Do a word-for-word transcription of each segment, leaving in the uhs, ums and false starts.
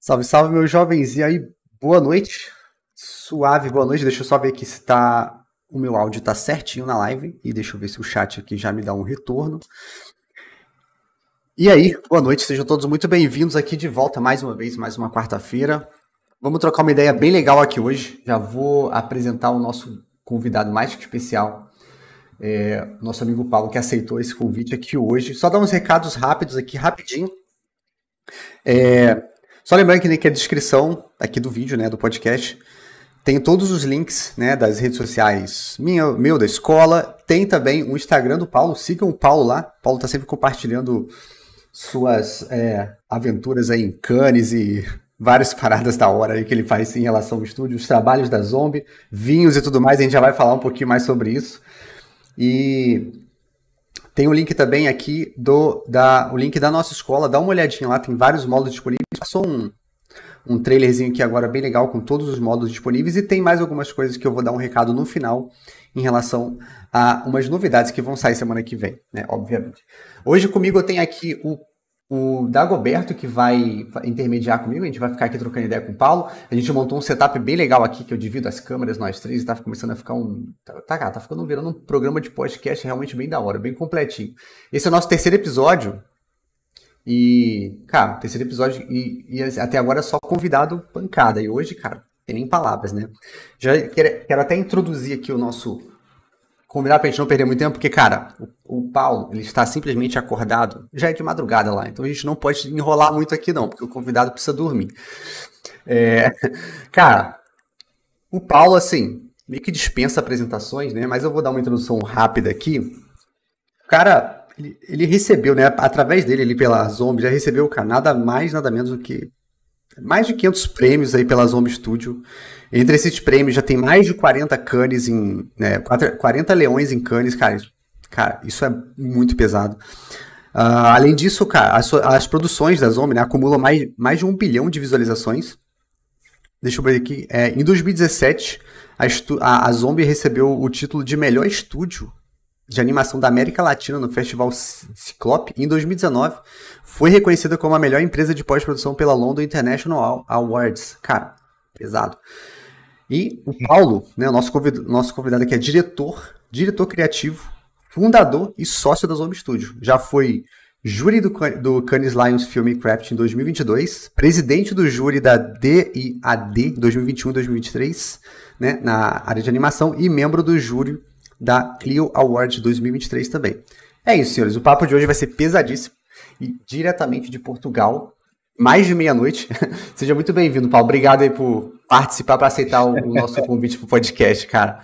Salve, salve, meus jovens. E aí, boa noite. Suave, boa noite. Deixa eu só ver aqui se tá... o meu áudio tá certinho na live. E deixa eu ver se o chat aqui já me dá um retorno. E aí, boa noite. Sejam todos muito bem-vindos aqui de volta mais uma vez, mais uma quarta-feira. Vamos trocar uma ideia bem legal aqui hoje. Já vou apresentar o nosso convidado mais que especial. É, nosso amigo Paulo, que aceitou esse convite aqui hoje. Só dar uns recados rápidos aqui, rapidinho. É... Só lembrando que aqui a descrição aqui do vídeo, né, do podcast, tem todos os links, né, das redes sociais, minha, meu, da escola. Tem também o Instagram do Paulo. Sigam o Paulo lá. O Paulo tá sempre compartilhando suas é, aventuras aí em Cannes e várias paradas da hora aí que ele faz em relação ao estúdio, os trabalhos da Zombie, vinhos e tudo mais. A gente já vai falar um pouquinho mais sobre isso. E tem o link também aqui do da, o link da nossa escola. Dá uma olhadinha lá, tem vários módulos disponíveis. Passou um, um trailerzinho aqui agora bem legal com todos os módulos disponíveis. E tem mais algumas coisas que eu vou dar um recado no final em relação a umas novidades que vão sair semana que vem, né? Obviamente. Hoje comigo eu tenho aqui o O Dagoberto, que vai intermediar comigo. A gente vai ficar aqui trocando ideia com o Paulo. A gente montou um setup bem legal aqui, que eu divido as câmeras, nós três, e tá começando a ficar um... Tá, cara, tá ficando virando um programa de podcast realmente bem da hora, bem completinho. Esse é o nosso terceiro episódio. E, cara, terceiro episódio e, e até agora é só convidado pancada. E hoje, cara, tem nem palavras, né? Já quero, quero até introduzir aqui o nosso... Convidar pra gente não perder muito tempo, porque, cara, o, o Paulo, ele está simplesmente acordado, já é de madrugada lá, então a gente não pode enrolar muito aqui não, porque o convidado precisa dormir. É, cara, o Paulo, assim, meio que dispensa apresentações, né, mas eu vou dar uma introdução rápida aqui. O cara, ele, ele recebeu, né, através dele, ali pela Zombie, já recebeu, cara, nada mais, nada menos do que mais de quinhentos prêmios aí pela Zombie Studio. Entre esses prêmios já tem mais de quarenta Cannes em... Né, quarenta leões em Cannes, cara. Cara, isso é muito pesado. Uh, além disso, cara, as, as produções da Zombie, né, acumulam mais, mais de um bilhão de visualizações. Deixa eu ver aqui. É, em dois mil e dezessete, a, a, a Zombie recebeu o título de melhor estúdio de animação da América Latina no Festival Ciclope. Em dois mil e dezenove, foi reconhecida como a melhor empresa de pós-produção pela London International Awards. Cara, pesado. E o Paulo, né, o nosso convidado, nosso convidado aqui é diretor, diretor criativo, fundador e sócio da Zombie Studio. Já foi júri do, do Cannes Lions Film and Craft em dois mil e vinte e dois, presidente do júri da D I A D dois mil e vinte e um e dois mil e vinte e três, né, na área de animação, e membro do júri da Clio Award dois mil e vinte e três também. É isso, senhores. O papo de hoje vai ser pesadíssimo e diretamente de Portugal, mais de meia-noite. Seja muito bem-vindo, Paulo. Obrigado aí por participar, para aceitar o, o nosso convite para o podcast, cara.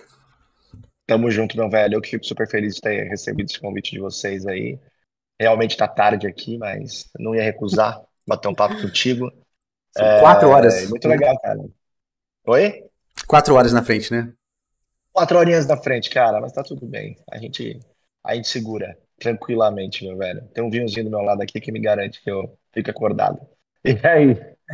Tamo junto, meu velho. Eu que fico super feliz de ter recebido esse convite de vocês aí. Realmente tá tarde aqui, mas não ia recusar bater um papo contigo. São é... quatro horas. Muito né? legal, cara. Oi? Quatro horas na frente, né? Quatro horinhas na frente, cara, mas tá tudo bem. A gente, a gente segura tranquilamente, meu velho. Tem um vinhozinho do meu lado aqui que me garante que eu fico acordado. E aí?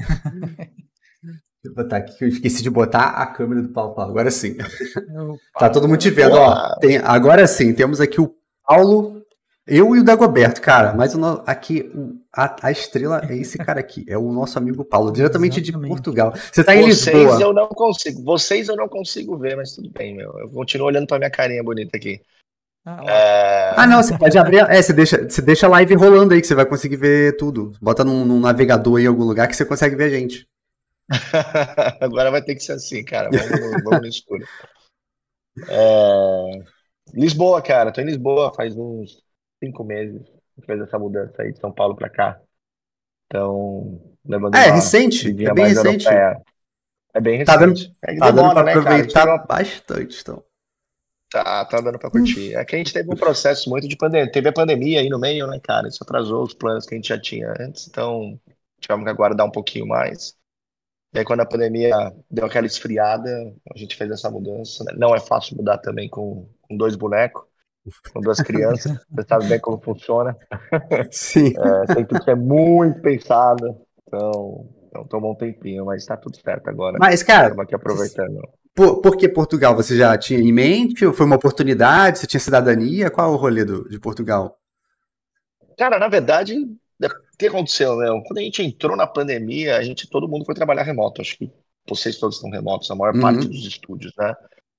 Vou botar aqui que eu esqueci de botar a câmera do Paulo. Agora sim. Tá todo mundo te vendo, ó. Tem, agora sim, temos aqui o Paulo, eu e o Dagoberto, cara. Mas o no, aqui, a, a estrela é esse cara aqui. É o nosso amigo Paulo, diretamente Exatamente. de Portugal. Você tá em Vocês Lisboa. Vocês eu não consigo. Vocês eu não consigo ver, mas tudo bem, meu. Eu continuo olhando pra minha carinha bonita aqui. Ah, é... ah não, você pode abrir. É, você deixa, você deixa a live rolando aí, que você vai conseguir ver tudo. Bota num, num navegador aí em algum lugar que você consegue ver a gente. Agora vai ter que ser assim, cara. Vamos no, vamos no escuro. É... Lisboa, cara. Tô em Lisboa faz uns cinco meses. Fez essa mudança aí de São Paulo pra cá. Então, levando É, recente. É bem recente. Europeia. É bem recente. Tá dando, é tá demora, dando pra né, aproveitar cara? bastante, então. Tá, tá dando pra curtir. É que a gente teve um processo muito de pandemia. Teve a pandemia aí no meio, né, cara? Isso atrasou os planos que a gente já tinha antes. Então, tivemos que aguardar um pouquinho mais. E aí, quando a pandemia deu aquela esfriada, a gente fez essa mudança. Não é fácil mudar também com, com dois bonecos, com duas crianças. Você sabe bem como funciona. Sim. É, tem que ser muito pensado. Então, então, tomou um tempinho, mas tá tudo certo agora. Mas, cara, estamos aqui aproveitando. Por, por que Portugal? Você já tinha em mente? Ou foi uma oportunidade? Você tinha cidadania? Qual é o rolê do, de Portugal? Cara, na verdade, O que aconteceu, né? Quando a gente entrou na pandemia, a gente, todo mundo foi trabalhar remoto. Acho que vocês todos estão remotos, a maior parte Uhum, dos estúdios, né?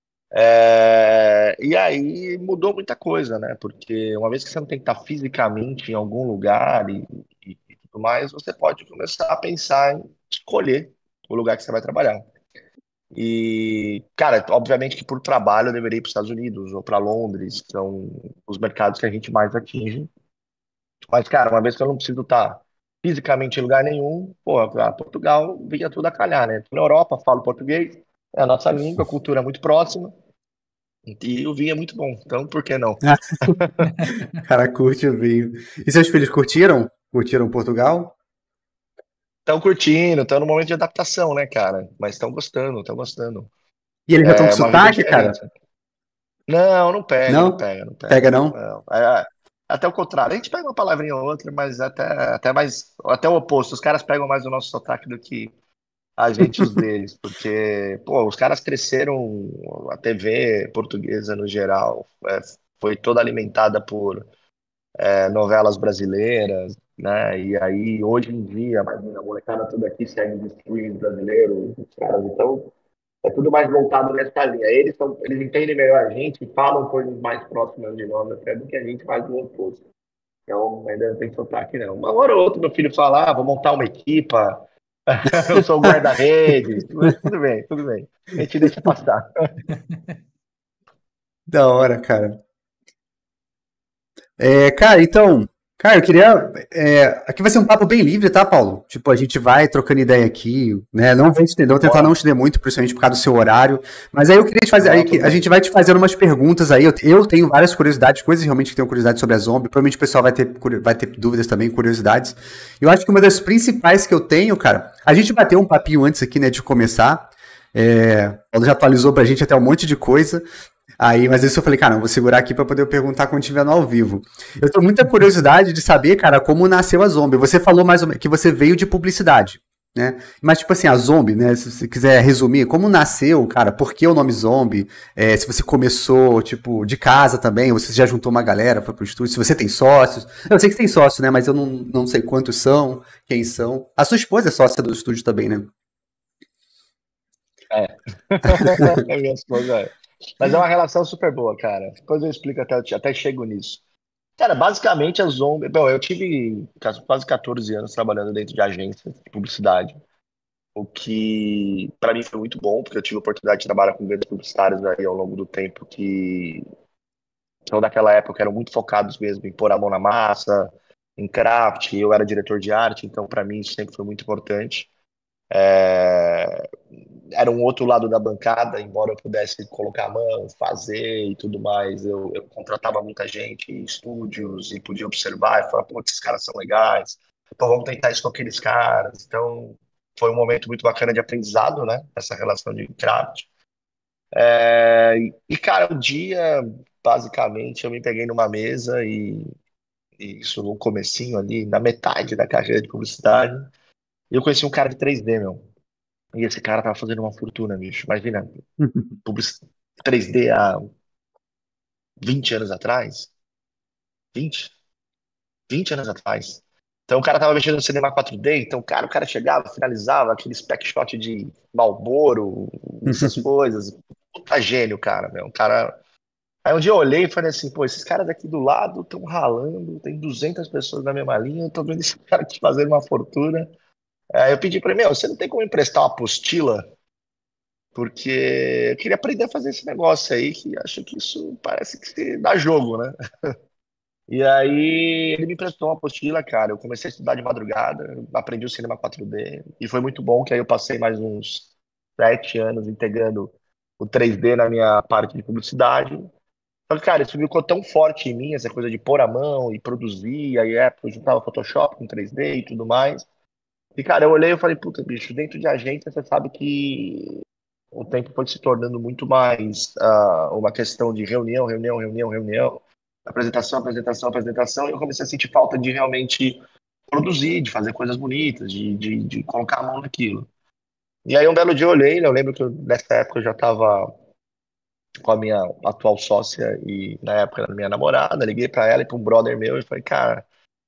É, e aí mudou muita coisa, né? Porque uma vez que você não tem que estar fisicamente em algum lugar e, e- e tudo mais, você pode começar a pensar em escolher o lugar que você vai trabalhar. E, cara, obviamente que por trabalho eu deveria ir para os Estados Unidos ou para Londres, que são os mercados que a gente mais atinge. Mas, cara, uma vez que eu não preciso estar fisicamente em lugar nenhum, pô, pra Portugal vinha tudo a calhar, né? Tô na Europa, falo português, é a nossa língua, a cultura é muito próxima, e o vinho é muito bom. Então, por que não? cara, curte o vinho. E seus filhos curtiram? Curtiram Portugal? Estão curtindo, estão no momento de adaptação, né, cara? Mas estão gostando, estão gostando. E eles já estão com É uma vida sotaque, cara? diferente. Não, não pega, não Não? pega, não Pega pega. não? Não. É, até o contrário, a gente pega uma palavrinha ou outra, mas até, até mais, até o oposto. Os caras pegam mais o nosso sotaque do que a gente os deles, porque, pô, os caras cresceram, a T V portuguesa no geral, é, foi toda alimentada por é, novelas brasileiras, né? E aí, hoje em dia, imagina, a molecada toda aqui segue os streams brasileiros, os caras, então, é tudo mais voltado nessa linha. Eles, são, eles entendem melhor a gente, falam coisas mais próximas de nós até do que a gente faz do oposto. Então, ainda não tem sotaque, não. Uma hora ou outra, meu filho fala, ah, vou montar uma equipa, eu sou o guarda-redes, mas tudo bem, tudo bem. A gente deixa passar. Da hora, cara. É, cara, então, cara, eu queria. É, aqui vai ser um papo bem livre, tá, Paulo? Tipo, a gente vai trocando ideia aqui, né? Não vou estender, vou tentar não Bora. estender muito, principalmente por causa do seu horário. Mas aí eu queria te fazer. Aí, Não, que- tudo a bem. gente vai te fazendo umas perguntas aí. Eu, eu tenho várias curiosidades, coisas realmente que tenho curiosidade sobre a zombie. Provavelmente o pessoal vai ter, curio- vai ter dúvidas também, curiosidades. Eu acho que uma das principais que eu tenho, cara, a gente bateu um papinho antes aqui, né, de começar. É, o Paulo já atualizou pra gente até um monte de coisa. Aí, mas isso eu falei, cara, eu vou segurar aqui pra poder perguntar quando estiver no ao vivo. Eu tenho muita curiosidade de saber, cara, como nasceu a Zombie. Você falou mais ou menos que você veio de publicidade, né? Mas, tipo assim, a Zombie, né? Se você quiser resumir, como nasceu, cara, por que o nome Zombie? É, se você começou, tipo, de casa também, ou você já juntou uma galera, foi pro estúdio, se você tem sócios. Eu sei que você tem sócio, né? Mas eu não, não sei quantos são, quem são. A sua esposa é sócia do estúdio também, né? É. É minha esposa, é. Mas é uma relação super boa, cara. Depois eu explico até, eu te- até chego nisso. Cara, basicamente a Zombie. Bom, eu tive quase quatorze anos trabalhando dentro de agência de publicidade, o que para mim foi muito bom, porque eu tive a oportunidade de trabalhar com grandes publicitários aí ao longo do tempo que são daquela época, eram muito focados mesmo em pôr a mão na massa, em craft. Eu era diretor de arte, então para mim isso sempre foi muito importante. É, era um outro lado da bancada, embora eu pudesse colocar a mão, fazer e tudo mais, eu, eu contratava muita gente em estúdios e podia observar e falar, pô, esses caras são legais, então vamos tentar isso com aqueles caras. Então, foi um momento muito bacana de aprendizado, né? Essa relação de craft. É, e, cara, um dia, basicamente, eu me peguei numa mesa e, e isso no comecinho ali, na metade da carreira de publicidade, e eu conheci um cara de três D, meu. E esse cara tava fazendo uma fortuna, bicho. Imagina, public... três D há vinte anos atrás? vinte? vinte anos atrás. Então o cara tava mexendo no cinema quatro D, então cara, o cara chegava, finalizava aquele spec shot de Marlboro, essas coisas. Puta gênio, cara, meu. Um cara. Aí um dia eu olhei e falei assim, pô, esses caras aqui do lado estão ralando, tem duzentas pessoas na mesma linha, eu tô vendo esse cara aqui fazendo uma fortuna. Aí eu pedi pra ele, meu, você não tem como emprestar uma apostila? Porque eu queria aprender a fazer esse negócio aí, que acho que isso parece que se dá jogo, né? E aí ele me emprestou uma apostila, cara. Eu comecei a estudar de madrugada, aprendi o cinema quatro D, e foi muito bom que aí eu passei mais uns sete anos integrando o três D na minha parte de publicidade. Só que, cara, isso ficou tão forte em mim, essa coisa de pôr a mão e produzir, aí é, eu juntava Photoshop com três D e tudo mais. E, cara, eu olhei e falei, puta, bicho, dentro de agência você sabe que o tempo foi se tornando muito mais ah, uma questão de reunião, reunião, reunião, reunião, apresentação, apresentação, apresentação, e eu comecei a sentir falta de realmente produzir, de fazer coisas bonitas, de, de, de colocar a mão naquilo. E aí um belo dia eu olhei, né, eu lembro que eu, nessa época eu já estava com a minha atual sócia e na época era minha namorada, liguei para ela e para um brother meu e falei, cara,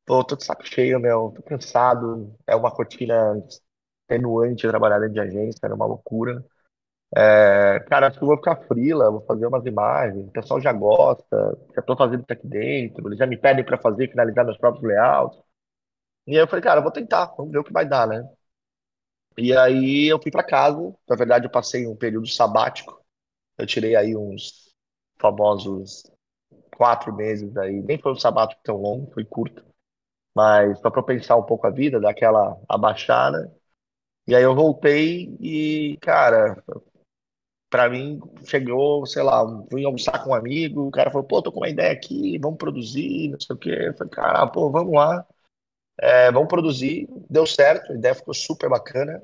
Pô, tô de saco cheio, meu. Tô cansado. É uma rotina extenuante trabalhar dentro de agência, era uma loucura. É, cara, acho que eu vou ficar freela, vou fazer umas imagens. O pessoal já gosta, já tô fazendo isso aqui dentro. Eles já me pedem pra fazer, finalizar meus próprios layouts. E aí eu falei, cara, eu vou tentar, vamos ver o que vai dar, né? E aí eu fui pra casa. Na verdade, eu passei um período sabático. Eu tirei aí uns famosos quatro meses aí. Nem foi um sabático tão longo, foi curto. Mas só pra eu pensar um pouco a vida, dar aquela abaixada. E aí eu voltei e, cara, pra mim chegou, sei lá, um- fui almoçar com um amigo, o cara falou, pô, tô com uma ideia aqui, vamos produzir, não sei o quê. Eu falei, cara, pô, vamos lá, é, vamos produzir. Deu certo, a ideia ficou super bacana.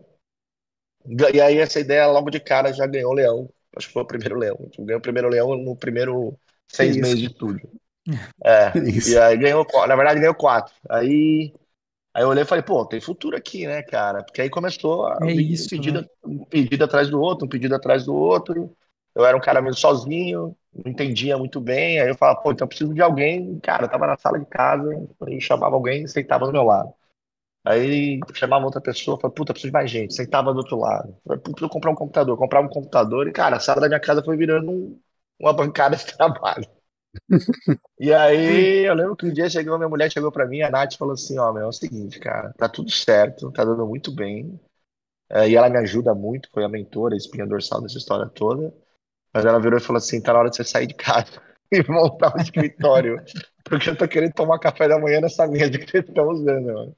E aí essa ideia logo de cara já ganhou o leão. Acho que foi o primeiro leão. Ganhou o primeiro leão no primeiro Que seis isso, meses de cara. estúdio. Que É, e isso. aí ganhou, qu- na verdade ganhou quatro. Aí Aí eu olhei e falei, pô, tem futuro aqui, né, cara? Porque aí começou a É vir um isso, né? pedido, um pedido atrás do outro, um pedido atrás do outro. Eu era um cara meio sozinho, não entendia muito bem. Aí eu falava, pô, então eu preciso de alguém. Cara, eu tava na sala de casa, aí chamava alguém e sentava do meu lado. Aí chamava outra pessoa, falava, puta, preciso de mais gente. Sentava do outro lado. Falei, puta, preciso comprar um computador. Comprava um computador e, cara, a sala da minha casa foi virando um- uma bancada de trabalho. E aí, eu lembro que um dia chegou, minha mulher chegou pra mim, a Nath falou assim, ó, meu, é o seguinte, cara, tá tudo certo, tá dando muito bem, é, e ela me ajuda muito, foi a mentora, a espinha dorsal dessa história toda, mas ela virou e falou assim, tá na hora de você sair de casa e montar um escritório, porque eu tô querendo tomar café da manhã nessa mesa que vocês estão usando, mano.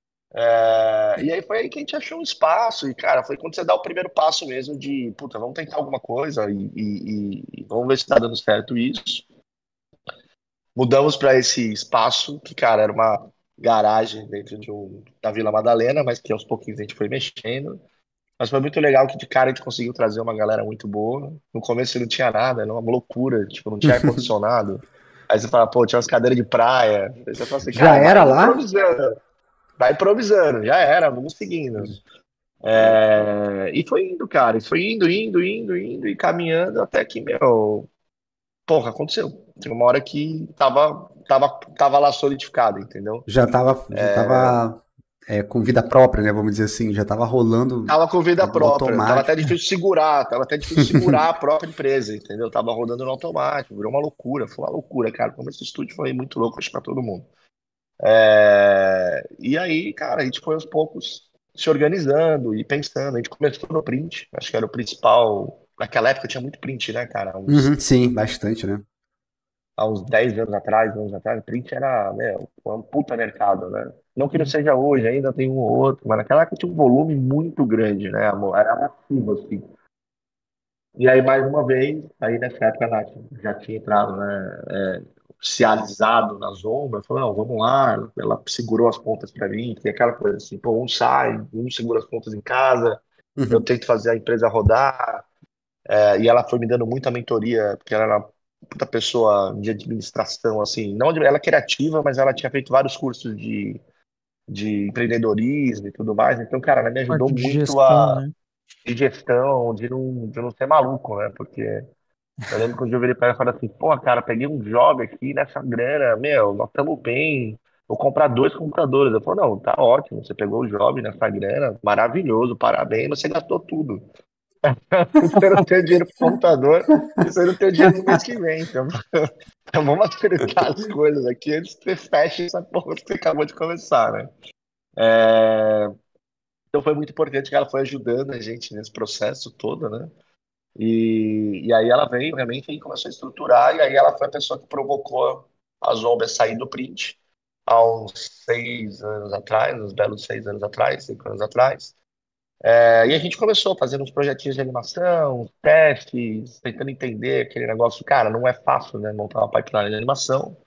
É, e aí foi aí que a gente achou um espaço, e cara, foi quando você dá o primeiro passo mesmo de, puta, vamos tentar alguma coisa e, e- e vamos ver se tá dando certo isso. Mudamos para esse espaço, que, cara, era uma garagem dentro de um, da Vila Madalena, mas que aos pouquinhos a gente foi mexendo. Mas foi muito legal que de cara a gente conseguiu trazer uma galera muito boa. No começo não tinha nada, era uma loucura, tipo, não tinha ar-condicionado. Aí você fala, pô, tinha umas cadeiras de praia. Aí você fala assim, Já cara, era vai lá? improvisando, vai improvisando, já era, vamos seguindo. É, e foi indo, cara, e foi indo, indo, indo, indo e caminhando até que, meu, porra, aconteceu. Tem uma hora que tava, tava, tava lá solidificado, entendeu? Já tava, já tava é, com vida própria, né? Vamos dizer assim, já tava rolando Tava com vida no própria, tava até automático. difícil de segurar, tava até difícil de segurar a própria empresa, entendeu? Tava rodando no automático, virou uma loucura, foi uma loucura, cara. Como esse estúdio foi muito louco, acho que pra todo mundo. É, E aí, cara, a gente foi aos poucos se organizando e pensando. A gente começou no print, acho que era o principal. Naquela época tinha muito print, né, cara? Uns Uhum, sim, bastante, né? há uns dez anos atrás, anos atrás, print era, meu, um puta mercado, né? Não que não seja hoje, ainda tem um ou outro, mas naquela época tinha um volume muito grande, né, amor? Era massivo, assim. E aí, mais uma vez, aí nessa época a Nath já tinha entrado, né, é, oficializado na Zomba, falou, não, vamos lá, ela segurou as pontas para mim, tem aquela coisa assim, pô, um sai, um segura as pontas em casa, eu Uhum. tento fazer a empresa rodar, é, e ela foi me dando muita mentoria, porque ela era uma puta pessoa de administração, assim. Não, de- ela é criativa, mas ela tinha feito vários cursos de, de empreendedorismo e tudo mais. Então, cara, ela me ajudou Parte de muito gestão, a né? de gestão, de não, de não ser maluco, né? Porque eu lembro que um dia eu virei pra ela e falei assim, pô, cara, peguei um job aqui nessa grana, meu, nós estamos bem. Vou comprar dois computadores. Eu falei, não, tá ótimo, você pegou o job nessa grana, maravilhoso, parabéns, mas você gastou tudo. Você não tem dinheiro pro computador e você não tem dinheiro pro mês que vem. Então, então vamos acertar as coisas aqui antes que você feche essa porra que você acabou de começar, né? É, Então foi muito importante que ela foi ajudando a gente nesse processo todo, né? E, e aí ela veio realmente e começou a estruturar, e aí ela foi a pessoa que provocou a Zomba a sair do print há uns seis anos atrás, uns belos seis anos atrás, cinco anos atrás. É, E a gente começou fazendo uns projetinhos de animação, uns testes, tentando entender aquele negócio. Cara, não é fácil, né, montar uma pipeline de animação.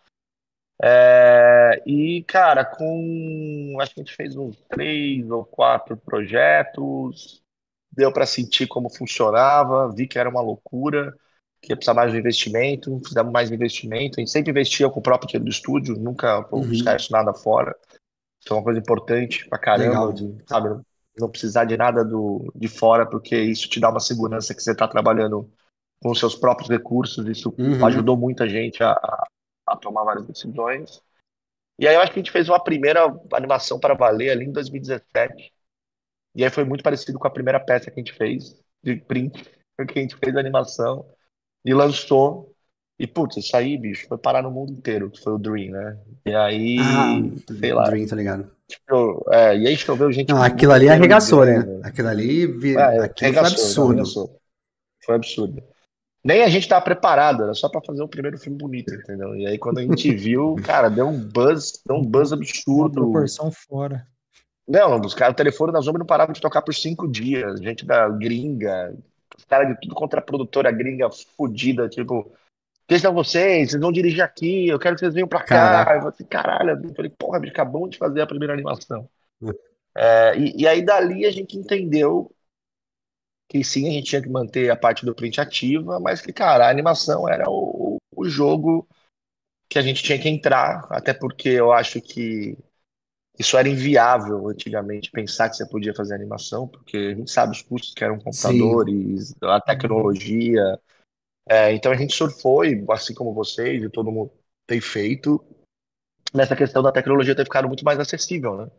É, E, cara, com. Acho que a gente fez uns três ou quatro projetos, deu para sentir como funcionava, vi que era uma loucura, que ia precisar mais de investimento, fizemos mais investimento. A gente sempre investia com o próprio dinheiro do estúdio, nunca vou buscar Uhum. isso nada fora. Isso é uma coisa importante pra caramba, Legal. de, sabe, não, não precisar de nada do, de fora, porque isso te dá uma segurança que você está trabalhando com os seus próprios recursos. Isso Uhum. ajudou muita gente a, a, a tomar várias decisões. E aí eu acho que a gente fez uma primeira animação para valer ali em dois mil e dezessete. E aí foi muito parecido com a primeira peça que a gente fez, de print, porque a gente fez a animação e lançou. E, putz, isso aí, bicho, foi parar no mundo inteiro, que foi o Dream, né? E Ah, aí, sei lá, Dream, tá ligado? eu- é, e aí choveu gente Não, do aquilo mundo ali inteiro arregaçou, né? ligando. Aquilo ali, vi- É, aquilo foi arregaçou, não, absurdo. arregaçou. Foi absurdo. Nem a gente tava preparado, era só pra fazer o primeiro filme bonito, entendeu? E aí quando a gente viu, cara, deu um buzz, deu um buzz Uma absurdo. proporção fora. Não, os caras, o telefone da Zombie não parava de tocar por cinco dias. Gente da gringa, os caras de tudo contra a produtora gringa fodida, tipo, quem são vocês? Vocês vão dirigir aqui, eu quero que vocês venham pra cá. Eu Caraca. falei, caralho, eu falei, porra, bicho, acabamos de fazer a primeira animação. É, e, e aí dali a gente entendeu que sim, a gente tinha que manter a parte do print ativa, mas que, cara, a animação era o, o jogo que a gente tinha que entrar, até porque eu acho que isso era inviável antigamente, pensar que você podia fazer animação, porque a gente sabe os custos que eram Sim. computadores, a Uhum. tecnologia. É, então a gente surfou, e assim como vocês e todo mundo tem feito, nessa questão da tecnologia ter ficado muito mais acessível, né?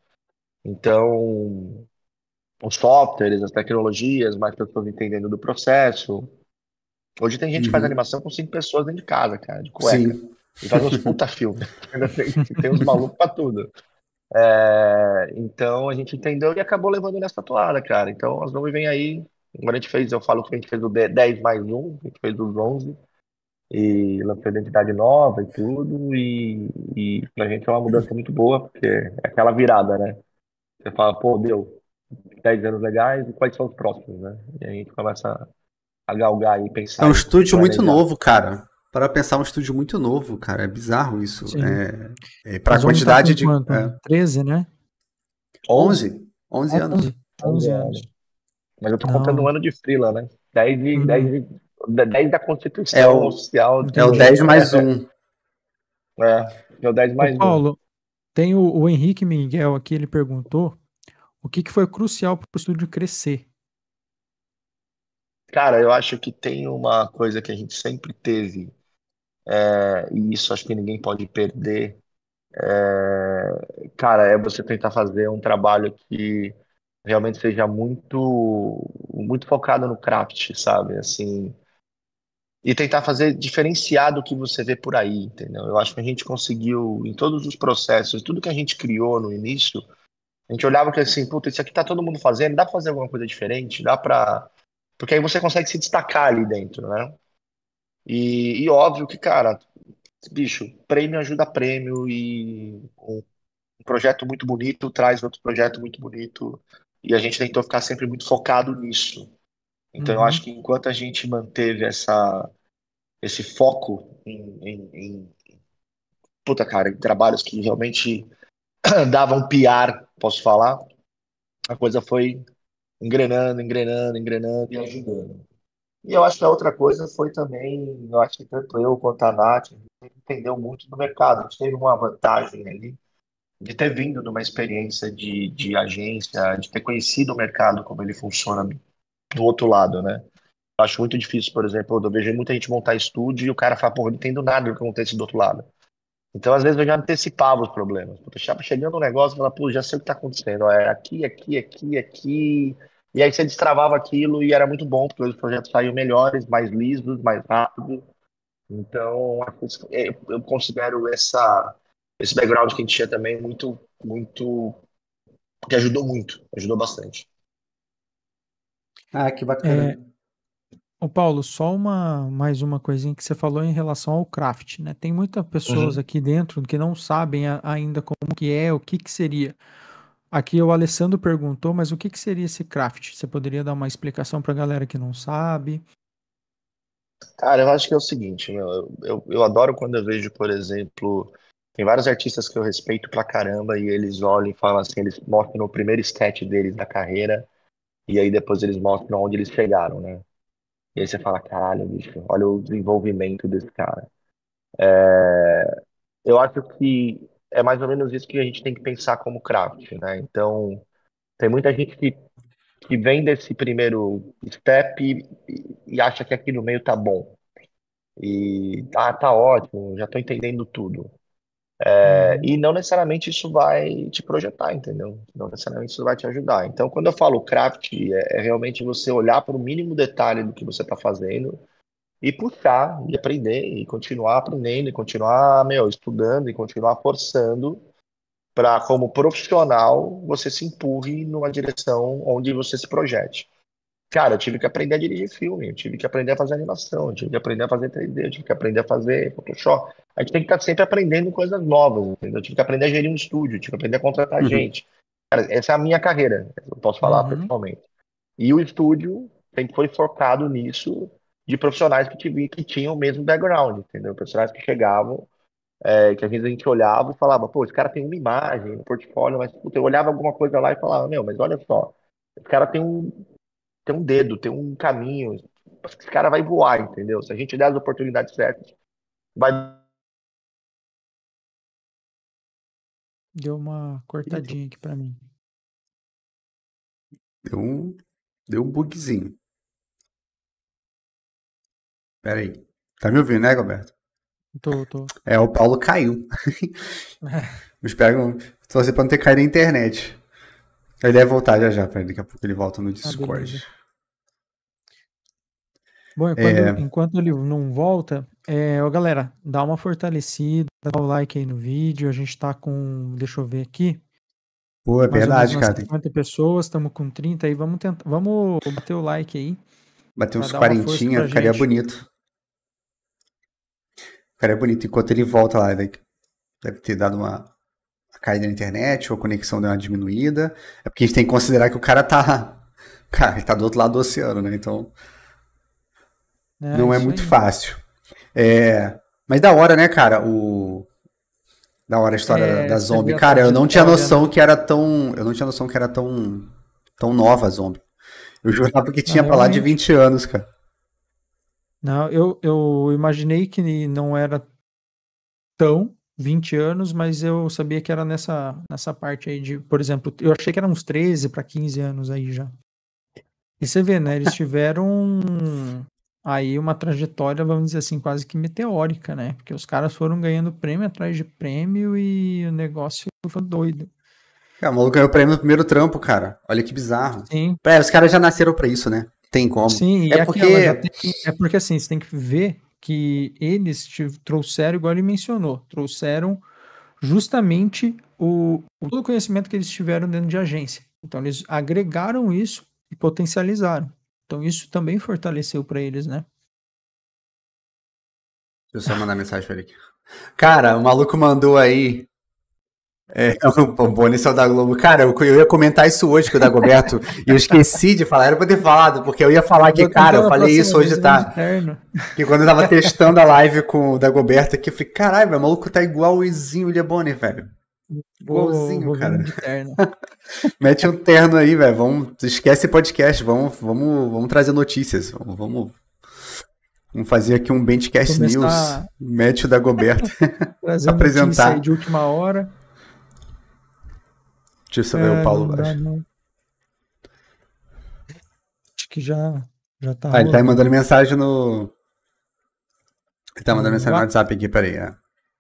Então, os softwares, as tecnologias, mais pessoas entendendo do processo. Hoje tem gente que faz Uhum. animação com cinco pessoas dentro de casa, cara, de cueca. Sim. E faz uns puta filme. Tem, tem uns malucos pra tudo. É, então a gente entendeu e acabou levando nessa toada, cara. Então as nuvens vêm aí. Agora a gente fez, eu falo que a gente fez o de- dez mais um, a gente fez os onze e lançou identidade nova e tudo. E, e pra gente é uma mudança muito boa, porque é aquela virada, né? Você fala, pô, deu dez anos legais e quais são os próximos, né? E a gente começa a galgar e É um pensar e estúdio muito planejar. novo, cara. Para pensar, um estúdio muito novo, cara. É bizarro isso. Sim. É, é A para a Zombie tá quantidade com de. quanto? É, treze, né? onze? onze. onze anos. onze. onze onze anos. anos. Mas eu tô contando um Não. ano de freela, né? dez, de, Hum, dez, de, dez da É Constituição o, Oficial é o do. entendi. dez mais um. É, meu dez Ô, mais um. Paulo, tem o, o Henrique Miguel aqui, ele perguntou o que, que foi crucial para o estúdio crescer. Cara, eu acho que tem uma coisa que a gente sempre teve, é, e isso acho que ninguém pode perder. É, cara, é você tentar fazer um trabalho que realmente seja muito, muito focado no craft, sabe? Assim, e tentar fazer diferenciado do que você vê por aí, entendeu? Eu acho que a gente conseguiu, em todos os processos, tudo que a gente criou no início, a gente olhava que assim, puta, isso aqui tá todo mundo fazendo, dá pra fazer alguma coisa diferente, dá pra. Porque aí você consegue se destacar ali dentro, né? E, e óbvio que, cara, bicho, prêmio ajuda prêmio e um um projeto muito bonito traz outro projeto muito bonito e a gente tentou ficar sempre muito focado nisso. Então eu acho Uhum. que enquanto a gente manteve essa, esse foco em, em, em puta, cara, em trabalhos que realmente davam P R, posso falar, a coisa foi engrenando, engrenando, engrenando e ajudando. E eu acho que a outra coisa foi também, eu acho que tanto eu quanto a Nath, a gente entendeu muito do mercado. A gente teve uma vantagem ali de ter vindo de uma experiência de, de agência, de ter conhecido o mercado, como ele funciona do outro lado, né? Eu acho muito difícil, por exemplo, eu vejo muita gente montar estúdio e o cara fala, porra, eu não entendo nada do que acontece do outro lado. Então, às vezes, eu já antecipava os problemas. Puta, chapa chegando um negócio e falava, pô, já sei o que tá acontecendo. Ó, é aqui, aqui, aqui, aqui. E aí você destravava aquilo e era muito bom, porque os projetos saíam melhores, mais lisos, mais rápidos. Então, eu eu considero essa, esse background que a gente tinha também muito, muito, que ajudou muito, ajudou bastante. Ah, que bacana. É, ô Paulo, só uma mais uma coisinha que você falou em relação ao craft, né? Tem muitas pessoas Uhum. aqui dentro que não sabem a- ainda como que é, o que que seria. Aqui o Alessandro perguntou, mas o que que seria esse craft? Você poderia dar uma explicação para a galera que não sabe? Cara, eu acho que é o seguinte, meu, eu, eu, eu adoro quando eu vejo, por exemplo, tem vários artistas que eu respeito pra caramba e eles olham e falam assim, eles mostram o primeiro sketch deles da carreira e aí depois eles mostram onde eles chegaram, né? E aí você fala, caralho, bicho, olha o desenvolvimento desse cara. Eu acho que é mais ou menos isso que a gente tem que pensar como craft, né? Então, tem muita gente que, que vem desse primeiro step e, e e acha que aqui no meio tá bom. E ah, tá ótimo, já tô entendendo tudo. É, Uhum. e não necessariamente isso vai te projetar, entendeu? Não necessariamente isso vai te ajudar. Então, quando eu falo craft, é, é realmente você olhar para o mínimo detalhe do que você está fazendo e puxar, e aprender, e continuar aprendendo, e continuar, meu, estudando, e continuar forçando para, como profissional, você se empurre numa direção onde você se projete. Cara, eu tive que aprender a dirigir filme, eu tive que aprender a fazer animação, eu tive que aprender a fazer três D, eu tive que aprender a fazer Photoshop. A gente tem que estar sempre aprendendo coisas novas, entendeu? Eu tive que aprender a gerir um estúdio, eu tive que aprender a contratar Uhum. gente. Cara, essa é a minha carreira, eu posso falar Uhum. pessoalmente. E o estúdio sempre foi focado nisso, de profissionais que, tive, que tinham o mesmo background, entendeu? Profissionais que chegavam, é, que às vezes a gente olhava e falava, pô, esse cara tem uma imagem no portfólio, mas puta, eu olhava alguma coisa lá e falava, meu, mas olha só, esse cara tem um, tem um dedo, tem um caminho. Esse cara vai voar, entendeu? Se a gente der as oportunidades certas, vai. Deu uma Eita, cortadinha aqui pra mim. deu um, deu um bugzinho. Pera aí. Tá me ouvindo, né, Roberto? Tô, tô. É, o Paulo caiu. Eu espero torcer pra não ter caído na internet. Ele deve voltar já já, peraí, daqui a pouco ele volta no Ah, Discord. beleza. Bom, e quando, É, enquanto ele não volta, é, ó, galera, dá uma fortalecida, dá o like aí no vídeo. A gente tá com, deixa eu ver aqui, pô, é mais ou menos verdade, umas cara. cinquenta pessoas, estamos com trinta aí. Vamos tentar, vamos bater o like aí Bater para uns dar uma força quarentinha, pra ficaria gente. bonito. Ficaria bonito. Enquanto ele volta lá, deve deve ter dado uma, uma caída na internet, ou a conexão deu uma diminuída. É porque a gente tem que considerar que o cara tá. Cara, ele tá do outro lado do oceano, né? Então É, não é isso muito aí. fácil. É, mas da hora, né, cara? O, da hora a história da, É, da você vê Zombie. a Cara, eu não tinha trajetória, noção né? que era tão. Eu não tinha noção que era tão. Tão nova a Zombie. Eu jurava que Não, tinha pra lá de realmente. vinte anos, cara. Não, eu, eu imaginei que não era tão vinte anos, mas eu sabia que era nessa, nessa parte aí de, por exemplo, eu achei que era uns treze para quinze anos aí já. E você vê, né? Eles tiveram aí uma trajetória, vamos dizer assim, quase que meteórica, né? Porque os caras foram ganhando prêmio atrás de prêmio e o negócio foi doido. Cara, o maluco ganhou o prêmio no primeiro trampo, cara. Olha que bizarro. Sim, É, os caras já nasceram pra isso, né? Tem como. sim, É e aquela já porque. tem. É porque assim, você tem que ver que eles te trouxeram, igual ele mencionou, trouxeram justamente o, o todo o conhecimento que eles tiveram dentro de agência. Então, eles agregaram isso e potencializaram. Então, isso também fortaleceu para eles, né? Deixa eu só mandar mensagem pra ele aqui. Cara, o maluco mandou aí. É, o Bonis é o da Globo. Cara, eu, eu ia comentar isso hoje com o Dagoberto e eu esqueci de falar. Era pra ter falado, porque eu ia falar que, Agora, cara, eu então, na falei próxima isso hoje, vez, vem de tá? terno. Que quando eu tava testando a live com o Dagoberto aqui, eu falei, caralho, velho, o maluco tá igualzinho o William Bonner, velho. Vou, Igualzinho, vou vir cara. de terno. Mete um terno aí, velho. Vamos, esquece podcast, vamos, vamos, vamos trazer notícias. Vamos, vamos, vamos fazer aqui um Benchcast News. Começar Mete o Dagoberto trazendo notícia aí apresentar. de última hora. Deixa eu só ver o É, Paulo não dá, baixo. não. Acho que já, já tá Ah, ele tá me mandando rolando. mensagem no. Ele tá mandando No mensagem no Whats- WhatsApp aqui, peraí. É.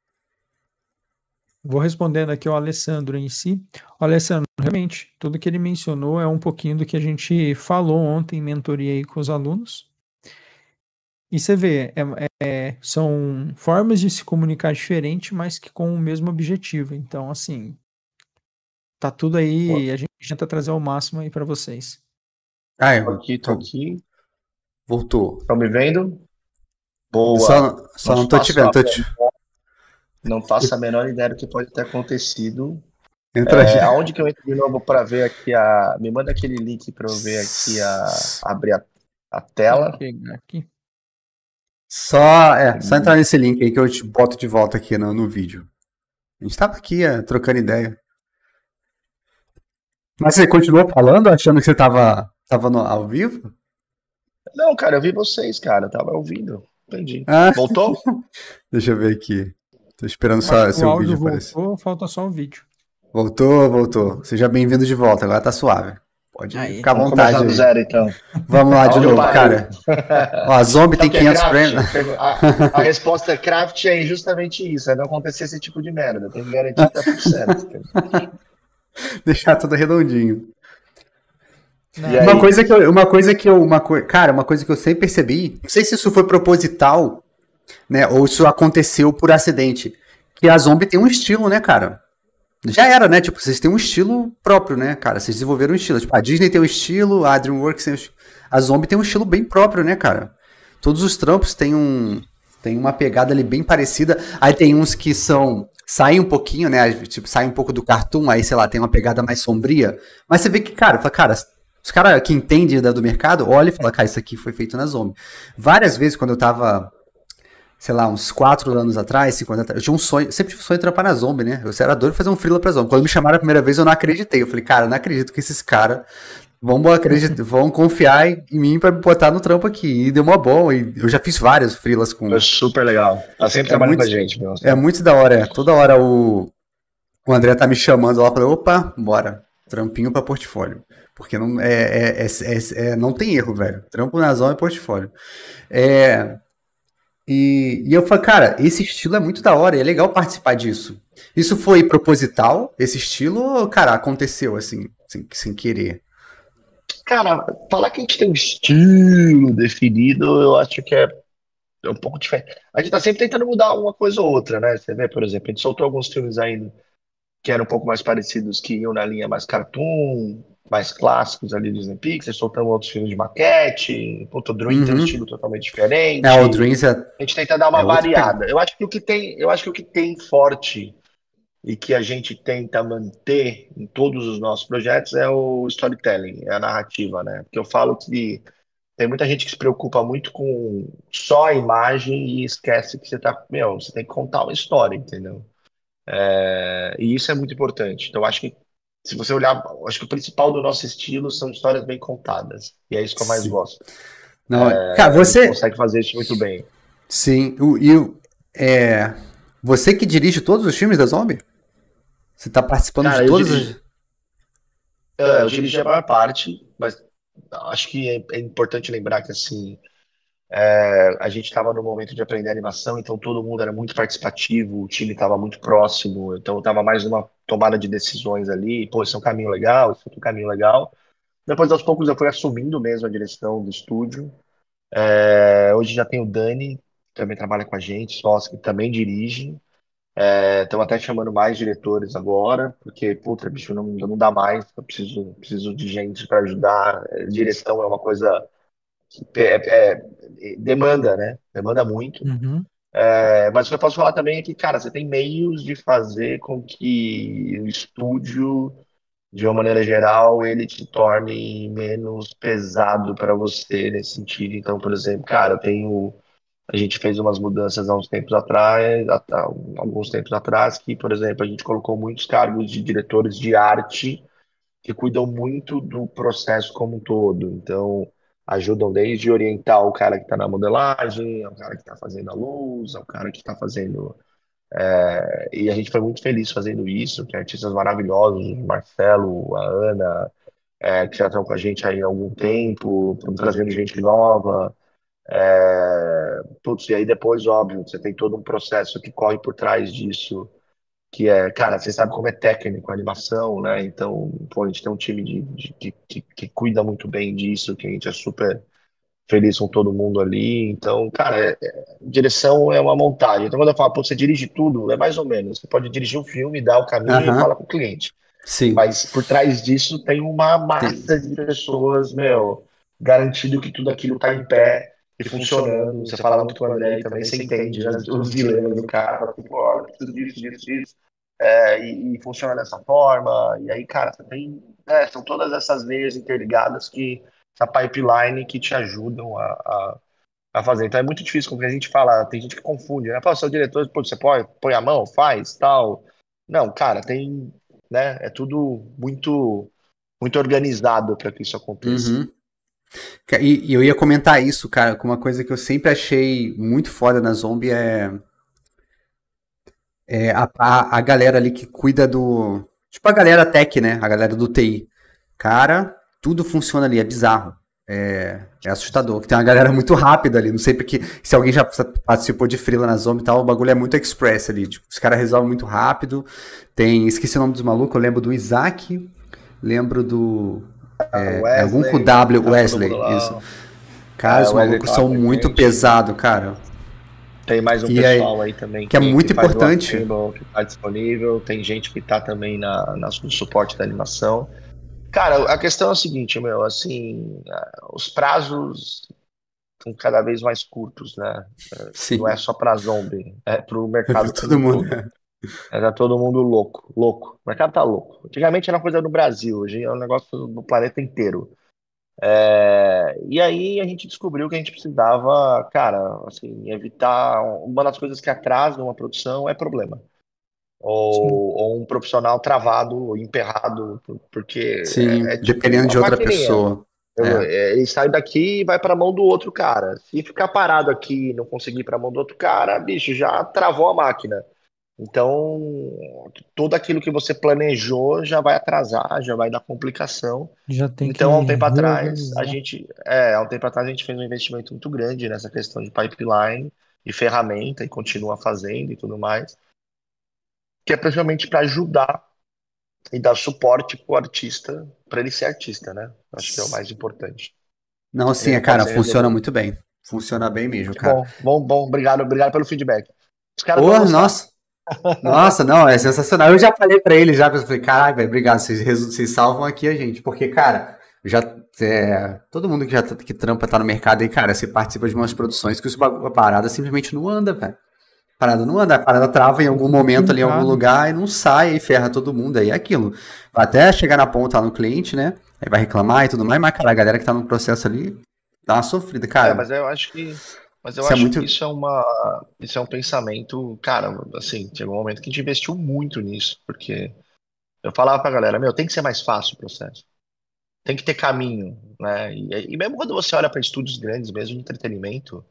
Vou respondendo aqui ao Alessandro em si. O Alessandro, realmente, tudo que ele mencionou é um pouquinho do que a gente falou ontem em mentoria aí com os alunos. E você vê, é- é- são formas de se comunicar diferente, mas que com o mesmo objetivo. Então, assim, tá tudo aí, a gente tenta trazer ao máximo aí para vocês. Ah, Tô eu- aqui, tô tô- aqui. voltou. Estão me vendo? Eu Boa. só, só Não não tô te faço vendo. a, Tô te... não faço a menor ideia do que pode ter acontecido. Entra É, aí. aonde que eu entro de novo para ver aqui a. Me manda aquele link para eu ver aqui a. Abrir a, a Deixa eu tela. pegar aqui. Só, é, só entrar nesse link aí que eu te boto de volta aqui no, no vídeo. A gente tava aqui é, trocando ideia. Mas você continuou falando, achando que você tava, tava no- ao vivo? Não, cara, eu vi vocês, cara. Eu tava ouvindo. Entendi. Ah, Voltou? deixa eu ver aqui. Tô esperando Eu acho só que o seu áudio vídeo aparecer. voltou, falta só o vídeo. Voltou, voltou. Seja bem-vindo de volta, agora tá suave. Pode Aí. ficar à Vamos vontade. começar do aí. zero, então. Vamos lá de Aonde eu novo, parei? cara. Ó, a Zombie tem Sabe o que é quinhentos craft? prêmios. A, a resposta craft é justamente isso, é não acontecer esse tipo de merda. Tem que garantir que tá tudo certo. cara. Deixar tudo redondinho. Não, E Uma aí? coisa que eu, uma coisa que eu, uma coi- cara, uma coisa que eu sempre percebi, não sei se isso foi proposital, né, ou isso aconteceu por acidente, que a Zombie tem um estilo, né, cara? Já era, né? Tipo, vocês têm um estilo próprio, né, cara? Vocês desenvolveram um estilo. Tipo, a Disney tem um estilo, a DreamWorks tem um estilo. A Zombie tem um estilo bem próprio, né, cara? Todos os trampos têm um tem uma pegada ali bem parecida. Aí tem uns que são saem um pouquinho, né? Tipo, saem um pouco do cartoon, aí sei lá, tem uma pegada mais sombria. Mas você vê que, cara, fala, cara, os caras que entendem da- do mercado, olha e fala, cara, isso aqui foi feito na Zombie. Várias vezes quando eu tava sei lá, uns quatro anos atrás, cinco anos atrás, eu tinha um sonho, sempre tive um sonho de trampar na Zombie, né? Eu era doido de fazer um freela pra Zombie. Quando me chamaram a primeira vez, eu não acreditei. Eu falei, cara, eu não acredito que esses caras vão, acreditar, vão confiar em mim pra me botar no trampo aqui. E deu uma boa. E eu já fiz vários freelas com. Foi super legal. Tá sempre É trabalhando muito, com a gente, meu. é muito da hora. É. Toda hora o, o André tá me chamando lá, eu falei, opa, bora. Trampinho pra portfólio. Porque não, é, é, é, é- é- não tem erro, velho. Trampo na Zombie é portfólio. É. E, e eu falei, cara, esse estilo é muito da hora, e é legal participar disso. Isso foi proposital, esse estilo, ou, cara, aconteceu assim, sem, sem querer? Cara, falar que a gente tem um estilo definido, eu acho que é, é um pouco diferente. A gente tá sempre tentando mudar uma coisa ou outra, né? Você vê, por exemplo, a gente soltou alguns filmes aí que eram um pouco mais parecidos, que iam na linha mais cartoon, mais clássicos ali Disney Pixar, soltamos outros filmes de maquete, puto, Dream tem um Uhum. estilo totalmente É, o diferente. Dreams é, A gente tenta dar uma é outro pega. variada. Eu acho que o que tem, eu acho que o que tem forte e que a gente tenta manter em todos os nossos projetos é o storytelling, é a narrativa, né? Porque eu falo que tem muita gente que se preocupa muito com só a imagem e esquece que você tá, meu, você tem que contar uma história, entendeu? É, e isso é muito importante. Então, eu acho que se você olhar, eu acho que o principal do nosso estilo são histórias bem contadas. E é isso que eu mais Sim. gosto. Não, cara, É, a gente você, consegue fazer isso muito bem. sim, o, e o- é, você que dirige todos os filmes da Zombie? Você tá participando de Cara, eu todas as... dirigi, é, eu dirigi a maior parte, mas acho que é, é importante lembrar que assim, é, a gente estava no momento de aprender animação, então todo mundo era muito participativo, o time estava muito próximo, então estava mais uma tomada de decisões ali, pô, esse é um caminho legal, esse é um caminho legal. Depois, aos poucos, eu fui assumindo mesmo a direção do estúdio. É, hoje já tem o Dani, que também trabalha com a gente, sócio, que também dirige. Estamos até chamando mais diretores agora, porque, puta, bicho, não, não dá mais. Eu preciso, preciso de gente para ajudar. É, direção é uma coisa que é, é- é- demanda, né? Demanda muito. Uhum. É, mas o que eu posso falar também é que, cara, você tem meios de fazer com que o estúdio, de uma maneira geral, ele te torne menos pesado para você nesse sentido. Então, por exemplo, cara, eu tenho. A gente fez umas mudanças há uns tempos atrás, há- há alguns tempos atrás, que, por exemplo, a gente colocou muitos cargos de diretores de arte que cuidam muito do processo como um todo. Então, ajudam desde orientar o cara que está na modelagem, ao cara que está fazendo a luz, ao cara que está fazendo. E a gente foi muito feliz fazendo isso, tem artistas maravilhosos, o Marcelo, a Ana, é, que já estão com a gente aí há algum tempo, estão trazendo gente nova. É, putz, e aí depois, óbvio, você tem todo um processo que corre por trás disso, que é, cara, você sabe como é técnico a animação, né? Então, pô, a gente tem um time de, de- que, que, que cuida muito bem disso, que a gente é super feliz com todo mundo ali. Então, cara, é- é- direção é uma montagem. Então, quando eu falo, pô, você dirige tudo, é mais ou menos. Você pode dirigir um filme, dar o caminho e falar Aham, com o cliente. sim. Mas por trás disso tem uma Tem- massa de pessoas, meu, garantido que tudo aquilo tá em pé e funcionando. Você fala muito com o André e também, você entende né, os dilemas do cara, fala, tipo, ó, eu preciso disso, disso, disso, é, e, e funciona dessa forma. E aí, cara, você tem, é, são todas essas veias interligadas que essa pipeline que te ajudam a, a, a fazer. Então é muito difícil, como a gente fala, tem gente que confunde, né? Fala, seu diretor, pô, você põe, põe a mão, faz, tal. Não, cara, tem, né? É tudo muito, muito organizado para que isso aconteça. Uhum. Ca- E, e eu ia comentar isso, cara, com uma coisa que eu sempre achei muito foda na Zombie é, é a, a, a galera ali que cuida do. Tipo a galera tech, né? A galera do T I. Cara. tudo funciona ali, é bizarro. É, é assustador, que tem uma galera muito rápida ali. Não sei porque se alguém já participou de freela na Zombie e tal, o bagulho é muito express ali. Tipo, os caras resolvem muito rápido. Tem, esqueci o nome dos malucos, eu lembro do Isaac, lembro do. É, é algum com Wesley, W, tá todo Wesley, mundo lá. isso. Cara, É, os o Wesley malucos tá lá são com a muito gente. pesados, cara. Tem mais um E aí, pessoal aí também que é que, muito que faz o importante. Assemble, que tá disponível. Tem gente que tá também na, na- no suporte da animação. Cara, a questão é o seguinte, meu, assim, ah, os prazos estão cada vez mais curtos, né? Eh, Não é Sim, só para zombie, é para o é pra mercado como todo um mundo. todo. É, tá todo mundo louco, louco. O mercado tá louco. Antigamente era uma coisa no Brasil, hoje é um negócio no planeta inteiro. É, e aí a gente descobriu que a gente precisava, cara, assim, evitar. Uma das coisas que atrasam a produção é problema. Sim, Ou, ou um profissional travado, ou emperrado, por- porque é, Sim, é tipo dependendo uma de outra maquininha. pessoa. Eu- É. é, ele sai daqui e vai para a mão do outro cara. Se ficar parado aqui e não conseguir ir para a mão do outro cara, bicho, já travou a máquina. Então, tudo aquilo que você planejou já vai atrasar, já vai dar complicação. já tem Então, há um que tempo atrás, a reorganizar. gente, é, há um tempo atrás a gente fez um investimento muito grande nessa questão de pipeline e ferramenta e continua fazendo e tudo mais, que é principalmente para ajudar e dar suporte para o artista, para ele ser artista, né? Acho que é o mais importante. Não, Ele sim, é, não pode cara, ser funciona resolvido. muito bem. Funciona bem mesmo, Que cara. bom, bom, bom, obrigado, obrigado pelo feedback. Os caras vão Ô, gostar. nossa, nossa, não, é sensacional. Eu já falei pra ele já, eu falei, caralho, velho, obrigado, vocês, resu- vocês salvam aqui a gente. Porque, cara, já, é, todo mundo que já tá- que trampa tá no mercado aí, cara, você participa de umas produções que isso, bagu- a parada simplesmente não anda, velho. A parada não anda, a parada trava em É algum tudo momento ali, em algum truncado. lugar e não sai, e ferra todo mundo. Aí é aquilo. Vai até chegar na ponta lá no cliente, né? Aí vai reclamar e tudo mais, mas, cara, a galera que tá no processo ali dá uma sofrida, É, cara. mas eu acho que, mas eu Isso é acho que muito. isso é uma, isso é um pensamento, cara, assim, chegou um momento que a gente investiu muito nisso, porque eu falava pra galera, meu, tem que ser mais fácil o processo, tem que ter caminho, né? E, e mesmo quando você olha para estúdios grandes, mesmo de entretenimento,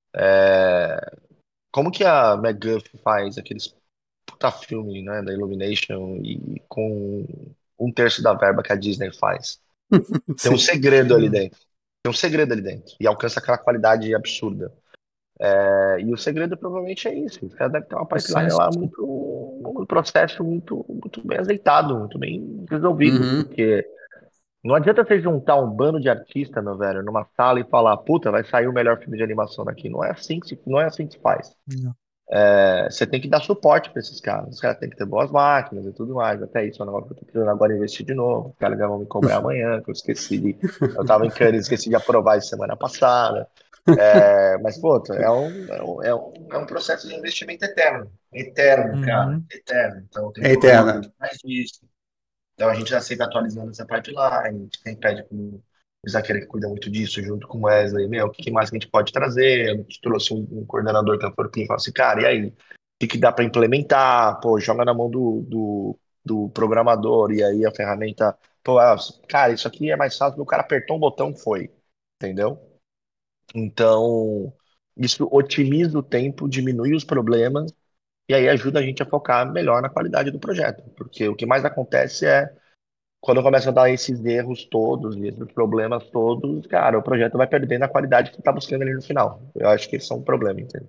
como que a MacGuff faz aqueles puta filme, né, da Illumination e com um terço da verba que a Disney faz? Tem um Sim. segredo ali Hum, dentro. Tem um segredo ali dentro. E alcança aquela qualidade absurda. É, e o segredo provavelmente é isso. Os caras devem ter uma pipeline processo. lá muito, um processo muito, muito bem azeitado, muito bem resolvido. Uhum. Porque não adianta você juntar um bando de artistas, meu velho, numa sala e falar, puta, vai sair o melhor filme de animação daqui. Não é assim que se, não é assim que se faz. Não. É, você tem que dar suporte para esses caras. Os caras têm que ter boas máquinas e tudo mais. Até isso é um negócio que eu tô precisando agora investir de novo. Os caras já vão me cobrar amanhã, que eu esqueci de. Eu tava em Cannes, esqueci de aprovar isso semana passada. É, mas, pô, é um, é um, é um, é um processo de investimento eterno. Eterno, cara. Uhum. Eterno. Então tem É um eterna. programador que faz isso. Então a gente já sempre atualizando essa pipeline, a gente tem pede com o Zaqueira que cuida muito disso, junto com o Wesley, meu, o que mais que a gente pode trazer? A gente trouxe um, um coordenador que é o Forpinho e falou assim, cara, e aí? O que, que dá para implementar? Pô, joga na mão do, do, do programador, e aí a ferramenta, pô, ah, cara, isso aqui é mais fácil, o cara apertou um botão, foi, entendeu? Então, isso otimiza o tempo, diminui os problemas, e aí ajuda a gente a focar melhor na qualidade do projeto, porque o que mais acontece é quando começa a dar esses erros todos, e esses problemas todos, cara, o projeto vai perdendo a qualidade que você tá buscando ali no final. Eu acho que esse é um problema, entendeu?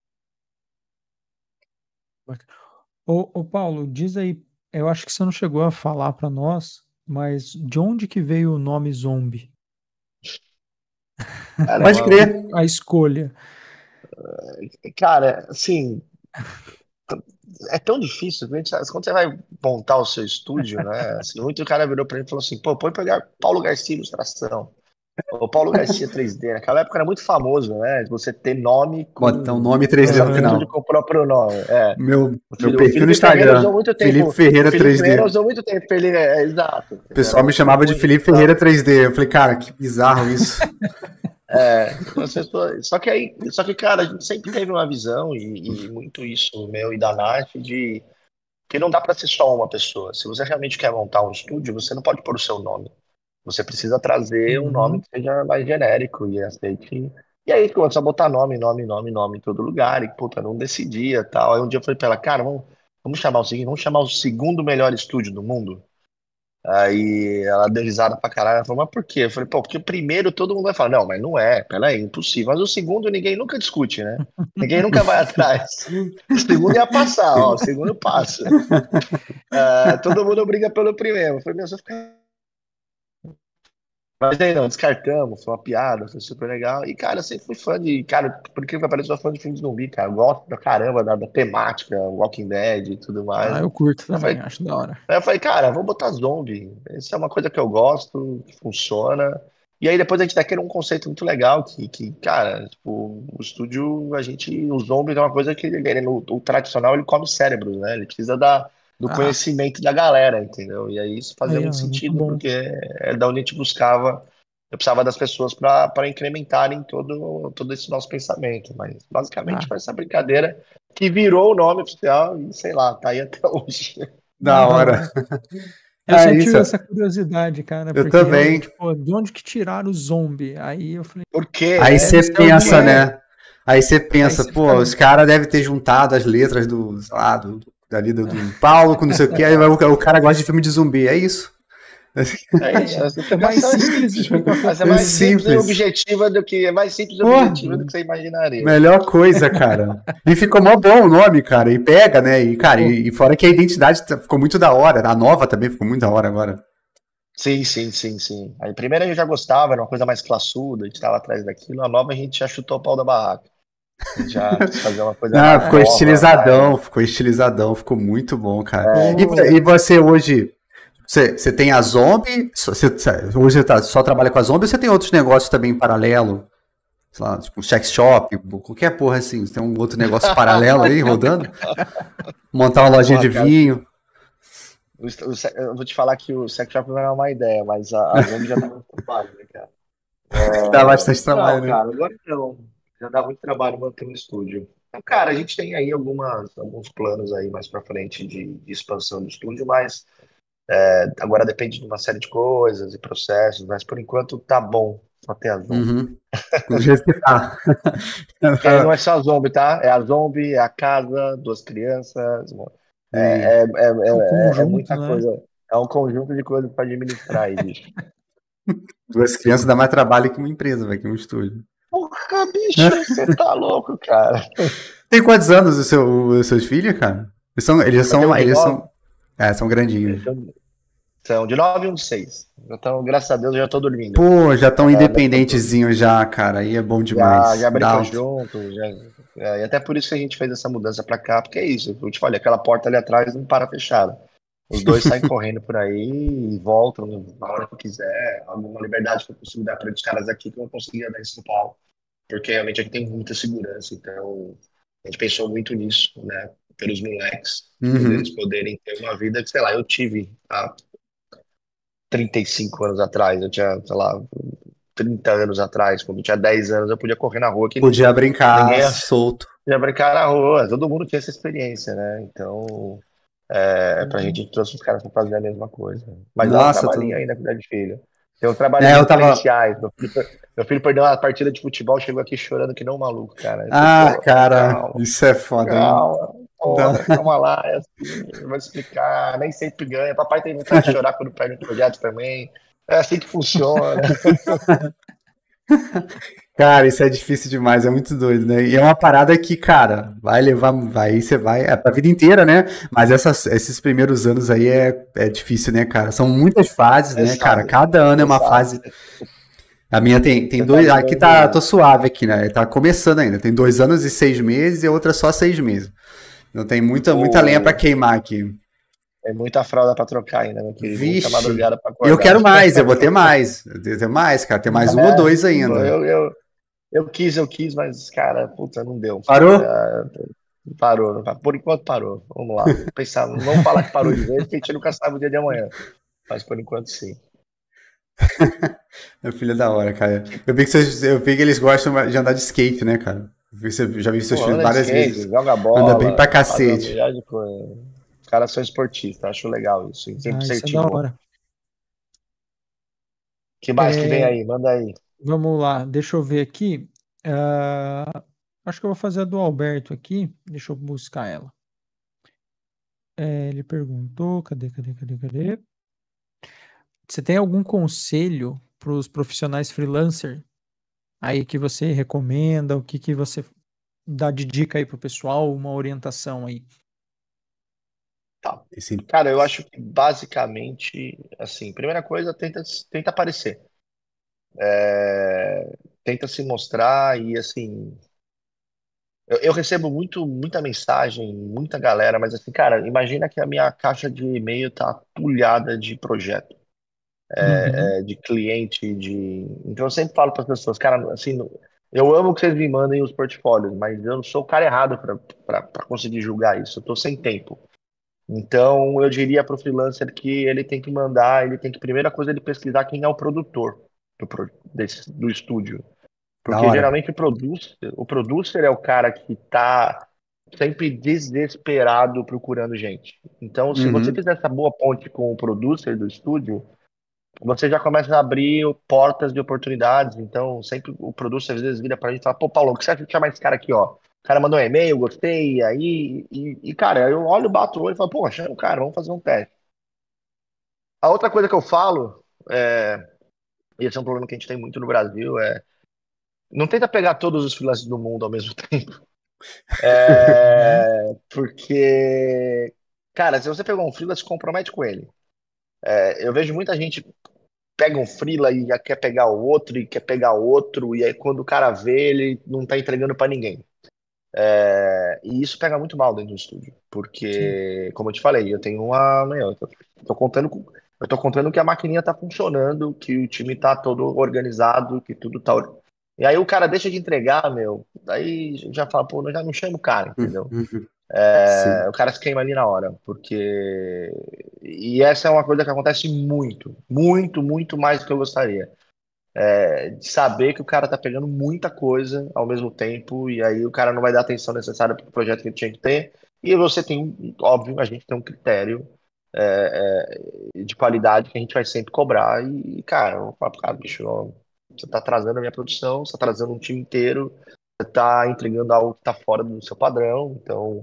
Bacana. Ô, ô, Paulo, diz aí, eu acho que você não chegou a falar para nós, mas de onde que veio o nome Zombie? Cara, é Pode uma, Que- crer. A escolha. cara, assim, é tão difícil, a gente- quando você vai montar o seu estúdio, né? Assim, muito cara virou pra mim e falou assim, pô, põe pegar Paulo Garcia Ilustração. O Paulo Garcia três D, naquela época era muito famoso, né? Você ter nome Botar um com nome três D no Aham. estúdio final. com o próprio nome. É. Meu, O meu Fili- o perfil no Felipe Ferreira usou Instagram, muito Felipe tempo. O Ferreira Felipe Ferreira três D. usou muito tempo. Ele é, é, exato. O Ele era pessoal me muito chamava de famoso. Felipe Ferreira três D. Eu falei, cara, que bizarro isso. É, as pessoas- só que aí, só que, cara, a gente sempre teve uma visão, e, e muito isso meu e da Nath, de que não dá para ser só uma pessoa. Se você realmente quer montar um estúdio, você não pode pôr o seu nome. Você precisa trazer um nome Uhum. que seja mais genérico e aceite. E aí começou a botar nome, nome, nome, nome em todo lugar, e puta, não decidia tal. Aí um dia eu falei pra ela, cara, vamos, vamos chamar o seguinte, vamos chamar o segundo melhor estúdio do mundo. Aí ela deu risada pra caralho. Ela falou, mas por quê? Eu falei, pô, porque o primeiro todo mundo vai falar, não, mas não é, peraí, impossível. Mas o segundo ninguém nunca discute, né? Ninguém nunca vai atrás. O segundo ia passar, ó, o segundo passa. Ah, todo mundo briga pelo primeiro. Eu falei, meu, você fica. Mas aí não, descartamos, foi uma piada, foi super legal. E, cara, eu sempre fui fã de. Cara, por que que pareça, eu sou fã de filme de zumbi, cara. Eu gosto pra caramba da, da temática, Walking Dead e tudo mais. Ah, eu curto Eu também, falei, acho da hora. Aí eu falei, cara, vou botar zombie. Isso é uma coisa que eu gosto, que funciona. E aí depois a gente daquele um conceito muito legal que, que, cara, tipo, o estúdio, a gente, o zombie é uma coisa que ele, ele- no, o tradicional ele come cérebros, né? Ele precisa da, do Ah, conhecimento da galera, entendeu? E aí isso fazia aí, ó, muito é muito sentido, bom. porque é da onde a gente buscava, eu precisava das pessoas para para incrementarem todo, todo esse nosso pensamento. Mas basicamente Ah, foi essa brincadeira que virou o nome oficial e sei lá, tá aí até hoje. Da não, da hora. hora. Eu É sempre isso. tive essa curiosidade, cara, Eu porque também. realmente, pô, de onde que tiraram o zombie? Aí eu falei, Por quê, Aí né? deve você ser pensa, alguma. Quê? né? Aí você Aí pensa, você pô, fica. os caras devem ter juntado as letras do, sei lá, do, dali do, do Paulo com não sei o que, aí vai- o, o cara gosta de filme de zumbi, é isso. É Aí, isso, ó, a é mais explicação é simples de simples. explicar Mas é qualquer É mais coisa. simples e simples. objetiva do que é mais simples e Pô, objetiva do que você imaginaria. melhor coisa, cara. E ficou mó bom o nome, cara. E pega, né? E, cara, Pô, e, e fora que a identidade tá- ficou muito da hora. A nova também ficou muito da hora agora. Sim, sim, sim, sim. Aí, primeiro a gente já gostava, era uma coisa mais classuda, a gente estava atrás daquilo. A nova a gente já chutou o pau da barraca. A gente já quis fazer uma coisa Ah, mais ah, ficou nova, mais. estilizadão, ficou estilizadão, ficou muito bom, cara. É, E, vo- pô, e você hoje, você, você tem a Zombie, só- você, você- hoje você tá- só trabalha com a Zombie ou você tem outros negócios também em paralelo? Sei lá, tipo um sex shop, qualquer porra assim. Você tem um outro negócio paralelo aí rodando? Montar uma lojinha porra, de cara, vinho. o, o, se- eu vou te falar que o sex shop não era uma ideia, mas a, a Zombie já tava no trabalho, né, cara? Dá bastante Não, trabalho, né? cara, agora não. Já dá muito trabalho manter um estúdio. Então, cara, a gente tem aí algumas, alguns planos aí mais pra frente de, de expansão do estúdio, mas é, agora depende de uma série de coisas e processos, mas por enquanto tá bom só ter a Zombie. Uhum. Do jeito que tá. Porque aí não é só a Zombie, tá? É a Zombie, é a casa, duas crianças, Sim. é, é, é, é o é, é é conjunto, muita né? coisa. É um conjunto de coisas para administrar aí, bicho. Duas crianças dá mais trabalho que uma empresa, vai que um estúdio. Porra, bicho, você tá louco, cara. Tem quantos anos o seu- os seus filhos, cara? Eles são, eles Eu tenho um são, de eles nove, são, é, são grandinhos. são de nove e um de seis. Então, graças a Deus, eu já tô dormindo. Pô, já estão É, não tô- independentezinhos já, cara. Aí é bom já, demais. já Dá brincam alto. junto, já, é, e até por isso que a gente fez essa mudança pra cá, porque é isso, eu te falei, aquela porta ali atrás não para fechada. Os dois saem correndo por aí e voltam na hora que quiser. Alguma liberdade que eu consigo dar para os caras aqui que eu não conseguia dar em São Paulo. Porque realmente aqui tem muita segurança. Então, a gente pensou muito nisso, né? Pelos moleques, tipo, deles Uhum. poderem ter uma vida que, sei lá, eu tive há trinta e cinco anos atrás. Eu tinha, sei lá, trinta anos atrás. Quando eu tinha dez anos, eu podia correr na rua que Podia brincar ninguém solto. ia brincar na rua. Todo mundo tinha essa experiência, né? Então. É, pra gente, a gente trouxe os caras pra fazer a mesma coisa. Mas é um Nossa, trabalhinho tô... ainda cuidar de filho. Tem uns trabalhos É, eu tava. diferenciais. Meu filho, per- meu filho perdeu uma partida de futebol, chegou aqui chorando que não um maluco, cara. Eu falei, Ah, pô, cara, calma, isso é foda, hein? calma, Dá- porra, calma lá, é assim, eu vou te explicar, nem sempre ganha. Papai tem vontade de chorar quando perde um projeto também. É assim que funciona. Cara, isso é difícil demais, é muito doido, né? E é uma parada que, cara, vai levar, vai, você vai, é pra vida inteira, né? Mas essas, esses primeiros anos aí é, é difícil, né, cara? São muitas fases, né, cara? Exato, Cada ano é uma exato. fase. A minha tem, tem Você tá dois. Aqui lidando tá, tô aí. suave aqui, né? Tá começando ainda. Tem dois anos e seis meses e a outra só seis meses. Não tem muita, muita lenha pra O... queimar aqui. É muita fralda pra trocar ainda, meu querido. Muita Vixe. madrugada pra E eu acordar. quero mais, eu vou ter mais. Eu vou ter mais, cara. Ter mais um ou É, dois ainda. eu, eu, eu quis, eu quis, mas, cara, puta, não deu. Parou? É, parou, não par- por enquanto parou. Vamos lá. Pensar, não vamos falar que parou de vez, porque a gente nunca sabe o dia de amanhã. Mas por enquanto sim. Meu filho é da hora, cara. Eu vi que, vocês, eu vi que eles gostam de andar de skate, né, cara? Eu vi- você- já vi seus Pô, filhos anda de várias skate, vezes. joga Anda bem pra bola, faz uma cacete. milhar de coisa. Os caras são esportistas, acho legal isso. E sempre Ah, isso é da incentivou. hora. Que mais que vem É, aí? Manda aí. vamos lá, deixa eu ver aqui. Ah, acho que eu vou fazer a do Alberto aqui. Deixa eu buscar ela. É, ele perguntou, cadê, cadê, cadê, cadê? você tem algum conselho para os profissionais freelancer aí que você recomenda? O que que você dá de dica aí pro pessoal? Uma orientação aí? Tá. Esse... Cara, eu acho que basicamente, assim, primeira coisa, tenta, tenta aparecer. É, tenta se mostrar e, assim, eu, eu recebo muito, muita mensagem, muita galera, mas, assim, cara, imagina que a minha caixa de e-mail tá atulhada de projeto, Uhum. é, de cliente, de... Então, eu sempre falo para as pessoas, cara, assim, eu amo que vocês me mandem os portfólios, mas eu não sou o cara errado para conseguir julgar isso, eu tô sem tempo. Então, eu diria para o freelancer que ele tem que mandar, ele tem que, primeira coisa, ele pesquisar quem é o produtor do, pro- desse- do estúdio. Da Porque hora. geralmente o producer, o producer é o cara que está sempre desesperado procurando gente. Então, se você Uhum. fizer essa boa ponte com o producer do estúdio, você já começa a abrir portas de oportunidades. Então, sempre o producer às vezes vira pra gente e fala: pô, Paulo, o que você acha de chamar esse cara aqui, ó? O cara mandou um e-mail, gostei, aí, e, e, cara, eu olho, bato o olho e falo: pô, chama o cara, vamos fazer um teste. A outra coisa que eu falo, é, e esse é um problema que a gente tem muito no Brasil, é não tenta pegar todos os freelancers do mundo ao mesmo tempo. Uhum. É, porque, cara, se você pegou um freelancer, se compromete com ele. É, eu vejo muita gente pega um freela e já quer pegar o outro e quer pegar o outro, e aí quando o cara vê, ele não tá entregando pra ninguém. É, e isso pega muito mal dentro do estúdio, Sim. porque, como eu te falei, eu tenho uma. Meu, eu tô, tô contando com- eu tô contando que a maquininha tá funcionando, que o time tá todo organizado, que tudo tá. or- E aí o cara deixa de entregar, meu, aí já fala, pô, eu já não chamo o cara, entendeu? Uhum. É, Sim. o cara se queima ali na hora, porque. E essa é uma coisa que acontece muito, muito, muito mais do que eu gostaria de saber que o cara tá pegando muita coisa ao mesmo tempo e aí o cara não vai dar a atenção necessária para o projeto que ele tinha que ter. E você tem, um- óbvio, a gente tem um critério é, é, de qualidade que a gente vai sempre cobrar. E, cara, eu vou falar pro cara, bicho, ó, você tá atrasando a minha produção, você tá atrasando um time inteiro, você tá entregando algo que tá fora do seu padrão, então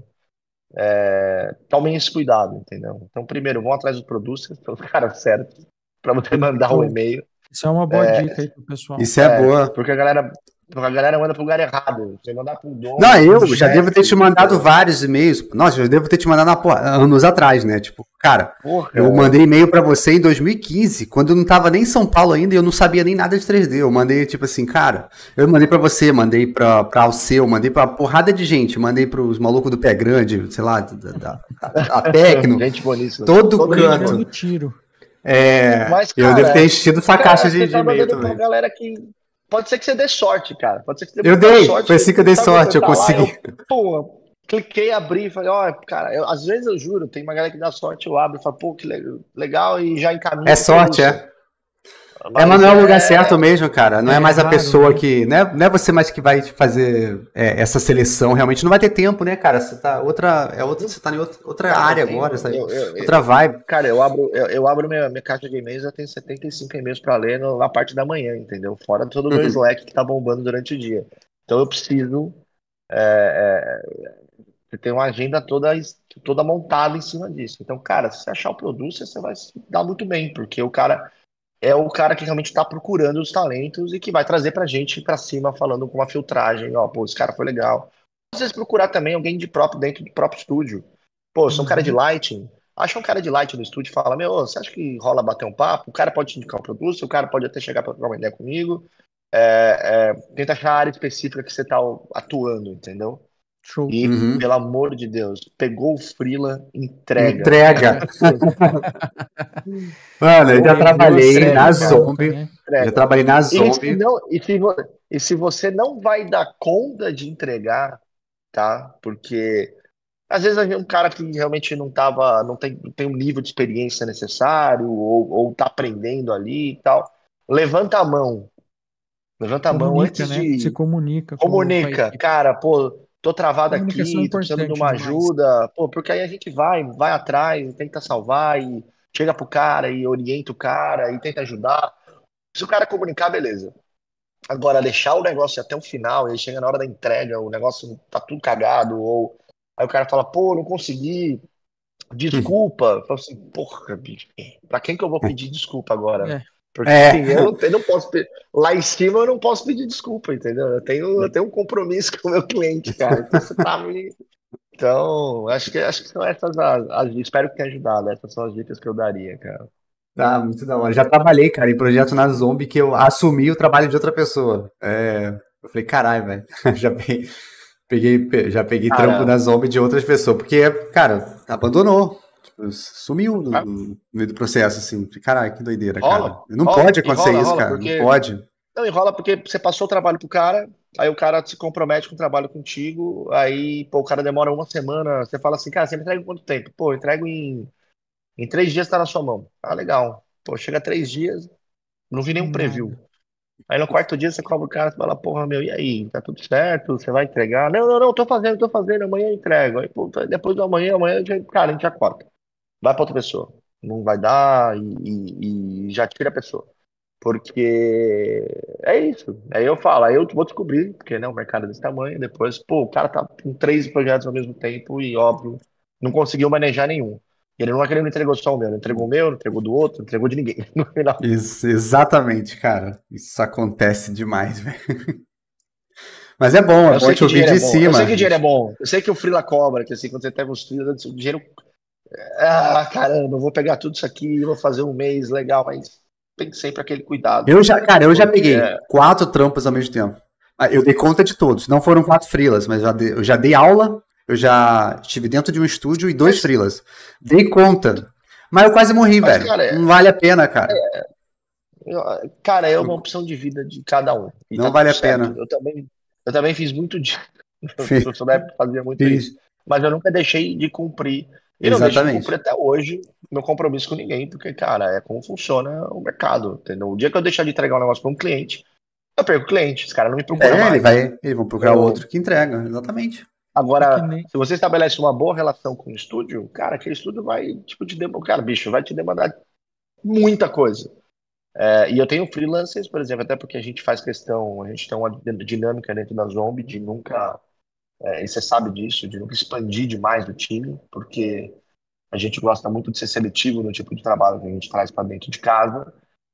tomem esse cuidado, entendeu? Então, primeiro, vão atrás dos produtos, pelos caras certos, para você mandar o Show. e-mail. Isso é uma boa dica aí pro pessoal. Isso é É, boa. porque a galera, porque a galera manda pro lugar errado. Você mandar pro Não, dono, pro eu já devo ter chefe, te mandado entendeu? vários e-mails. Nossa, eu devo ter te mandado há porra, anos atrás, né? Tipo, cara, eu Porra, mandei e-mail pra você em dois mil e quinze, quando eu não tava nem em São Paulo ainda e eu não sabia nem nada de três D. Eu mandei, tipo assim, cara, eu mandei pra você, mandei pra, pra Alceu, mandei pra porrada de gente, mandei pros malucos do Pé Grande, sei lá, da, da, da, da Tecno, gente boníssima. todo Todo Foi mundo boa. dando canto. tiro. É, Mas, eu devo ter cara, enchido sua caixa cara, de, você de tá e-mail mandando pra também. galera que. Pode ser que você dê sorte, cara. Pode ser que você dê Eu muita dei, foi sorte. assim que eu dei Sabe quando você sorte, eu tá lá, consegui. eu, pô, cliquei, abri e falei, ó, cara, eu- às vezes eu juro, tem uma galera que dá sorte, eu abro e falo, pô, que le- legal, e já encaminho É pro sorte, producer. é. É, mas Mas não é o lugar certo é. mesmo, cara. Não é É mais a raro, pessoa né? que. Não é, não é você mais que vai fazer é, essa seleção. Realmente não vai ter tempo, né, cara? Você tá outra. É outra, você tá em outra, outra Cara, eu área agora, tenho. sabe? Eu, eu, Outra eu- vibe. cara, eu abro, eu, eu abro minha, minha caixa de e-mails, eu tenho setenta e cinco e-mails para ler no- na parte da manhã, entendeu? Fora todo o meu Uhum. Slack que tá bombando durante o dia. Então eu preciso é, é, ter uma agenda toda, es- toda montada em cima disso. Então, cara, se você achar o produto, você vai se dar muito bem, porque o cara é o cara que realmente está procurando os talentos e que vai trazer pra gente pra cima, falando com uma filtragem, ó, pô, esse cara foi legal. Às vezes procurar também alguém de próprio, dentro do próprio estúdio. Pô, eu sou um cara de Uhum. lighting, acha um cara de lighting no estúdio e fala, meu, ô, você acha que rola bater um papo? O cara pode te indicar um produto, o cara pode até chegar para trocar uma ideia comigo. É, é, tenta achar a área específica que você está atuando, entendeu? Show. E, Uhum. pelo amor de Deus, pegou o freela, entrega. Entrega. Mano, eu já Pegou a trabalhei Entrega, na cara. bronca, Zombie. né? Eu já Entrega. trabalhei na E se Zombie. não, e se, vo- e se você não vai dar conta de entregar, tá? Porque às vezes é um cara que realmente não tava, não tem, não tem um nível de experiência necessário, ou, ou tá aprendendo ali e tal. Levanta a mão. Levanta a mão Comunica, antes né? Se de. comunica com, com a Comunica, equipe. cara, pô, tô travado Comunicação é aqui, tô precisando de importante uma demais. ajuda, pô, porque aí a gente vai, vai atrás, tenta salvar e chega pro cara e orienta o cara e tenta ajudar. Se o cara comunicar, beleza. Agora, deixar o negócio até o final, e aí chega na hora da entrega, o negócio tá tudo cagado, ou aí o cara fala, pô, não consegui, desculpa. Eu falo assim, porra, bicho, pra quem que eu vou pedir desculpa agora? É. Porque É. assim, eu não, eu não posso pe- lá em cima eu não posso pedir desculpa, entendeu? Eu tenho, eu tenho um compromisso com o meu cliente, cara. Então você tá me. Então, acho que acho que são essas as, as- espero que tenha ajudado. Essas são as dicas que eu daria, cara. Tá, muito da hora. Já trabalhei, cara, em projeto na Zombie que eu assumi o trabalho de outra pessoa. É, eu falei, caralho, velho. Já peguei, peguei, pe- já peguei trampo Cara, na Zombie de outras pessoas. Porque, cara, abandonou. Tipo, sumiu no, ah, no meio do processo, assim. Caralho, que doideira, cara. rola, Não rola, pode e acontecer rola, isso, rola, cara. Não porque pode. não enrola porque você passou o trabalho pro cara, aí o cara se compromete com o trabalho contigo, aí pô, o cara demora uma semana, você fala assim, cara, você me entrega em quanto tempo? Pô, eu entrego em, em três dias, tá na sua mão. Ah, legal. Pô, chega três dias, não vi nenhum preview. Nada. Aí no quarto dia você cobra o cara e fala, porra, meu, e aí? Tá tudo certo? Você vai entregar? Não, não, não, tô fazendo, tô fazendo, amanhã eu entrego. Aí, pô, depois do amanhã, amanhã, já- cara, a gente já corta. Vai pra outra pessoa. Não vai dar e, e- e já tira a pessoa. Porque é isso. Aí eu falo, aí eu vou descobrir, porque né, o mercado é desse tamanho, depois, pô, o cara tá com três projetos ao mesmo tempo e, óbvio, não conseguiu manejar nenhum. E ele não é que ele não entregou só o meu, ele entregou o meu, não entregou do outro, não entregou de ninguém, no final. Isso, exatamente, cara. Isso acontece demais, velho. Mas é bom, é Eu bom sei te que ouvir dinheiro é de bom, eu sei cima. que dinheiro é bom, eu sei que o freela cobra, que assim, quando você pega os freelas, o dinheiro. Ah, caramba, eu vou pegar tudo isso aqui e vou fazer um mês legal, mas tem sempre aquele cuidado, Eu já, cara, eu já porque peguei é, quatro trampos ao mesmo tempo. Ah, eu dei conta de todos. Não foram quatro freelas, mas já dei- eu já dei aula, eu já estive dentro de um estúdio e dois mas, freelas. Dei conta. Mas eu quase morri, mas, velho. cara, Não vale a pena, cara. Eu- Cara, é uma opção de vida de cada um. E Não tá vale tudo a certo. pena. Eu também, eu também fiz muito disso. Fiz. Eu sou da época que fazia muito isso. Fiz. Mas eu nunca deixei de cumprir. E não deixo de cumprir Exatamente. até hoje meu compromisso com ninguém, porque, cara, é como funciona o mercado. Entendeu? O dia que eu deixar de entregar um negócio para um cliente, eu perco o cliente. Esse cara não me procura É, ele mais. vai, eles vão procurar Eu, outro que entrega. Exatamente. É que agora, nem. se você estabelece uma boa relação com o estúdio, cara, aquele estúdio vai, tipo, te demandar. Cara, bicho, vai te demandar muita coisa. É, e eu tenho freelancers, por exemplo, até porque a gente faz questão, a gente tem uma dinâmica dentro da Zombie de nunca, é, e você sabe disso, de nunca expandir demais o time, porque a gente gosta muito de ser seletivo no tipo de trabalho que a gente traz para dentro de casa,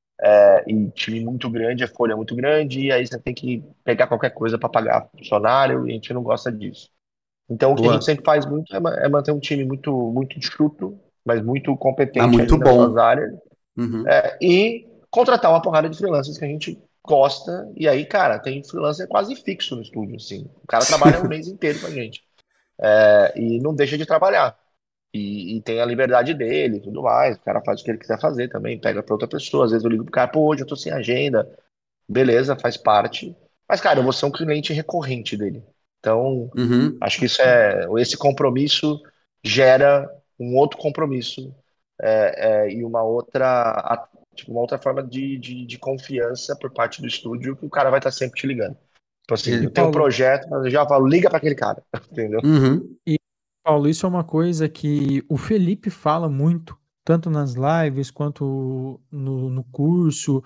é, e time muito grande, a folha é muito grande, e aí você tem que pegar qualquer coisa para pagar funcionário, e a gente não gosta disso. Então, o que a gente Boa. sempre faz muito é, ma- é manter um time muito, muito enxuto, mas muito Ah, competente muito ali nas suas bom. áreas, Uhum. e contratar uma porrada de freelancers que a gente gosta. E aí, cara, tem freelancer quase fixo no estúdio, assim. O cara trabalha um mês inteiro com a gente. É, e não deixa de trabalhar. E, e tem a liberdade dele e tudo mais. O cara faz o que ele quiser fazer também, pega pra outra pessoa. Às vezes eu ligo pro cara, pô, hoje eu tô sem agenda. Beleza, faz parte. Mas, cara, eu vou ser um cliente recorrente dele. Então, Uhum. acho que isso é, esse compromisso gera um outro compromisso é, é, e uma outra, a- tipo, uma outra forma de, de, de confiança por parte do estúdio que o cara vai estar sempre te ligando. Tipo assim, E eu tenho um Paulo, projeto, mas eu já falo, liga para aquele cara, entendeu? Uhum. e Paulo, isso é uma coisa que o Felipe fala muito, tanto nas lives quanto no, no curso,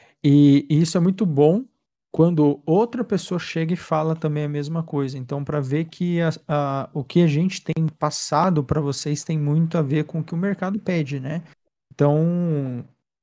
e, e isso é muito bom quando outra pessoa chega e fala também a mesma coisa. Então, para ver que a- a- o que a gente tem passado para vocês tem muito a ver com o que o mercado pede, né? Então,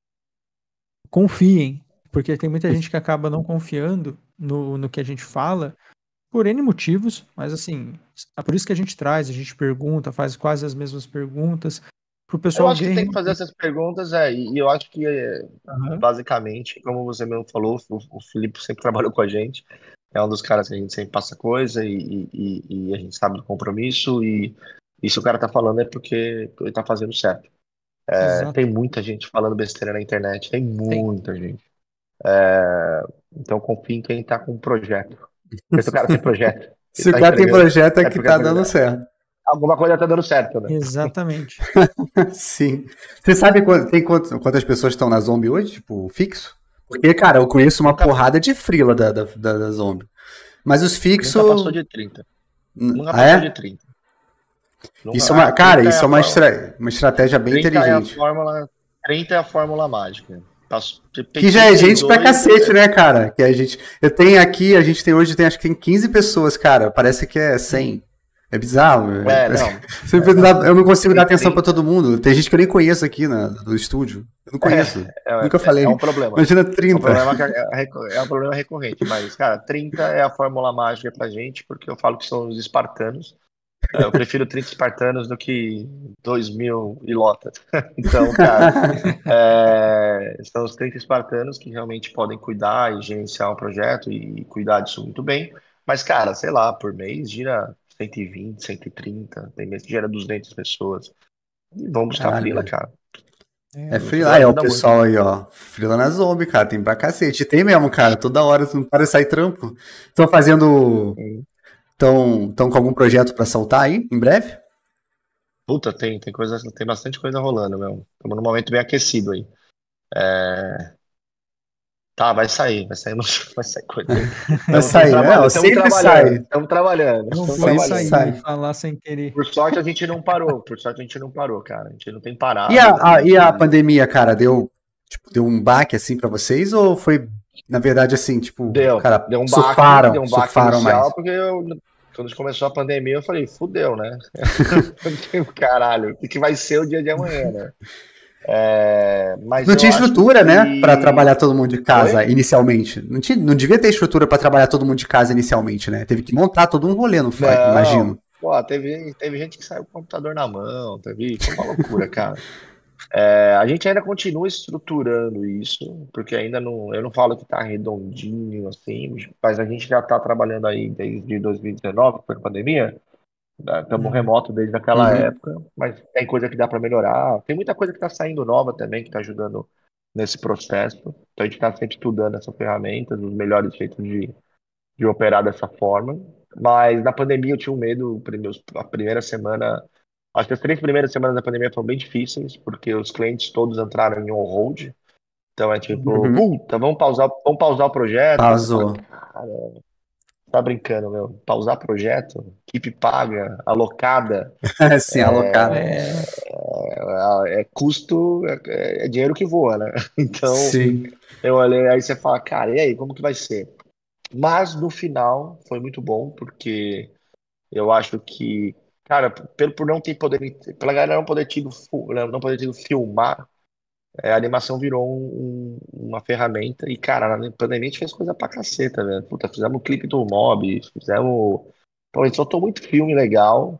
confiem, porque tem muita gente que acaba não confiando no, no que a gente fala por N motivos, mas assim, é por isso que a gente traz, a gente pergunta, faz quase as mesmas perguntas, para o Eu pessoal acho que ver tem que fazer realmente. essas perguntas, é, e e eu acho que, é, Aham, basicamente, como você mesmo falou, o, o Felipe sempre trabalhou com a gente, é um dos caras que a gente sempre passa coisa e, e, e- e a gente sabe do compromisso, e, e se o cara tá falando é porque ele tá fazendo certo. É, exato. tem muita gente falando besteira na internet, tem Tem. muita gente. É, então confia em quem tá com um projeto. Porque se o cara tem projeto e Se o tá cara tem entregando, projeto é é que porque a tá coisa, dando certo. alguma coisa tá dando certo, né? Exatamente. Sim. Você sabe quant- tem quantas, quantas pessoas estão na Zombie hoje? Tipo, fixo? Porque, cara, eu conheço uma Nunca, porrada de freela da, da, da, da Zombie. Mas os nunca passou fixos. de trinta. Nunca Ah, passou de é? trinta. Nunca, Isso é uma. ah, Cara, trinta é isso é a uma, fórmula, estra- uma estratégia bem trinta é a inteligente. fórmula, trinta é a fórmula mágica. Passou, Que peguei já é trinta e gente pra dois, cacete, é, né, cara? Que a gente. Eu tenho aqui, a gente tem hoje, tem acho que tem quinze pessoas, cara. Parece que é cem. É bizarro. É, É- não. Sempre não dá- eu não consigo dar Tem, atenção pra tem, todo mundo. Tem gente que eu nem conheço aqui na, no estúdio. Eu não conheço. é, Nunca é, é falei. um problema. Imagina É um trinta. problema que é, é reco- é um problema recorrente, mas, cara, trinta é a fórmula mágica pra gente, porque eu falo que são os espartanos. É, eu prefiro trinta espartanos do que dois mil ilotas. Então, cara, é, são os trinta espartanos que realmente podem cuidar e gerenciar um projeto e cuidar disso muito bem. Mas, cara, sei lá, por mês gira cento e vinte, cento e trinta, tem mês que gera duzentas pessoas. E vamos buscar Caralho, frila, velho. cara. É, É Isso frila. Aí, ó, o ajuda muito. pessoal aí, ó. Frila na zombie, cara. Tem pra cacete. Tem mesmo, cara. Toda hora você não para de sair trampo. Estão fazendo. Hum. Estão estão com algum projeto pra soltar aí, em breve? Puta, tem, tem coisa, tem bastante coisa rolando, meu. Estamos num momento bem aquecido aí. É, tá, vai sair, vai sair, vai sair coisa. Vai Estamos sair, né? Ó, trabalhando, estamos sempre trabalhando, sai. estamos trabalhando, não estamos pode Sempre trabalhando. sair sai. e falar sem querer. Por sorte a gente não parou, por sorte a gente não parou, cara. A gente não tem E a, parado a- e a e pandemia, cara, deu, tipo, deu um baque assim pra vocês? Ou foi, na verdade, assim, tipo, deu, cara, deu um baque, surfaram, deu um baque surfaram inicial, mais? porque eu, quando começou a pandemia eu falei, fudeu, né? Caralho, o que que vai ser o dia de amanhã, né? É, mas Não eu tinha acho estrutura, né, pra que... trabalhar todo mundo de casa Oi? inicialmente. Não tinha, não devia ter estrutura pra trabalhar todo mundo de casa inicialmente, né? Teve que montar todo um rolê, não foi? Não, Imagino. pô, teve, teve gente que saiu com o computador na mão, teve, foi uma loucura, cara. É, a gente ainda continua estruturando isso, porque ainda não, eu não falo que está redondinho assim, mas a gente já está trabalhando aí desde dois mil e dezenove, que foi a pandemia, né? Estamos Uhum. remoto desde aquela Uhum. época, mas tem coisa que dá para melhorar, tem muita coisa que está saindo nova também, que está ajudando nesse processo, então a gente está sempre estudando essas ferramentas, os melhores jeitos de, de operar dessa forma, mas na pandemia eu tinha um medo, primeiros- a primeira semana. Acho que as três primeiras semanas da pandemia foram bem difíceis, porque os clientes todos entraram em on-hold. Então é tipo, Uhum. puta, vamos pausar, vamos pausar o projeto. Aí você fala, Pausou. cara, tá brincando, meu. Pausar projeto, equipe paga, alocada, Sim, alocado. É, é, é custo, é, é dinheiro que voa, né? Então Sim. eu olhei, aí você fala, cara, e aí, como que vai ser? Mas no final foi muito bom, porque eu acho que, cara, pelo por não ter poder, pela galera não poder tido, fu- não poder tido filmar. É, a animação virou um- um- uma ferramenta e, cara, na pandemia a gente fez coisa pra caceta, velho. Puta, fizemos o clipe do Mob, fizemos. Pô, a gente soltou muito filme legal,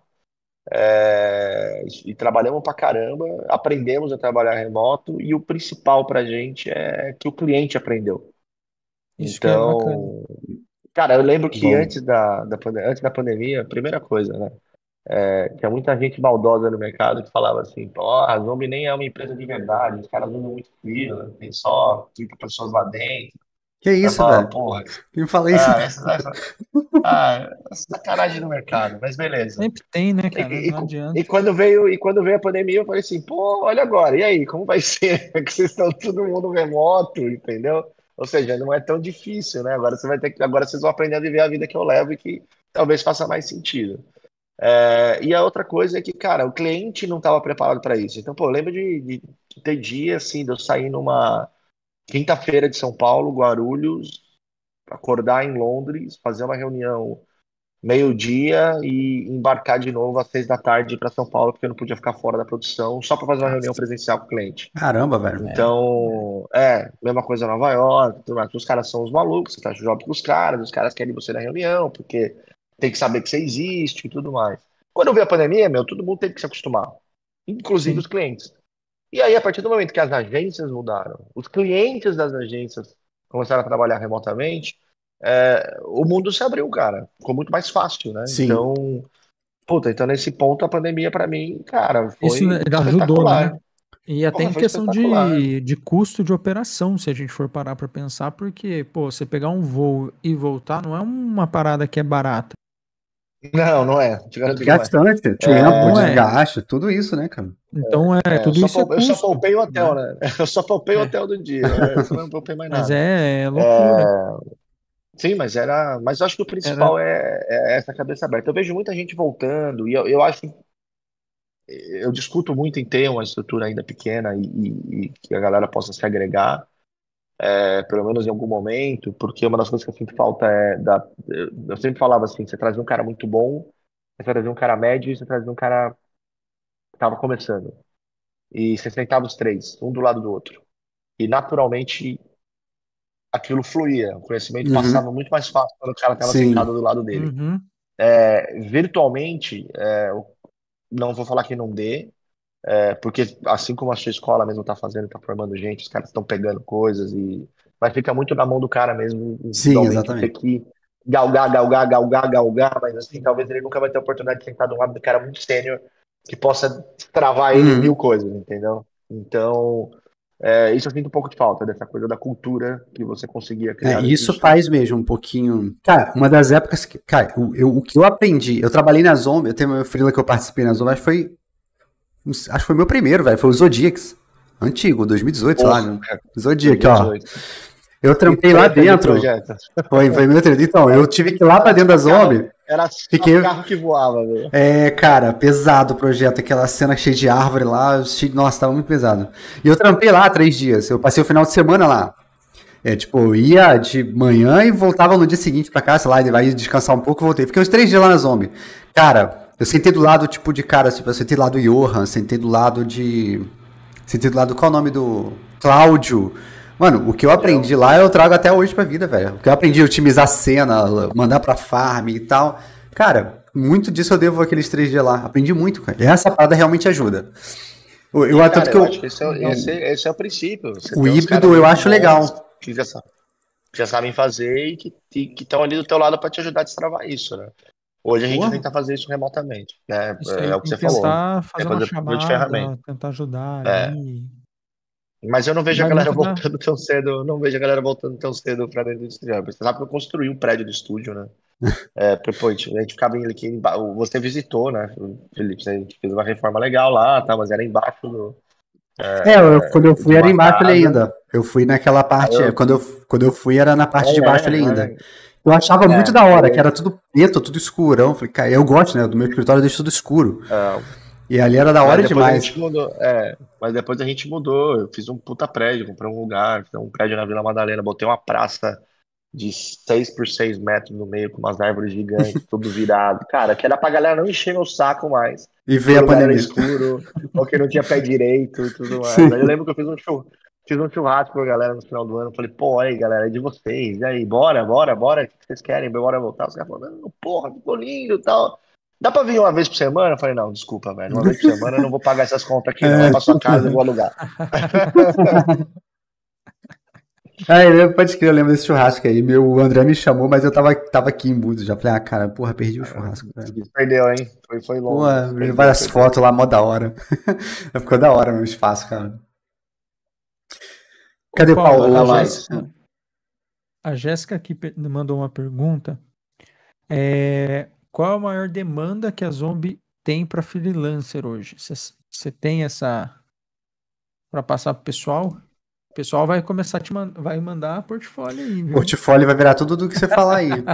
é, e trabalhamos pra caramba, aprendemos a trabalhar remoto e o principal pra gente é que o cliente aprendeu. isso que é bacana. Então, cara, eu lembro que Bom. antes da, da, pande- antes da pandemia, a primeira coisa, né? Tinha muita gente maldosa no mercado que falava assim, pô, a Zombie nem é uma empresa de verdade, os caras usam muito frio, tem só trinta pessoas lá dentro. Que Eu isso, falava, velho? porra, Quem me fala isso? ah, essa, essa, ah, essa sacanagem no mercado, mas beleza. Sempre tem, né, cara? E, e, Não e adianta. quando veio, e quando veio a pandemia, eu falei assim, pô, olha agora, e aí, como vai ser? É que vocês estão todo mundo remoto, entendeu? Ou seja, não é tão difícil, né? Agora você vai ter que, agora vocês vão aprender a viver a vida que eu levo e que talvez faça mais sentido. É, e a outra coisa é que, cara, o cliente não estava preparado para isso. Então, pô, eu lembro de, de ter dia assim, de eu sair numa quinta-feira de São Paulo, Guarulhos, acordar em Londres, fazer uma reunião meio-dia e embarcar de novo às seis da tarde para São Paulo, porque eu não podia ficar fora da produção, só para fazer uma reunião presencial com o cliente. Caramba, velho. É, Então, é, mesma coisa em Nova York, tudo mais. Os caras são os malucos, você fecha o job com os caras, os caras querem você na reunião, porque tem que saber que você existe e tudo mais. Quando veio a pandemia, meu, todo mundo teve que se acostumar, inclusive sim. os clientes. E aí, a partir do momento que as agências mudaram, os clientes das agências começaram a trabalhar remotamente, é, o mundo se abriu, cara. Ficou muito mais fácil, né? Sim. Então, puta, então nesse ponto a pandemia pra mim, cara, Isso, né, foi ele ajudou, né? espetacular. E até Porra, em foi questão espetacular. de, de custo de operação, se a gente for parar para pensar, porque, pô, você pegar um voo e voltar não é uma parada que é barata. Não, não é. Te garanto que não é. Desgastante, tempo, Não é. desgaste, tudo isso, né, cara? Então, é, É, eu tudo só, isso é pou- eu só custo, poupei o hotel, né? né? Eu só poupei o É, hotel do dia. Eu só não poupei mais mas nada. é, é loucura. É, sim, mas era. Mas eu acho que o Era, principal é, é essa cabeça aberta. Eu vejo muita gente voltando, e eu, eu acho que eu discuto muito em ter uma estrutura ainda pequena e, e- e que a galera possa se agregar, é, pelo menos em algum momento, porque uma das coisas que eu sinto falta é da. Eu eu sempre falava assim, você traz um cara muito bom. você trazia um cara médio e você trazia um cara que tava começando. E você sentava os três, um do lado do outro. E naturalmente aquilo fluía, o conhecimento Uhum. passava muito mais fácil quando o cara estava Sim. sentado do lado dele. Uhum. É, virtualmente, é, eu não vou falar que não dê, é, porque assim como a sua escola mesmo está fazendo, está formando gente, os caras estão pegando coisas e mas fica muito na mão do cara mesmo, Sim, individualmente, ter exatamente. que galgar, galgar, galgar, galgar, mas assim, talvez ele nunca vai ter a oportunidade de sentar do lado do cara muito sênior que possa travar ele em mil Uhum. coisas, entendeu? Então, é, isso eu sinto um pouco de falta, dessa coisa da cultura que você conseguia É, criar dentro do isso estúdio. faz mesmo um pouquinho. Cara, uma das épocas que. Cara, o, eu- o que eu aprendi. Eu trabalhei na Zombie, eu tenho meu freela que eu participei na Zombie, acho que foi. Acho que foi meu primeiro, velho. Foi o Zodiacs. Antigo, dois mil e dezoito, sei lá. Porra, Né? cara, Zodiac, ó. dois mil e dezoito. Eu Que trampei lá treta de dentro. projeto. Foi, foi meu treino. Então, eu Era, tive que ir lá pra era dentro da só carro, Zombie. era só Fiquei. carro que voava, velho. É, cara, pesado o projeto. Aquela cena cheia de árvore lá. Cheio, nossa, tava muito pesado. E eu trampei lá três dias. Eu passei o final de semana lá. É, tipo, eu ia de manhã e voltava no dia seguinte pra casa, sei lá, e vai descansar um pouco e voltei. Fiquei uns três dias lá na Zombie. Cara, eu sentei do lado, tipo, de cara, tipo, eu sentei do lado do Johan, sentei do lado de. Sentei do lado, qual é o nome do. Cláudio. Mano, o que eu Claudião. aprendi lá eu trago até hoje pra vida, velho. O que eu aprendi, otimizar a cena, mandar pra farm e tal. Cara, muito disso eu devo aqueles três dias lá. Aprendi muito, cara. E essa parada realmente ajuda. Eu, E, eu tanto cara, que eu acho que eu. esse é, o- esse, esse é o princípio. Você O tem uns caras híbrido eu muito acho bons legal. que já, sa- já sabem fazer e que estão ali do teu lado para te ajudar a destravar isso, né? Hoje a gente Porra. tenta fazer isso remotamente, né? Isso É, aí é o que tem você que falou. tentar É fazer uma fazer por de ferramenta. chamada, tentar ajudar É. ali. Mas eu não vejo a Vai galera muito da. voltando tão cedo, eu não vejo a galera voltando tão cedo para dentro do estúdio. Você sabe que eu construí o prédio do estúdio, né? É, pô, a gente a gente ficava em- aqui emba- você visitou, né, Felipe? A gente fez uma reforma legal lá, tá? Mas era embaixo do, É, eu- quando eu é, de fui era uma embaixo ali casa. ainda. Eu fui naquela Aí parte. é, eu, Quando eu, quando eu fui era na parte de baixo ali ainda. é, Eu achava muito é, da aí hora, que eu, era tudo preto, tudo escurão. Falei, cara, eu gosto, né? Do meu escritório eu deixo tudo escuro. é, E ali era da mas hora depois a demais. gente mudou, é, mas depois a gente mudou. Eu fiz um puta prédio, comprei um lugar, fiz um prédio na Vila Madalena, botei uma praça de seis por seis metros no meio, com umas árvores gigantes, tudo virado. Cara, que era pra galera não encher meu saco mais, E que veio o a lugar era pandemia. escuro, ou que não tinha pé direito e tudo mais. Aí eu Sim. lembro que eu fiz um show, fiz um churrasco com a galera no final do ano. Falei, pô, aí, galera, é de vocês. E aí, bora, bora, bora, o que vocês querem? Bora voltar? Os caras falaram, não, porra, ficou lindo e tal. Dá pra vir uma vez por semana? Eu falei, não, desculpa, velho. Uma vez por semana eu não vou pagar essas contas aqui, não. Vai É. pra sua casa, eu vou alugar. Ah, eu, pode crer, eu lembro desse churrasco aí. Meu, o André me chamou, mas eu tava, tava aqui em Búzios. Já falei, ah, cara, porra, perdi o churrasco, velho. Perdeu, hein? Foi, foi longe. Porra, vi Perdeu, várias perdeu. fotos lá, mó da hora. Ficou da hora meu espaço, cara. Ô, Cadê o Paulo, Paulo? a Mas é Lá? isso. Jéssica, a Jéssica aqui pe- mandou uma pergunta. É, qual a maior demanda que a Zombie tem para freelancer hoje? Você tem essa para passar pro pessoal? O pessoal vai começar a te man- vai mandar portfólio aí, viu? Portfólio vai virar tudo do que você falar aí.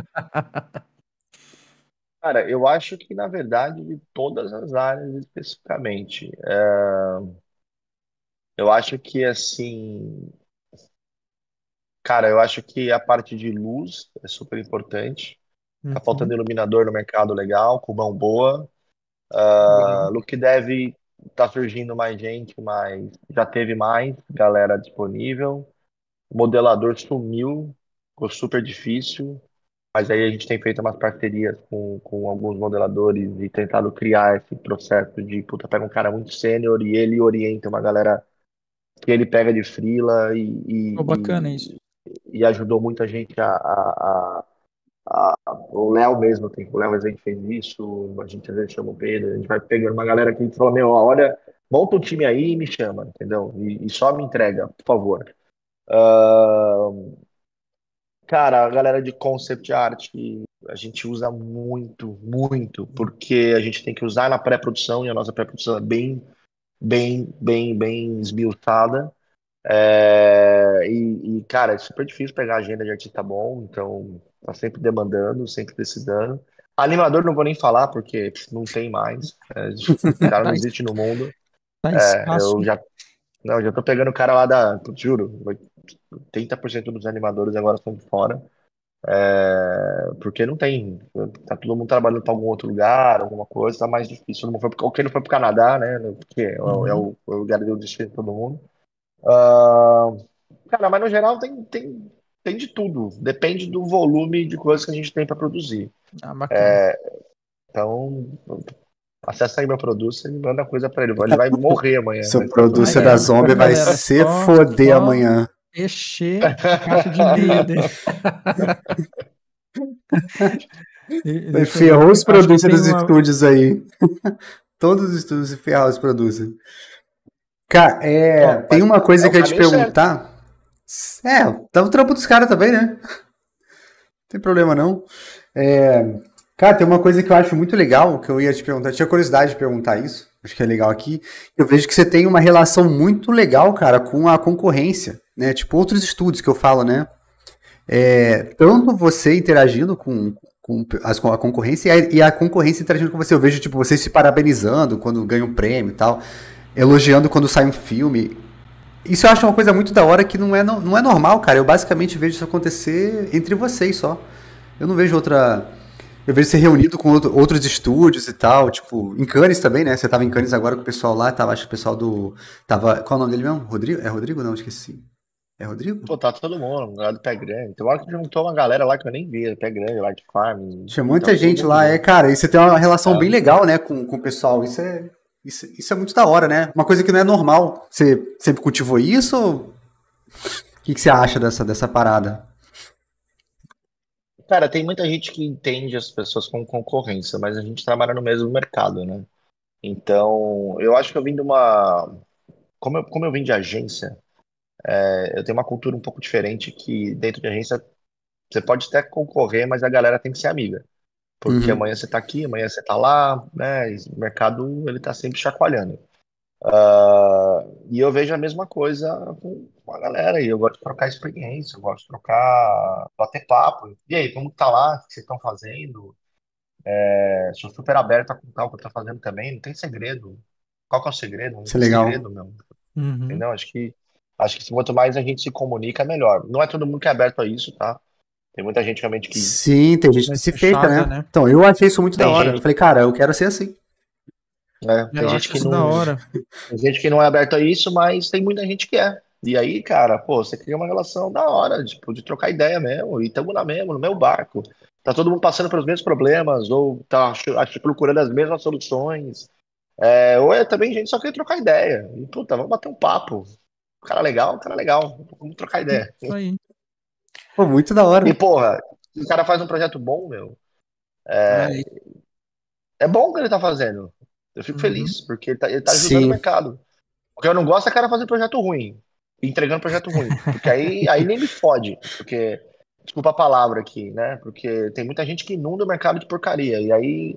Cara, eu acho que, na verdade, de todas as áreas especificamente. É, eu acho que, assim, cara, eu acho que a parte de luz é super importante. Tá faltando Uhum, iluminador no mercado legal, com mão boa. legal. Uh, look dev tá surgindo mais gente, mas já teve mais galera disponível. O modelador sumiu, ficou super difícil. Mas aí a gente tem feito umas parcerias com, com alguns modeladores e tentado criar esse processo de, puta, pega um cara muito sênior e ele orienta uma galera que ele pega de freela e, Pô, bacana isso. e, e, e ajudou muita gente a, a, a, a- o Léo mesmo, tem, o Léo Rezende fez isso, a gente às vezes chama o Pedro, a gente vai pegando uma galera que a gente fala, meu, olha, monta um time aí e me chama, entendeu? E, e só me entrega, por favor. Ah, cara, a galera de concept art a gente usa muito, muito, porque a gente tem que usar na pré-produção e a nossa pré-produção é bem, bem, bem, bem esmiuçada. É, e, e, cara, é super difícil pegar agenda de artista bom, então tá sempre demandando, sempre precisando. Animador não vou nem falar, porque pff, não tem mais. É, o cara não Tá, es- existe no mundo. tá É, escasso. eu já, não, eu já tô pegando o cara lá da, juro, oitenta por cento dos animadores agora estão de fora. É, porque não tem, tá todo mundo trabalhando para algum outro lugar, alguma coisa, tá mais difícil. Não foi, o que não foi pro Canadá, né? Porque é, o, é Uhum. o é o lugar do destino de todo mundo. Ah, cara, mas no geral tem, tem, tem de tudo. Depende do volume de coisas que a gente tem para produzir. Ah, bacana. Então, acessa aí meu produto e manda coisa para ele. Ele vai morrer amanhã, Seu mas tá tudo producer Aí, da ó, certo. tá Zombie vendo, vai galera? É se só, foder só amanhã. encher a caixa de e-mail dele. E- Vai Deixa eu ver ferrou aqui. os Acho que producers tem dos uma. estúdios aí. Todos os estúdios se ferraram os producers. Cara, Ó, é, tem mas uma é coisa o que eu ia te caminho certo. perguntar. É, tá o trampo dos caras também, né? Não tem problema não. É, cara, tem uma coisa que eu acho muito legal, que eu ia te perguntar, eu tinha curiosidade de perguntar isso, acho que é legal aqui. Eu vejo que você tem uma relação muito legal, cara, com a concorrência, né? Tipo, outros estúdios que eu falo, né? É, tanto você interagindo com, com as- com a concorrência e a, e a concorrência interagindo com você. Eu vejo, tipo, você se parabenizando quando ganha um prêmio e tal, elogiando quando sai um filme. Isso eu acho uma coisa muito da hora que não é, no- não é normal, cara. Eu basicamente vejo isso acontecer entre vocês só. Eu não vejo outra. Eu vejo você reunido com outro- outros estúdios e tal, tipo, em Cannes também, né? Você tava em Cannes agora com o pessoal lá, tava, acho que o pessoal do. Tava. Qual é o nome dele mesmo? Rodrigo? É Rodrigo? Não, esqueci. É Rodrigo? Pô, tá todo mundo lá do Pé Grande. Tem uma hora que juntou uma galera lá que eu nem vi, Pé Grande, lá de Farm. Tinha Tava muita todo gente mundo lá, é, junto. cara, e você tem uma relação bem É. legal, né, com, com o pessoal. Isso é, isso, isso é muito da hora, né? Uma coisa que não é normal. Você sempre cultivou isso ou o que, que você acha dessa, dessa parada? Cara, tem muita gente que entende as pessoas como concorrência, mas a gente trabalha no mesmo mercado, né? Então, eu acho que eu vim de uma. Como eu, como eu vim de agência, é, eu tenho uma cultura um pouco diferente que dentro de agência você pode até concorrer, mas a galera tem que ser amiga. Porque Uhum. amanhã você tá aqui, amanhã você tá lá, né? E o mercado, ele tá sempre chacoalhando. Ah, e eu vejo a mesma coisa com, com a galera aí. Eu gosto de trocar experiência, eu gosto de trocar, bater papo. E aí, como que tá lá? O que vocês estão fazendo? É, sou super aberto a contar o que eu tô fazendo também. Não tem segredo. Qual que é o segredo? Não Isso é tem legal. segredo, meu. Uhum. Entendeu? Acho que, acho que quanto mais a gente se comunica, melhor. Não é todo mundo que é aberto a isso, tá? Tem muita gente realmente que Sim, tem gente que Mais se fecha, fechada, né? né? Então, eu achei isso muito da tem hora. Eu gente, falei, cara, eu quero ser assim. né? É, Tem eu gente acho que isso da não, hora. tem gente que não é aberto a isso, mas tem muita gente que é. E aí, cara, pô, você cria uma relação da hora, tipo, de trocar ideia mesmo, e tamo na mesmo, no meu barco. Tá todo mundo passando pelos mesmos problemas, ou tá ach- ach- procurando as mesmas soluções. É, ou é também gente que só quer trocar ideia. E, puta, vamos bater um papo. O cara é legal, o cara é legal. Vamos trocar ideia. Isso aí. Pô, muito da E, hora. porra, se o cara faz um projeto bom, meu, Aí. é bom o que ele tá fazendo. Eu fico Uhum. feliz, porque ele tá, ele tá ajudando o Sim. mercado. O que eu não gosto é cara fazer projeto ruim, entregando projeto ruim. Porque aí, aí nem me fode. Porque, desculpa a palavra aqui, né? Porque tem muita gente que inunda o mercado de porcaria. E aí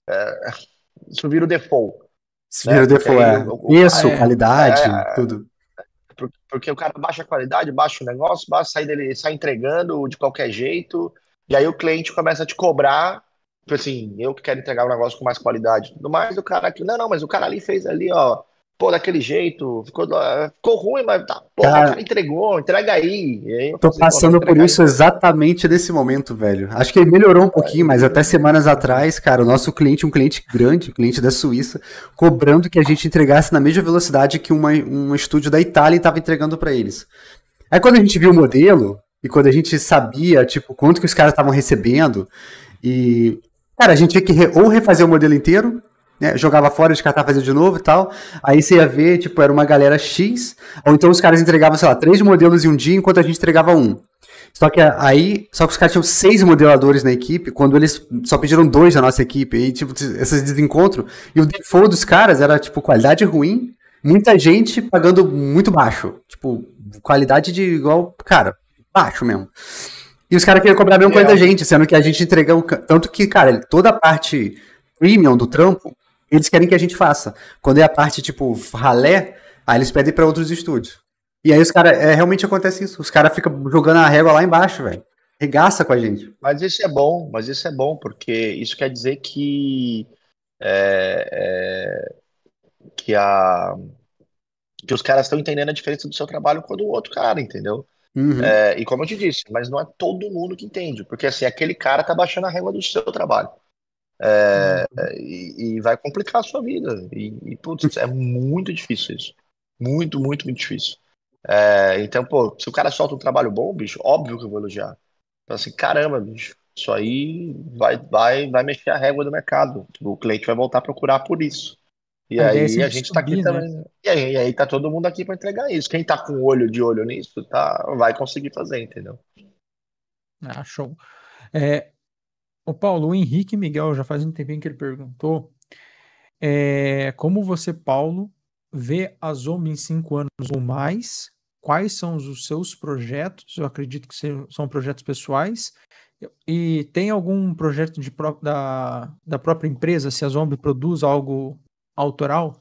isso vira o default, Se né? vira o Porque default, aí o, é. o, o Ah, Isso, cara. é. qualidade, É, tudo. Por- Porque o cara baixa a qualidade, baixa o negócio, baixa, sai dele, sai entregando de qualquer jeito, e aí o cliente começa a te cobrar, tipo assim, eu que quero entregar um negócio com mais qualidade e tudo mais, o cara aqui, não, não, mas o cara ali fez ali, ó, pô, daquele jeito, ficou, ficou ruim, mas tá, pô, mas o cara Cara, entregou, entrega aí. E aí eu tô falo assim, pô, vou passando por entregar isso então. exatamente nesse momento, velho. Acho que ele melhorou um pouquinho, mas até Aí, semanas atrás, cara, o nosso cliente, um cliente grande, um cliente da Suíça, cobrando que a gente entregasse na mesma velocidade que uma, um estúdio da Itália estava entregando para eles. Aí quando a gente viu o modelo, e quando a gente sabia, tipo, quanto que os caras estavam recebendo, e, cara, a gente tinha que re- ou refazer o modelo inteiro, né, jogava fora, descartava, fazia de novo e tal. Aí você ia ver, tipo, era uma galera X, ou então os caras entregavam, sei lá, três modelos em um dia, enquanto a gente entregava um. Só que aí, só que os caras tinham seis modeladores na equipe, quando eles só pediram dois da nossa equipe. E, tipo, esses desencontros. E o default dos caras era, tipo, qualidade ruim, muita gente pagando muito baixo. Tipo, qualidade de igual, cara, baixo mesmo. E os caras queriam cobrar a mesma coisa é, da gente, sendo que a gente entrega o. Tanto que, cara, toda a parte premium do trampo, eles querem que a gente faça. Quando é a parte, tipo, ralé, aí eles pedem pra outros estúdios. E aí os caras, é, realmente acontece isso. Os caras ficam jogando a régua lá embaixo, velho. Regaça com a gente. mas isso é bom, mas isso é bom, porque isso quer dizer que, é, é, que, a, que os caras estão entendendo a diferença do seu trabalho com o do outro cara, entendeu? Uhum. É, e como eu te disse, mas não é todo mundo que entende, porque assim, aquele cara tá baixando a régua do seu trabalho. É, Uhum. e, e vai complicar a sua vida. E, e, putz, é muito difícil isso. Muito, muito, muito difícil. É, então, pô, se o cara solta um trabalho bom, bicho, óbvio que eu vou elogiar. Então, assim, caramba, bicho, isso aí vai, vai, vai mexer a régua do mercado. O cliente vai voltar a procurar por isso. E A ideia é aí a sempre gente tá aqui subir, né? também. E aí, e aí tá todo mundo aqui para entregar isso. Quem tá com olho de olho nisso, tá, vai conseguir fazer, entendeu? Ah, show. É, o Paulo, o Henrique Miguel, já faz um tempinho que ele perguntou, é, como você, Paulo, vê a Zombie em cinco anos ou mais? Quais são os seus projetos? Eu acredito que se- são projetos pessoais. E tem algum projeto de pró- da, da própria empresa, se a Zombie produz algo autoral?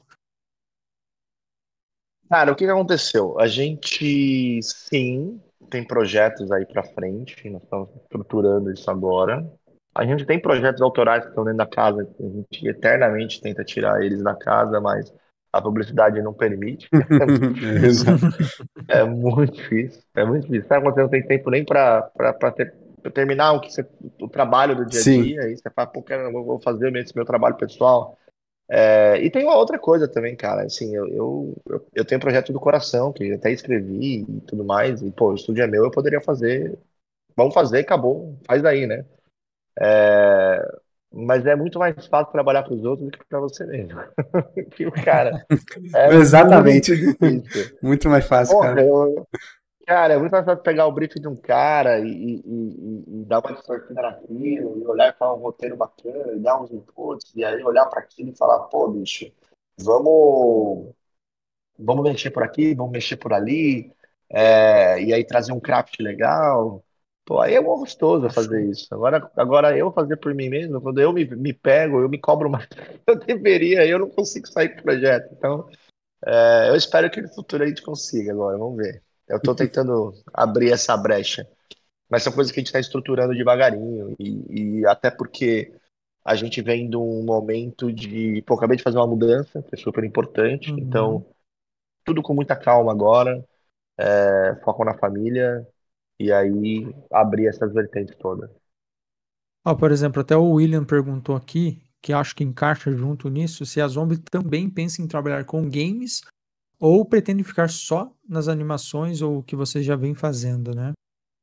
Cara, o que que aconteceu? A gente, sim, tem projetos aí pra frente, nós estamos estruturando isso agora. A gente tem projetos autorais que estão dentro da casa, que a gente eternamente tenta tirar eles da casa, mas a publicidade não permite. É muito É, difícil. exato. É muito difícil. É muito difícil. Sabe quando você não tem tempo nem pra, pra, pra ter- pra terminar o, que você- o trabalho do dia a Sim. dia, aí você fala, pô, cara, eu vou fazer esse meu trabalho pessoal. É, e tem uma outra coisa também, cara. Assim, eu, eu, eu, eu tenho um projeto do coração, que eu até escrevi e tudo mais. E, pô, o estúdio é meu, eu poderia fazer. Vamos fazer, acabou. Faz aí, né? É, mas é muito mais fácil trabalhar para os outros do que para você mesmo. Que o cara é Exatamente. muito difícil. Muito mais fácil, Porra, cara. eu, cara, é muito mais fácil pegar o brief de um cara e, e, e, e dar uma distorcida naquilo, e olhar e falar um roteiro bacana, e dar uns inputs, e aí olhar para aquilo e falar, pô, bicho, vamos. Vamos mexer por aqui, vamos mexer por ali, é, e aí trazer um craft legal. Pô, aí é gostoso fazer Achou. isso. Agora, agora eu fazer por mim mesmo, quando eu me, me pego, eu me cobro mais do que eu deveria, eu não consigo sair do projeto. Então, é, eu espero que no futuro a gente consiga agora, vamos ver. Eu estou tentando abrir essa brecha, mas são coisas que a gente está estruturando devagarinho, e, e até porque a gente vem de um momento de. Pô, acabei de fazer uma mudança, que é super importante, Uhum. então tudo com muita calma agora, é, foco na família e aí abrir essas vertentes todas. Ó, por exemplo, até o William perguntou aqui, que acho que encaixa junto nisso, se a Zombie também pensa em trabalhar com games ou pretende ficar só nas animações ou o que você já vem fazendo, né?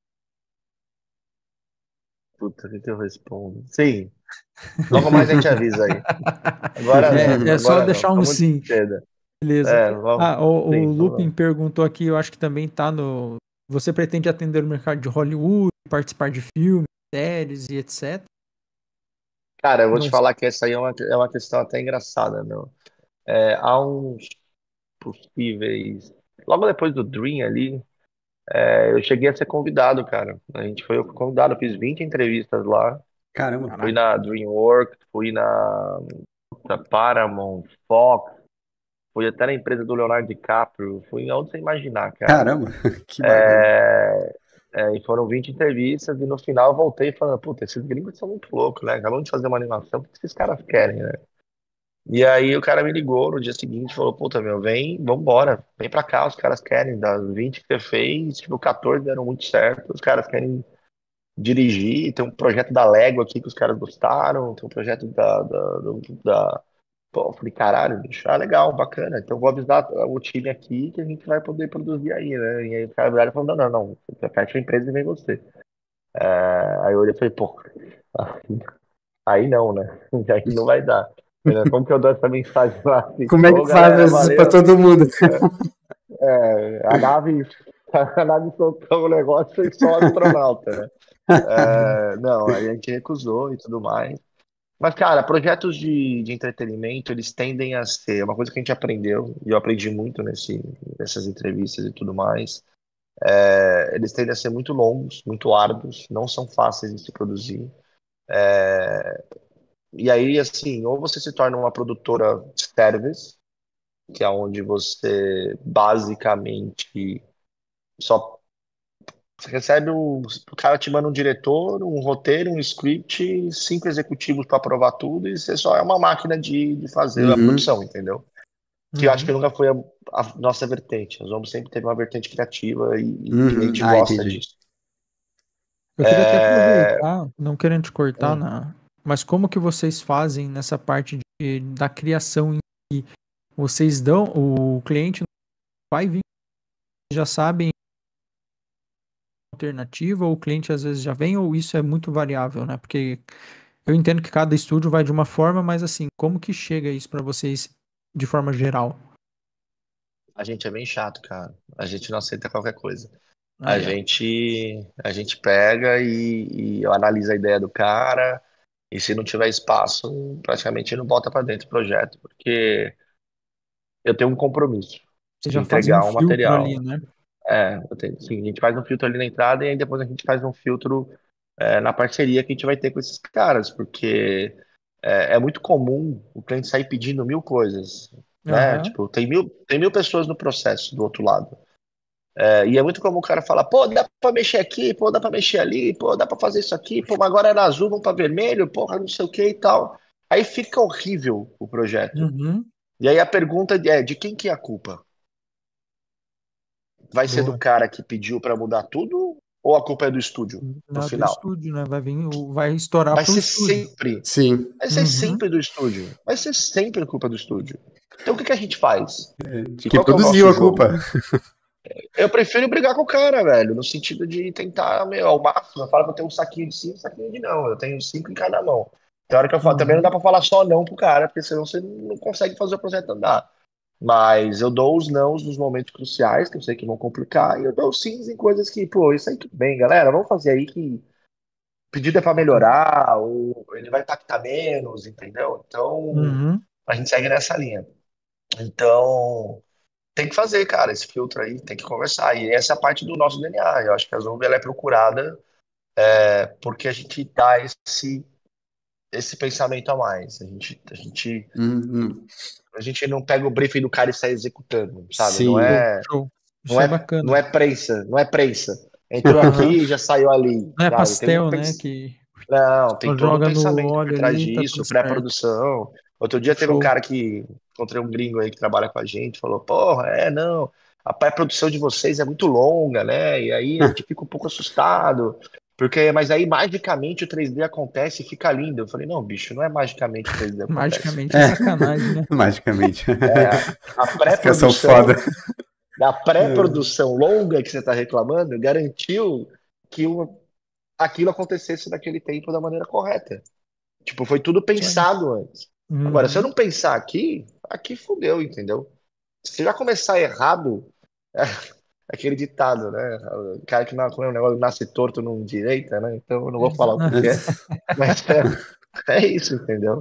Puta, o que que eu respondo? Sim, logo mais a gente avisa aí. Agora É, não, é só agora não, deixar fica um muito sim. cedo. Beleza. É, vamos, Ah, o, o sim, vamos Lupin lá. perguntou aqui, eu acho que também tá no. Você pretende atender o mercado de Hollywood, participar de filmes, séries e etcétera. Cara, eu vou te Não. falar que essa aí é uma, é uma questão até engraçada, meu. É, há uns possíveis. Logo depois do Dream ali, é, eu cheguei a ser convidado, cara. A gente foi convidado, eu fiz vinte entrevistas lá. Caramba. Fui Caraca. na DreamWorks, fui na, na Paramount, Fox. Fui até na empresa do Leonardo DiCaprio, fui aonde você imaginar, cara. Caramba. Que bacana. É, é, e foram vinte entrevistas, e no final eu voltei falando, puta, esses gringos são muito loucos, né? Acabam de fazer uma animação, o que esses caras querem, né? E aí o cara me ligou no dia seguinte e falou, puta, meu, vem, vambora, vem pra cá, os caras querem, das vinte que você fez, tipo, quatorze deram muito certo, os caras querem dirigir, tem um projeto da Lego aqui que os caras gostaram, tem um projeto da, da, do- da Pô, eu falei, caralho, bicho, ah, legal, bacana. Então eu vou avisar o time aqui que a gente vai poder produzir aí, né? E aí o cara viraram e falou, não, não, não, você fecha a empresa e vem você. É, aí eu olhei e falei, pô, aí não, né? Aí não vai dar. Falei, como que eu dou essa mensagem lá? Assim, Como é ô, que faz galera, isso pra valeu. todo mundo? É, a nave, a nave soltou o negócio, foi só o astronauta, né? É, não, aí a gente recusou e tudo mais. Mas, cara, projetos de, de entretenimento, eles tendem a ser uma coisa que a gente aprendeu, e eu aprendi muito nesse, nessas entrevistas e tudo mais. É, eles tendem a ser muito longos, muito árduos, não são fáceis de se produzir. E aí, assim, ou você se torna uma produtora de service, que é onde você basicamente só você recebe o, o cara te manda um diretor, um roteiro, um script, cinco executivos para aprovar tudo, e você só é uma máquina de, de fazer a Uhum. produção, entendeu? que eu acho que Uhum. nunca foi a, a nossa vertente. A Zomo sempre teve uma vertente criativa e, e a Uhum. gente Ah, gosta entendi. disso. Eu queria até É, aproveitar, não querendo te cortar, hum, na, mas como que vocês fazem nessa parte de, da criação em que vocês dão, o cliente vai vir, já sabem a alternativa, ou o cliente às vezes já vem, ou isso é muito variável, né? Porque eu entendo que cada estúdio vai de uma forma, mas assim, como que chega isso para vocês de forma geral? a gente é bem chato, cara. A gente não aceita qualquer coisa. A Aí, ó. gente, a gente pega e, e analisa a ideia do cara, e se não tiver espaço, praticamente não bota para dentro do projeto, porque eu tenho um compromisso Vocês de já fazem um entregar um filtro ali, material. né? É, eu tenho, sim, a gente faz um filtro ali na entrada e aí depois a gente faz um filtro é, na parceria que a gente vai ter com esses caras, porque é, é muito comum o cliente sair pedindo mil coisas, né? Aham. Tipo, tem mil, tem mil pessoas no processo do outro lado. É, e é muito comum o cara falar, pô, dá pra mexer aqui, pô, dá pra mexer ali, pô, dá pra fazer isso aqui, pô, mas agora era azul, vamos pra vermelho, porra, não sei o que e tal. Aí fica horrível o projeto. Uhum. E aí a pergunta é, de quem que é a culpa? Vai ser do Boa. cara que pediu pra mudar tudo ou a culpa é do estúdio no Na do final? estúdio, né? Vai vir, o- vai estourar Vai pro ser estúdio. sempre, Sim. vai ser Uhum. sempre do estúdio. Vai ser sempre culpa do estúdio. Então o que que a gente faz? De E que qual que é o produziu nosso a jogo? culpa. Eu prefiro brigar com o cara, velho, no sentido de tentar, meu, ao máximo. Eu falo que eu tenho um saquinho de cinco, um saquinho de não. Eu tenho cinco em cada mão. Tem hora que eu falo, também não dá Uhum. pra falar só não pro cara, porque senão você não consegue fazer o projeto andar. Mas eu dou os nãos nos momentos cruciais, que eu sei que vão complicar, e eu dou os sims em coisas que, pô, isso aí tudo bem, galera, vamos fazer aí que o pedido é pra melhorar, ou ele vai impactar menos, entendeu? Então, Uhum. a gente segue nessa linha. Então, tem que fazer, cara, esse filtro aí, tem que conversar. E essa é a parte do nosso D N A. Eu acho que a Zoom ela é procurada é, porque a gente dá esse, esse pensamento a mais. A gente, a gente, Uhum. a gente não pega o briefing do cara e sai executando, sabe? Não Sim. Show, é, show. não Isso é é, não bacana. é prensa, não é prensa. Entrou Aham. aqui e já saiu ali, Não é sabe? Tem um pastel, né? pens... Que Não, tem só todo um joga no pensamento por óleo trás ali e tá tudo disso, certo. pré-produção. Outro dia teve um Show. cara que encontrei um gringo aí que trabalha com a gente, falou: Porra, é, não, a pré-produção de vocês é muito longa, né? E aí a gente fica um pouco assustado, porque, mas aí magicamente o três D acontece e fica lindo. Eu falei: Não, bicho, não é magicamente o três D acontece. Magicamente é É, sacanagem, né? magicamente. É, a Os caras são foda. pré-produção, da É. pré-produção longa que você está reclamando, garantiu que o, aquilo acontecesse naquele tempo da maneira correta. Tipo, foi tudo Isso aí. pensado antes. Agora, se eu Uhum. não pensar aqui, aqui fudeu, entendeu? Se já começar errado, é aquele ditado, né? O cara que não, como é um negócio, nasce torto não direita, né? Então eu não vou falar o que Exa- que é, mas é, é isso, entendeu?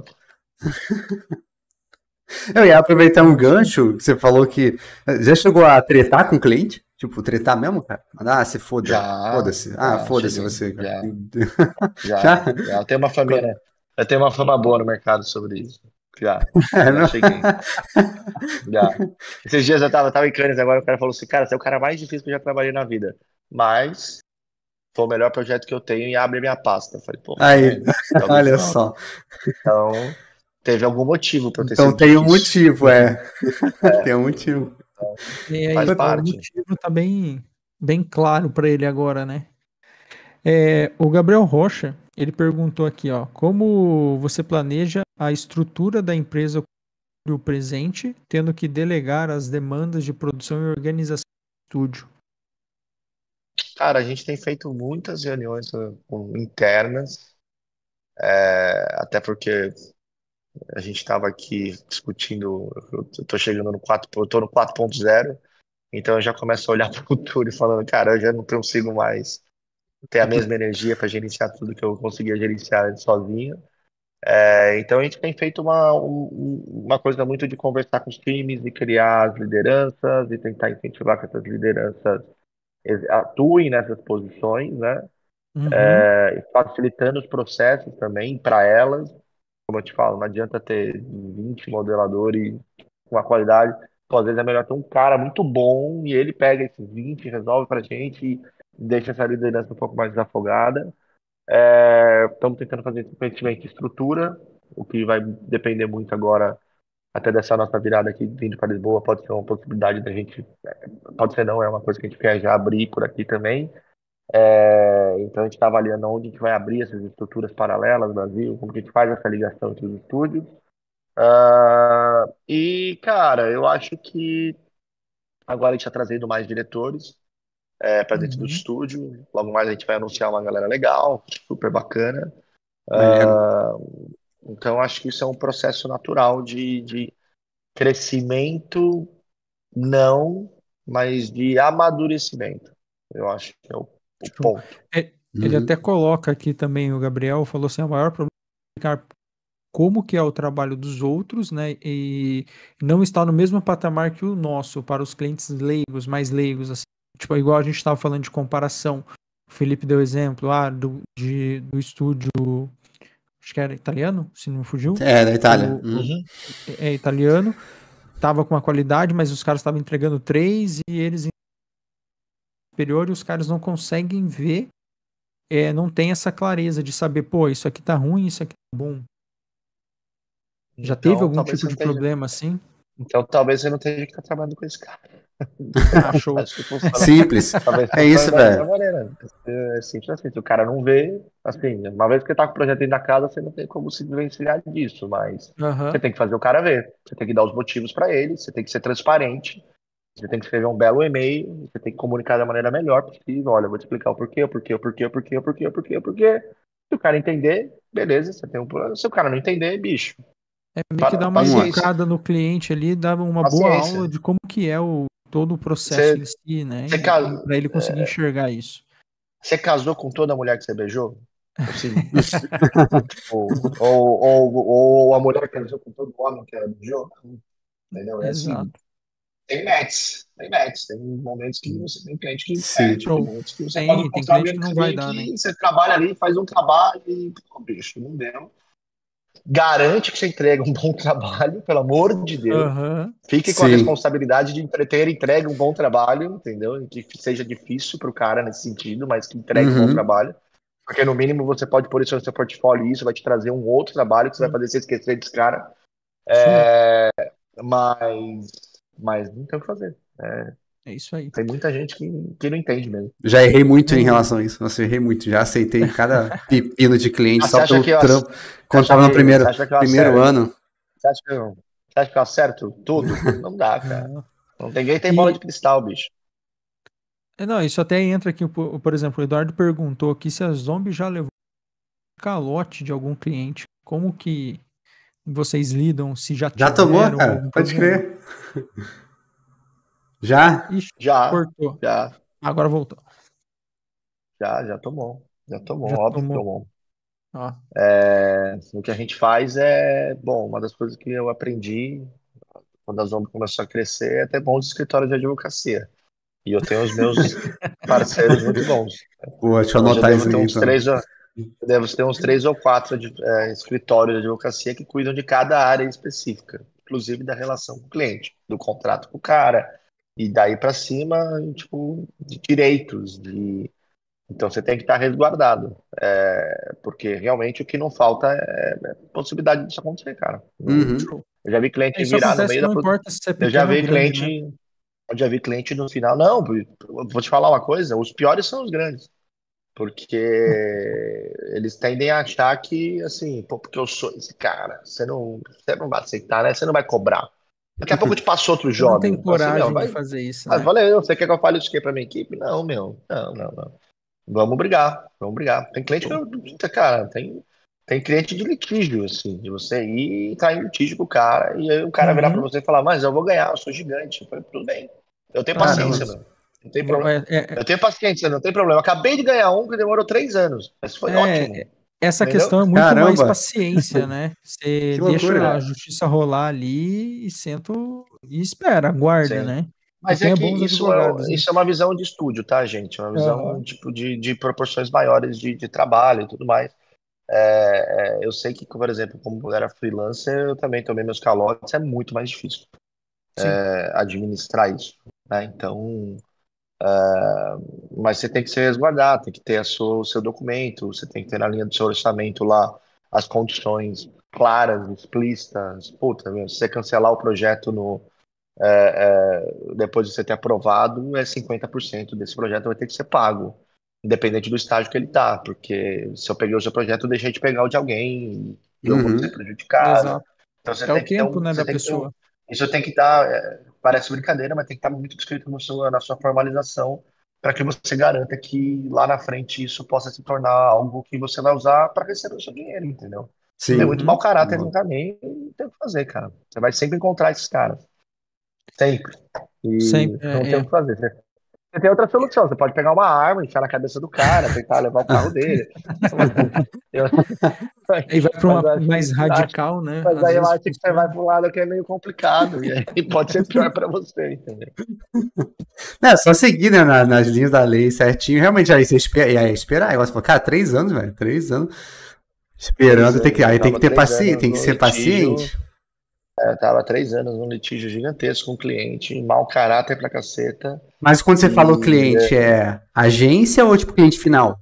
Eu ia aproveitar um Não, isso aí. gancho que você falou que. Já chegou a tretar com o cliente? Tipo, tretar mesmo, cara? Mandar, ah, se foda. Já, Foda-se. Ah, já, foda-se cheguei, você, cara. já, Já? já, já. Eu tenho uma família, né? Eu tenho uma fama boa no mercado sobre isso. Já, É, já não? cheguei, já. Esses dias eu tava, tava em Cannes, agora o cara falou assim, cara, você é o cara mais difícil que eu já trabalhei na vida. Mas foi o melhor projeto que eu tenho e abre minha pasta. Eu falei, pô, tá Aí, vendo? Tamo olha junto. só. Então, teve algum motivo pra eu ter Então sido tem um difícil. motivo, é. É, Tem um motivo. E faz aí, ó, o parte. motivo tá bem, bem claro para ele agora, né? É, o Gabriel Rocha, ele perguntou aqui, ó, como você planeja a estrutura da empresa para o presente, tendo que delegar as demandas de produção e organização do estúdio? Cara, a gente tem feito muitas reuniões uh, com- internas, é, até porque a gente estava aqui discutindo, eu tô chegando no quatro, eu tô no quatro ponto zero, então eu já começo a olhar para o futuro e falando, cara, eu já não consigo mais ter a mesma energia para gerenciar tudo que eu conseguia gerenciar antes sozinho. É, então a gente tem feito uma, um- um, uma coisa muito de conversar com os times e criar as lideranças e tentar incentivar que essas lideranças ex- atuem nessas posições, né? Uhum. É, e facilitando os processos também para elas. Como eu te falo, não adianta ter vinte modeladores com uma qualidade. Pô, às vezes é melhor ter um cara muito bom e ele pega esses vinte, resolve pra gente e deixa essa liderança um pouco mais desafogada. É, estamos tentando fazer esse investimento em estrutura, o que vai depender muito agora. até dessa nossa virada aqui vindo para Lisboa, pode ser uma possibilidade da gente, pode ser não, é uma coisa que a gente quer já abrir por aqui também. É, então a gente está avaliando onde a gente vai abrir essas estruturas paralelas no Brasil, como que a gente faz essa ligação entre os estúdios. Ah, e, cara, eu acho que agora a gente está trazendo mais diretores para dentro do Uhum. estúdio. Logo mais a gente vai anunciar uma galera legal, super bacana. Maneiro. Ah, então acho que isso é um processo natural de, de crescimento, não, mas de amadurecimento. Eu acho que é o, o Show. ponto. É, ele Uhum. até coloca aqui também, o Gabriel falou assim, o maior problema é explicar como que é o trabalho dos outros, né, e não está no mesmo patamar que o nosso, para os clientes leigos, mais leigos, assim, tipo, igual a gente estava falando de comparação, o Felipe deu exemplo, ah, do, de, do estúdio, acho que era italiano, se não me fugiu, É, da Itália. o, Uhum. Uhum. é italiano, tava com uma qualidade, mas os caras estavam entregando três e eles em superior e os caras não conseguem ver, é, não tem essa clareza de saber, pô, isso aqui tá ruim, isso aqui tá bom. Já teve Então, algum talvez tipo você não de esteja, problema assim? então, talvez você não tenha que estar trabalhando com esse cara. Ah, show. Acho que funciona. Simples. Talvez É funcione isso, da mesma velho. maneira. É simples assim. Se o cara não vê, assim, uma vez que você tá com o projeto dentro da casa, você não tem como se desvencilhar disso, mas você Aham. tem que fazer o cara ver. Você tem que dar os motivos para ele, você tem que ser transparente, você tem que escrever um belo e-mail, você tem que comunicar da maneira melhor possível. Olha, eu vou te explicar o porquê, o porquê, o porquê, o porquê, o porquê, o porquê, o porquê. Se o cara entender, beleza, você tem um problema. Se o cara não entender, bicho, É meio que pa- dar uma Vamos lá. paciência, educada no cliente ali, dar uma boa aula paciência. de como que é o todo o processo Você, em si, né? você, E, ca- para ele conseguir enxergar isso. você casou com toda mulher que você beijou? Assim, ou, ou, ou, ou a mulher casou com todo homem que ela beijou? Entendeu? É assim, Exato. tem match, tem match. Tem momentos que você tem cliente que Sim. pede, tem Show. momentos que você pode Tem, tem encontrar cliente alguém que no não vai caminho dar, né? que você trabalha ali, faz um trabalho e, pô, bicho, não deu. Garante que você entrega um bom trabalho, pelo amor de Deus. Aham. Fique com a Sim. responsabilidade de entre- ter entregue um bom trabalho, entendeu? Que seja difícil para o cara nesse sentido, mas que entregue um bom Uhum. trabalho. Porque no mínimo você pode pôr isso no seu portfólio e isso vai te trazer um outro trabalho que você vai fazer você esquecer desse cara. Show. Mas, mas não tem o que fazer. É, É isso aí. tem muita gente que, que não entende mesmo. Já errei muito em O, relação a isso. Nossa, eu errei muito. Já aceitei cada pepino de cliente Ah, você só acha pelo que eu, você trampo. Quando acha tava no que, você primeiro, acha que eu primeiro acerto? ano. Você acha que eu, você acha que eu acerto tudo? Não dá, cara. não. Não tem, ninguém tem bola de E, cristal, bicho. é, não, isso até entra aqui, por, por exemplo, o Eduardo perguntou aqui se a Zombie já levou calote de algum cliente. Como que vocês lidam, se já Já tomou, tiveram cara? algum Pode problema? crer. Já? Ixi, Já, cortou. já, Agora voltou. já, já tomou. Já tomou, Já óbvio que tomou. tomou. Ó, É, o que a gente faz é, bom, uma das coisas que eu aprendi quando a Zombie começou a crescer é ter bons escritórios de advocacia. E eu tenho os meus parceiros muito bons. Pô, deixa eu Hoje eu anotar devo isso ter aí, uns então. três, eu devo ter uns três ou quatro de- é, escritórios de advocacia que cuidam de cada área específica, inclusive da relação com o cliente, do contrato com o cara, e daí para cima, tipo, de direitos, de então você tem que estar resguardado, é, porque realmente o que não falta é, é possibilidade disso acontecer, cara. Não- Uhum. show. eu já vi É, cliente isso virar no acontece meio da não produ- importa se é eu já pequeno ou vi grande, né? cliente, eu já vi cliente no final, não, eu vou te falar uma coisa, os piores são os grandes. Porque eles tendem a achar que, assim, pô, porque eu sou esse cara, você não, você não vai aceitar, né? Você não vai cobrar. Daqui a pouco eu te passo outro Você não tem job. Fala assim, meu, coragem de vai, fazer isso, vai, né? valeu, você quer que eu fale isso aqui pra minha equipe? Não, meu, não, não, não. Vamos brigar, vamos brigar. Tem cliente que Show. eu, cara, tem, tem cliente de litígio, assim, de você ir e entrar em litígio com o cara, e aí o cara virar pra Uhum. você e falar, mas eu vou ganhar, eu sou gigante. Eu falei, tudo bem, eu tenho Caramba. paciência, Maravilhoso. meu. Não tem Mo- problema. É, é, Eu tenho paciência, não tem problema. Acabei de ganhar um que demorou três anos, mas foi é, ótimo, é- essa entendeu? questão é muito mais Caramba. paciência, né? Você Que deixa a loucura. justiça rolar ali e senta o- e espera, aguarda, Sim. né? E Mas é tenha que bons isso advogados, é, né? isso é uma visão de estúdio, tá, gente? É uma visão Aham. tipo de, de proporções maiores de, de trabalho e tudo mais. É, é, eu sei que, por exemplo, como eu era freelancer, eu também tomei meus calotes, é muito mais difícil Sim. é, administrar isso, né? Então, mas você tem que se resguardar, tem que ter a sua, o seu documento, você tem que ter na linha do seu orçamento lá as condições claras, explícitas. Puta, meu, se você cancelar o projeto no, é, é, depois de você ter aprovado, é cinquenta por cento desse projeto vai ter que ser pago, independente do estágio que ele tá, porque se eu peguei o seu projeto, eu deixei de pegar o de alguém e eu vou ser Uhum. prejudicado. Exato. Então você É o tem que ter tempo, um, né, você da tem que ter um, pessoa. isso tem que estar, é, parece brincadeira, mas tem que estar muito escrito no seu, na sua formalização para que você garanta que lá na frente isso possa se tornar algo que você vai usar para receber o seu dinheiro, entendeu? Se tem muito Sim. Uhum. mau caráter no caminho, não tem o que fazer, cara. Você vai sempre encontrar esses caras. Sempre. E Sempre. não É, tem o é. que fazer. Você você tem outra solução. Você pode pegar uma arma, enfiar na cabeça do cara, tentar levar o carro dele. Mas, eu, Aí vai para mas uma eu acho que, mais acho, radical, né? mas Às aí eu vezes acho que você vai funciona. para um lado que é meio complicado. E aí pode ser pior para você, entendeu? É, só seguir, né, na- nas linhas da lei certinho. Realmente, aí você espera, aí esperar. Aí você fala, cara, três anos, velho. Três anos. Três Esperando, tem anos. que, Eu aí tem que tava ter três paciência, anos tem que num ser litígio. paciente. Eu tava três anos num litígio gigantesco com um cliente, mau caráter pra caceta. Mas quando você fala o E cliente, é agência ou tipo cliente final?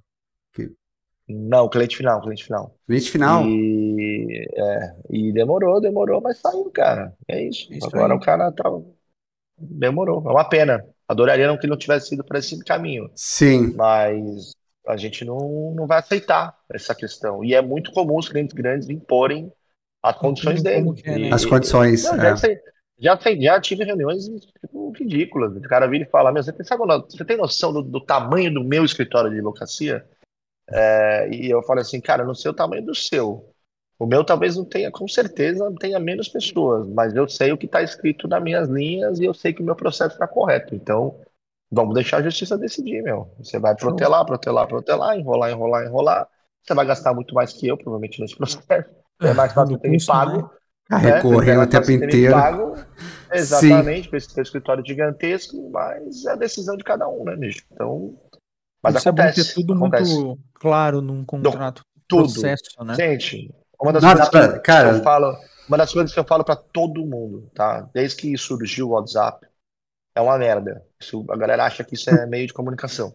não, cliente final, cliente final. Cliente final? E, é, e demorou, demorou, mas saiu, cara. É isso. É isso Agora o aí. cara tá, demorou. É uma pena. Adoraria não que não tivesse ido para esse caminho, Sim. mas a gente não, não vai aceitar essa questão. E é muito comum os clientes grandes imporem as condições Impõe como dele. quer, né? As E, e- condições. não, já, É. sei- já, sei- já tive reuniões tipo, ridículas. O cara vira e fala: Meu, você tem, sabe, você tem noção do, do tamanho do meu escritório de advocacia? É, e eu falo assim, cara, eu não sei o tamanho do seu. O meu talvez não tenha, com certeza, tenha menos pessoas, mas eu sei o que está escrito nas minhas linhas e eu sei que o meu processo está correto. Então, vamos deixar a justiça decidir, meu. Você vai Show. protelar, protelar, protelar, enrolar, enrolar, enrolar. Você vai gastar muito mais que eu, provavelmente, nesse processo. É mais fácil No você ter me custo, pago, né? Ficar né? É recorrendo o mais tempo fácil você ter me inteiro. pago, Sim. exatamente, para esse teu escritório gigantesco, mas é a decisão de cada um, né, bicho? Então, Por mas isso é bom ter acontece, tudo acontece. muito claro num Do- contrato, Tudo. processo, né? Gente, uma das Não, dá coisas pra. que, que eu Cara, falo, uma das coisas que eu falo para todo mundo, tá? Desde que surgiu o WhatsApp, é uma merda. Isso- a galera acha que isso é meio de comunicação.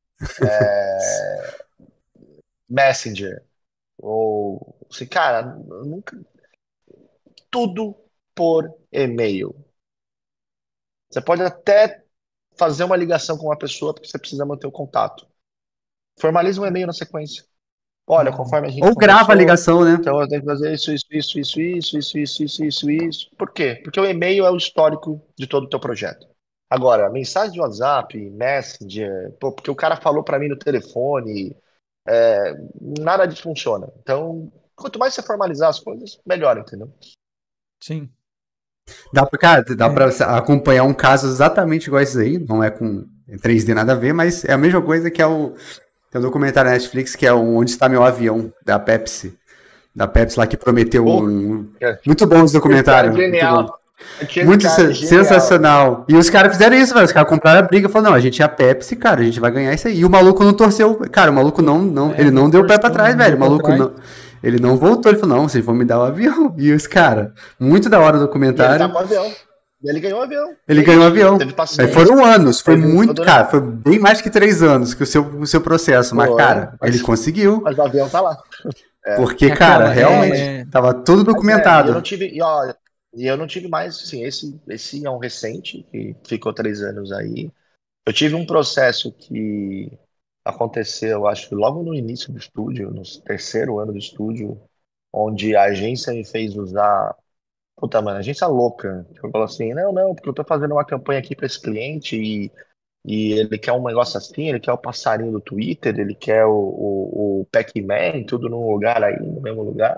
Messenger, ou assim, cara, nunca, tudo por e-mail. Você pode até fazer uma ligação com uma pessoa porque você precisa manter o contato. Formaliza um e-mail na sequência. Olha, Uhum. conforme a gente ou grava a conversou, ligação, né? então eu tenho que fazer isso, isso, isso, isso, isso, isso, isso, isso, isso, isso. Por quê? Porque o e-mail é o histórico de todo o teu projeto. Agora, mensagem de WhatsApp, Messenger, pô, porque o cara falou para mim no telefone, é, nada disso funciona. Então, quanto mais você formalizar as coisas, melhor, entendeu? Sim. Dá pra, cara, dá É. pra acompanhar um caso exatamente igual esse aí. Não é com três D nada a ver, mas é a mesma coisa que é o. Tem um documentário na Netflix que é o Onde Está Meu Avião, da Pepsi. Da Pepsi lá que prometeu Pô, um. cara, Muito bom esse esse cara é documentário. Muito bom. genial. Aquele Muito cara é se- genial. sensacional. E os caras fizeram isso, velho. Os caras compraram a briga e falaram: não, a gente é a Pepsi, cara, a gente vai ganhar isso aí. E o maluco não torceu. Cara, o maluco não. não É, ele não não deu o pé pra torceu, trás, não velho. deu O pra maluco trás. não. Ele não voltou. Ele falou: não, vocês vão me dar o avião. E os caras, muito da hora o E ele tá documentário. com o avião. E ele ganhou o avião. Ele É ganhou o isso. Teve avião. Aí paciência, foram anos, foi teve muito, toda. cara, foi bem mais que três anos que o seu, o seu processo. Mas, Foi, cara, ele mas, conseguiu. mas o avião tá lá. É. Porque, É cara, aquela, realmente, é, tava tudo Mas é, e eu não documentado. tive, e ó, e eu não tive mais, assim, esse, esse é um recente, que ficou três anos aí. Eu tive um processo que aconteceu, acho que logo no início do estúdio, no terceiro ano do estúdio, onde a agência me fez usar. Puta, mano, agência louca. Tipo, falou assim: não, não, porque eu tô fazendo uma campanha aqui para esse cliente e, e ele quer um negócio assim, ele quer o passarinho do Twitter, ele quer o, o, o Pac-Man, tudo num lugar aí, no mesmo lugar.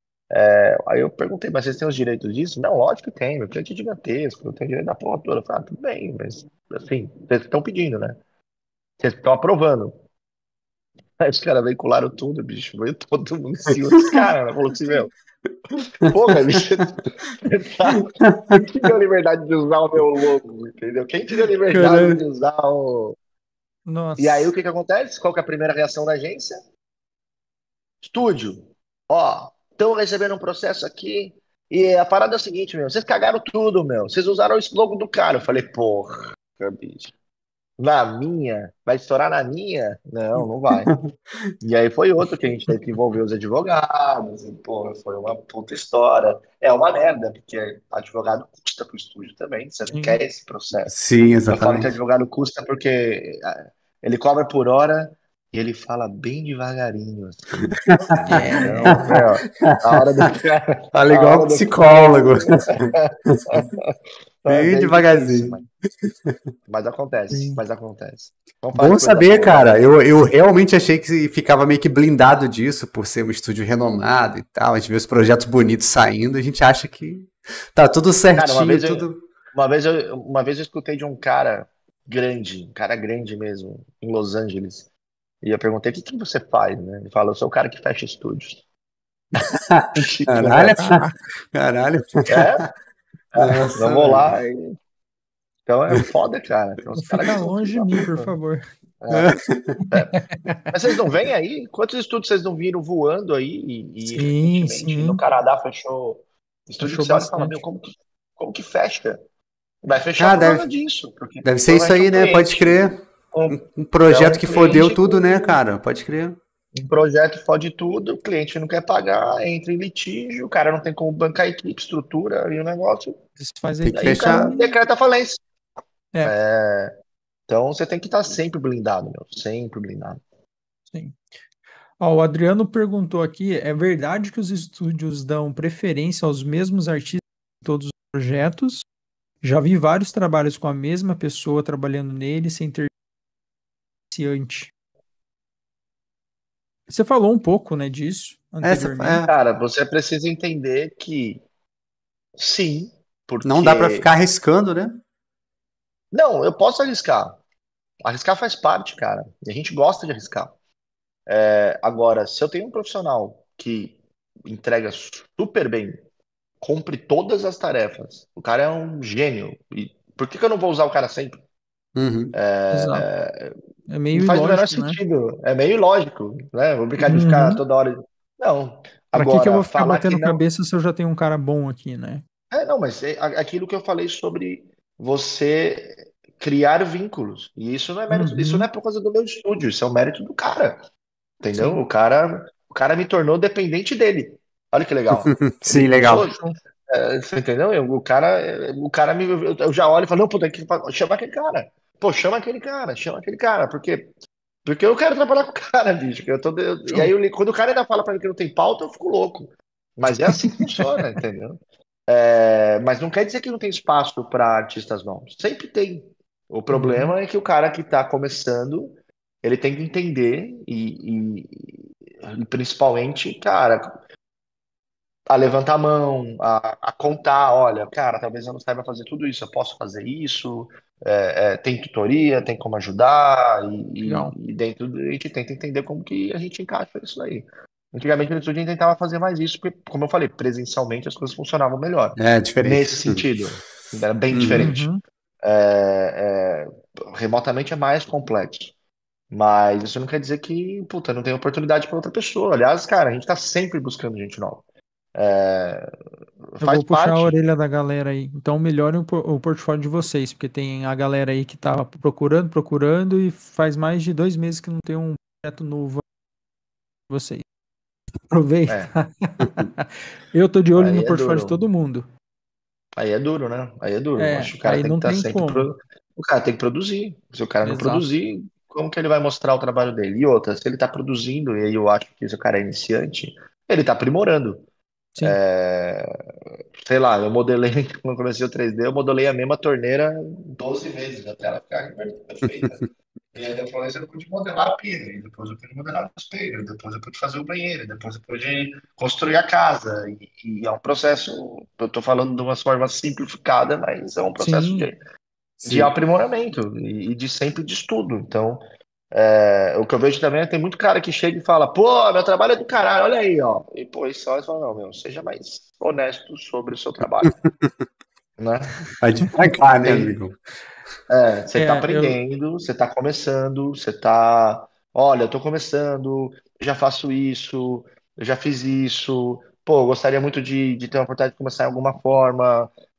Aí eu perguntei, mas vocês têm os direitos disso? Não, lógico que tem, meu cliente é gigantesco, eu tenho direito da porra toda. Eu falei, ah, tudo bem, mas assim, vocês estão pedindo, né? Vocês estão aprovando. Aí os caras veicularam tudo, bicho, veio todo mundo em cima dos caras, né? Falou assim, meu, porra, bicho, você tá- quem te deu a liberdade de usar o meu logo, entendeu? Quem te deu a liberdade de Caralho. usar o... E aí o nossa, que que acontece? Qual que é a primeira reação da agência? Estúdio, ó, estão recebendo um processo aqui e a parada é o seguinte, meu, vocês cagaram tudo, meu. Vocês usaram o logo do cara. Eu falei, porra, bicho. Na minha? Vai estourar na minha? Não, não vai. E aí foi outro que a gente teve que envolver os advogados, e, pô, foi uma puta história. É uma merda, porque advogado custa pro estúdio também, você não Sim. quer esse processo. Sim, Eu falo que exatamente. advogado custa porque ah, ele cobra por hora e ele fala bem devagarinho, assim, entendeu? É. Então, meu, a hora do cara, Fala a igual hora do cara psicólogo. é Bem bem difícil, mas, devagarzinho. mas acontece, Sim. mas acontece. Vamos falar Bom de coisa saber, boa, cara. né? Eu, eu realmente achei que ficava meio que blindado disso, por ser um estúdio renomado e tal. A gente vê os projetos bonitos saindo, a gente acha que tá tudo Cara, uma certinho, vez eu, tudo. uma vez eu, uma vez eu escutei de um cara grande, um cara grande mesmo, em Los Angeles. E eu perguntei, o que que você faz, né? Ele falou, eu sou o cara que fecha estúdios. Tipo, Caralho, meu, Ah, caralho. é, eu Nossa, vou velho. lá e... Então é foda, cara. Tem uns caras que fica são filhos longe de da mim, por puta. favor. É, é. Mas vocês não vêm aí? Quantos estúdios vocês não viram voando aí? E, e Sim, recentemente no sim. Canadá fechou estúdio que Achou você olha e fala, meu, bastante. como que, como que fecha? Vai fechar Cara, por causa deve, disso, porque deve ser isso provavelmente é um aí, né? Pode cliente, crer. um, Um, um é projeto um que fodeu cliente tudo, né, com cara? Pode crer. um projeto fode tudo, o cliente não quer pagar, entra em litígio, o cara não tem como bancar a equipe, estrutura e o negócio, Desfaz a Tem que e aí o equipe cara fechar. e. decreta falência. É, Então você tem que estar sempre blindado, meu, sempre blindado. sim. Ó, o Adriano perguntou aqui: é verdade que os estúdios dão preferência aos mesmos artistas em todos os projetos? Já vi vários trabalhos com a mesma pessoa trabalhando nele sem ter iniciante. Você falou um pouco, né, disso Essa, anteriormente. é, Cara, você precisa entender que sim, não dá pra ficar porque. arriscando, né? Não, eu posso arriscar. Arriscar faz parte, cara. E a gente gosta de arriscar. É, agora, se eu tenho um profissional que entrega super bem, cumpre todas as tarefas, o cara é um gênio. E por que que eu não vou usar o cara sempre? Uhum. Exato. É Não meio faz o menor ilógico, né? sentido. É meio ilógico, né? Vou brincar de ficar Uhum. toda hora. Não. Pra que que eu Agora, vou ficar falar que batendo não. cabeça se eu já tenho um cara bom aqui, né? É, não, mas é a- aquilo que eu falei sobre você criar vínculos. E isso não é mérito, isso não é Uhum. por causa do meu estúdio, isso é o mérito do cara. Entendeu? Sim. O cara, o cara me tornou dependente dele. Olha que legal. Sim, Ele começou, legal. Show. é, você entendeu? Eu- O cara, o cara me, eu eu já olho e falo, não, pô, tem que chama aquele cara. Pô, chama aquele cara, chama aquele cara, porque porque eu quero trabalhar com o cara, bicho. Que eu tô, eu- e aí, Show. eu, quando o cara ainda fala pra mim que não tem pauta, eu fico louco. Mas é assim que funciona, entendeu? É, mas não quer dizer que não tem espaço para artistas novos. Sempre tem. O Uhum. problema é que o cara que está começando, ele tem que entender e, e- e principalmente, cara, a levantar a mão, a, a contar, olha, cara, talvez eu não saiba fazer tudo isso, eu posso fazer isso, é, é, tem tutoria, tem como ajudar, e, Legal. e, e dentro do, a gente tenta entender como que a gente encaixa isso aí. Antigamente no estúdio a gente tentava fazer mais isso, porque, como eu falei, presencialmente as coisas funcionavam melhor. É diferente. Nesse sentido, era bem Uhum. diferente. Uhum. É, é, remotamente é mais complexo. Mas isso não quer dizer que, puta, não tem oportunidade para outra pessoa. Aliás, cara, a gente tá sempre buscando gente nova. É, Eu faz vou puxar a parte. orelha da galera aí. Então melhorem o, por- o portfólio de vocês, porque tem a galera aí que tá procurando, procurando e faz mais de dois meses que não tem um projeto novo pra vocês. Aproveita. É, Eu tô de olho aí no é portfólio de duro. todo mundo. Aí é duro, né? Aí é duro. Eu É, acho que o cara aí tem que não estar tem sempre. como. Pro... O cara tem que produzir. Se o cara não Exato. produzir, como que ele vai mostrar o trabalho dele? E outra, se ele está produzindo, e aí eu acho que se o cara é iniciante, ele está aprimorando. Sim, É, sei lá, eu modelei, quando eu comecei o três D, eu modelei a mesma torneira doze vezes até ela ficar perfeita. E aí depois eu pude modelar a pia, e depois eu pude modelar o espelho, depois eu pude fazer o banheiro, depois eu pude construir a casa. E, e é um processo, eu estou falando de uma forma simplificada, mas é um processo sim. de, de Sim. aprimoramento e, e de sempre de estudo. Então, é, o que eu vejo também é que tem muito cara que chega e fala, pô, meu trabalho é do caralho, olha aí, ó. E pô, isso só fala, não, meu, seja mais honesto sobre o seu trabalho, né? Vai devagar, né, Tem, amigo? é, você está É, eu, aprendendo, você está começando, você está, olha, eu estou começando, eu já faço isso, eu já fiz isso, pô, eu gostaria muito de, de ter uma oportunidade de começar em alguma forma.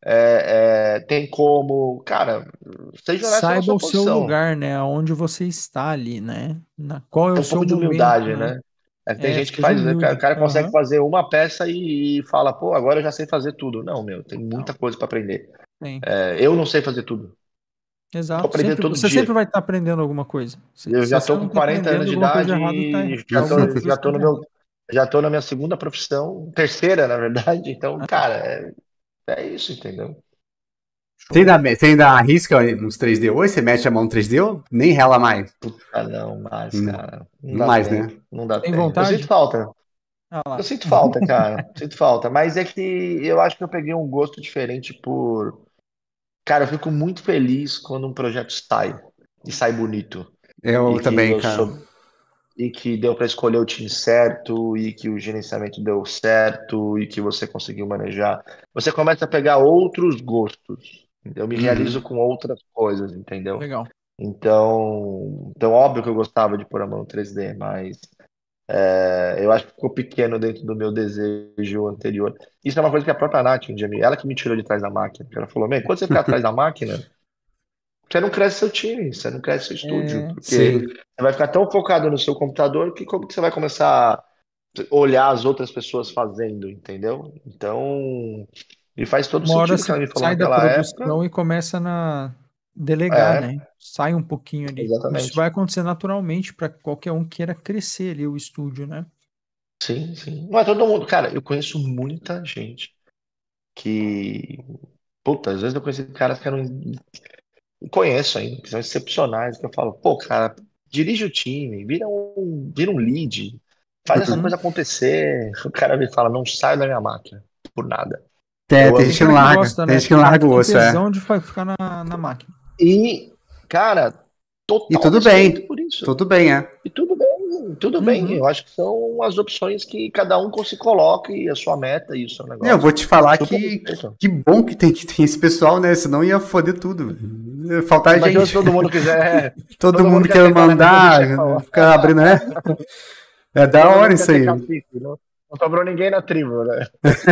é, é, tem como, cara, seja honesto na Saiba sua o seu posição. lugar, né? Aonde você está ali, né? Na, qual é Tem o um seu pouco de momento, humildade, né? né? É, tem É, gente que seja faz, o cara o humilde. cara consegue Aham. fazer uma peça e, e fala, pô, agora eu já sei fazer tudo. Não, meu, tem muita Não, coisa para aprender. tem. É, eu não sei fazer tudo. Tô Exato. aprendendo Sempre, todo você sempre dia. vai estar aprendendo alguma coisa. Se, Eu se já você tô não com está quarenta anos aprendendo de alguma coisa de idade errado, tá, e já alguma tô, coisa já está tô no de errado. meu, já tô na minha segunda profissão, terceira, na verdade. Então, É, cara, é, é isso, entendeu? Você show. ainda, você ainda arrisca uns três D hoje? Você mete a mão no três D ou nem rela mais? Ah, não, mas, Não, cara, não não dá mais, né? tempo, não dá Tem tempo. Eu sinto vontade? falta. Ah Eu lá. sinto falta, cara. Sinto falta. Mas é que eu acho que eu peguei um gosto diferente por. Cara, eu fico muito feliz quando um projeto sai e sai bonito. Eu E que também, eu cara. sou. E que deu para escolher o time certo, e que o gerenciamento deu certo, e que você conseguiu manejar. Você começa a pegar outros gostos. Eu me realizo Uhum. com outras coisas, entendeu? Legal. Então, então óbvio que eu gostava de pôr a mão no três D, mas é, eu acho que ficou pequeno dentro do meu desejo anterior. Isso é uma coisa que a própria Nath, um dia, me- ela que me tirou de trás da máquina. Ela falou: "Man, quando você ficar atrás da máquina, você não cresce seu time, você não cresce seu estúdio, É, porque Sim. você vai ficar tão focado no seu computador que como que você vai começar a olhar as outras pessoas fazendo, entendeu? Então, e faz todo uma hora sentido o que você ela me falou sai da naquela época. produção e começa na delegar, É, né? Sai um pouquinho ali. Isso exatamente. vai acontecer naturalmente para qualquer um que queira crescer ali o estúdio, né? Sim, sim. Não é todo mundo. Cara, eu conheço muita gente que. Puta, às vezes eu conheci caras que eram. Conheço ainda, que são excepcionais, que eu falo, pô, cara, dirige o time, vira um, vira um lead, faz essa Uhum. coisa acontecer. O cara me fala, não sai da minha máquina, por nada. É, Eu tem Tem gente que amo. não cara que larga. gosta, Tem né? gente que Tem não cara larga que o tem osso, é. tesão de fa- ficar na, na máquina. E, cara, E total tudo respeito bem. por isso. Tudo bem, é. E tudo bem, tudo bem. Uhum. Eu acho que são as opções que cada um se coloca e a sua meta e o seu Eu vou negócio. te falar Super que respeito. que bom que tem, que tem esse pessoal, né? Senão ia foder tudo. Ia faltar Imagina se gente. todo mundo quiser, Todo todo mundo mundo quer quer sentar na mesa do mandar, chefão. ficar abrindo, né? É da Todo hora mundo quer isso ser aí. cacique, não, não sobrou ninguém na tribo, né?